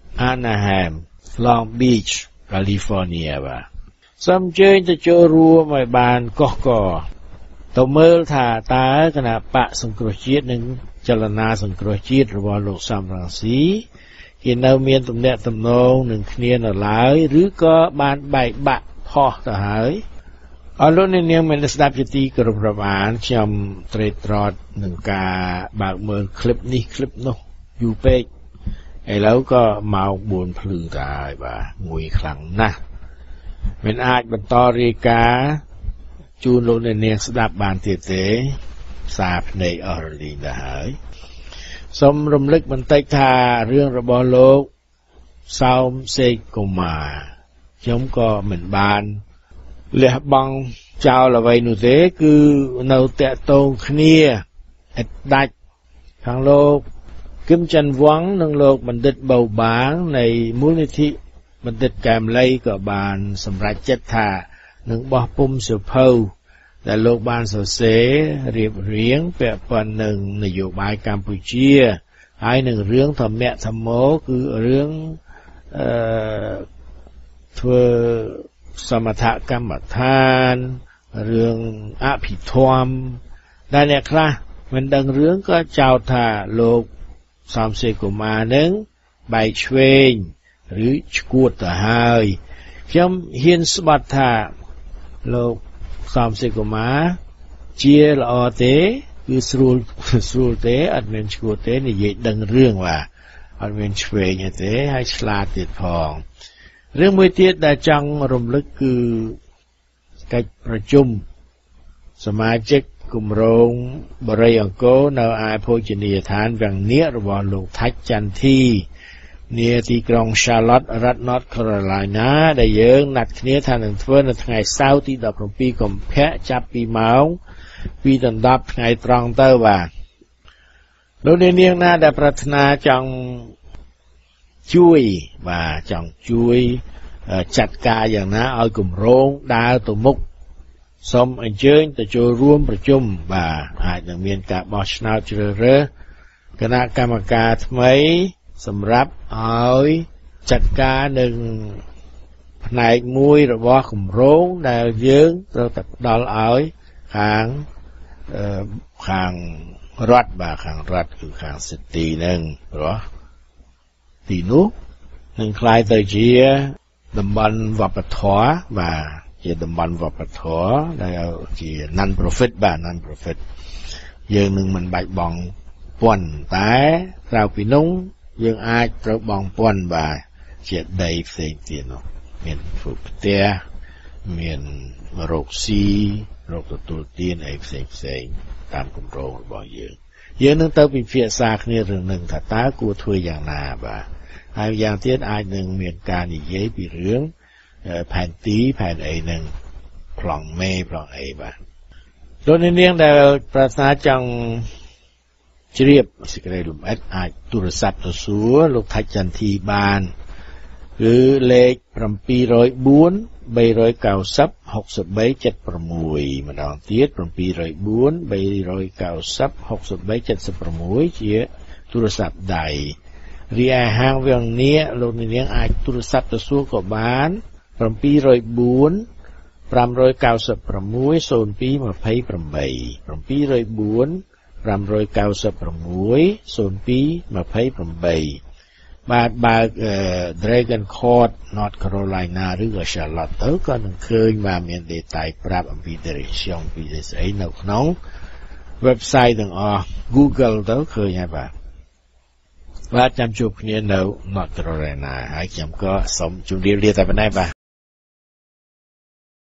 Anaheim Long Beach California បាទសូមអញ្ជើញទៅចូលរួមឲ្យបានកុះកទៅមើលថាតើគណៈបកសង្គ្រោះជាតិនិងចលនាសង្គ្រោះជាតិរបស់លោកសំរងស៊ីគេនៅមានទំនាក់ទំនងនឹងគ្នានៅឡើយឬក៏បានបែកបាក់ផុសទៅហើយអរលោកអ្នកនាងមានស្ដាប់ជាទីគោរពរាប់អានខ្ញុំត្រេកត្រត់នឹងការបើកមើលคลิปនេះคลิปនោះយូរពេកឥឡូវក៏ម៉ោង4ភ្លឺទៅហើយបាទងុយខ្លាំងណាស់មិនអាចបន្តរាយការណ៍ជូនលោកអ្នកនាងស្ដាប់បានទៀតទេសារភ្នែកអស់រលីងទៅហើយសូមរំលឹកបន្តិចថារឿងរបស់លោកសោមសេកកុមារខ្ញុំក៏មិនបានលះបង់ចោលអ្វីនោះទេគឺនៅតាក់ទងគ្នាឥតដាច់ខាងលោកគឹមច័ន្ទវង្សនិងលោកបណ្ឌិតបៅបាងនៃមូលនិធិបណ្ឌិតកែមលីក៏បានសម្រេចចិត្តថានឹងបោះពុម្ពសៀវភៅដែលលោកបានសរសេររៀបរៀងពាក់ព័ន្ធនឹងនយោបាយកម្ពុជាហើយនឹងរឿងធម្មៈធម្មោគឺរឿងធ្វើសមថកម្មដ្ឋានរឿងអភិធម្មដែលអ្នកខ្លះមិនដឹងរឿងក៏ចោទថាលោកសំសេកុមារនឹងបែកឆ្វេងឬឈួតទៅហើយខ្ញុំហ៊ានស្បត់ថាលោកសំសេកុមារជាល្អទេគឺស្រួលទេអត់មានឈួតទេនិយាយដឹងរឿងបាទអត់មានឆ្វេងទេហើយឆ្លាតទៀតផងរឿងមួយទៀតដែលចង់រំលឹកគឺកិច្ចប្រជុំសមាជិកគម្រោងបរិយអង្គរនៅឯភោជនីយដ្ឋានវាំងនៀករបស់លោកថាច់ចន្ទធីនាទីក្រុង Charlotte រដ្ឋ North Carolina ដែលយើងណាត់គ្នាថានឹងធ្វើនៅថ្ងៃសៅរ៍ទី17កុម្ភៈចាប់ពីម៉ោង 2 ដល់ 10 ថ្ងៃត្រង់ទៅបាទលោកនាងណាដែលប្រាថ្នាចង់ជួយចាត់ការយ៉ាងណាឲ្យគម្រោងដើរទៅមុខសូមអញ្ជើញទៅចូលរួមប្រជុំបាទអាចនឹងមានការបោះឆ្នោតជ្រើសរើសគណៈកម្មការថ្មីសម្រាប់ឲ្យចាត់ការនឹងផ្នែកមួយរបស់គម្រោងដែលយើងត្រូវតែផ្ដល់ឲ្យខាងរដ្ឋបាទខាងរដ្ឋគឺខាងសិទ្ធិនឹងព្រោះទីនោះនឹងคล้ายទៅជាតំបន់វប្បធម៌បាទជាតំបន់វប្បធម៌ដែលជា non profit បាទ non profit យើងនឹងមិនបាច់បង់ពន្ធតែក្រៅពីនោះយើងអាចត្រូវបង់ពន្ធបាទជាដីផ្សេងទៀតនោះមានធ្វើផ្ទះមានរោគស៊ីរោគទទួលទានអីផ្សេងតាមគម្រោងរបស់យើងនឹងទៅពិភាក្សាគ្នារឿងនឹងថាតើគួរធ្វើយ៉ាងណាបាទហើយយ៉ាងទៀតអាចនឹងមានការនិយាយពីរឿងផែនទីផែនអីនឹងប្លង់មេប្លង់អីបាទលោកនាងដែលប្រាថ្នាចង់ជ្រាបសេចក្តីលម្អិតអាចទូរស័ព្ទទៅសួរលោកថាច់ចន្ទធីបានគឺលេខ704 390 6376ម្ដងទៀត704 390 6376ជាទូរស័ព្ទដៃរីឯហាងវាំងនៀកលោកនាងអាចទូរស័ព្ទទៅសួរក៏បាន704 596 0228 704 596 0228បាទបើក Dragon Court North Carolina ឬក៏ Charlotte ទៅក៏នឹងឃើញបាទមាន data ប្រាប់អំពី direction ពីស្អីនៅក្នុង website ទាំងអស់ Google ទៅឃើញហើយបាទចាំជួបគ្នានៅ North Carolina ហើយខ្ញុំក៏សូមជម្រាបលាតែប៉ុណ្ណេះបាទ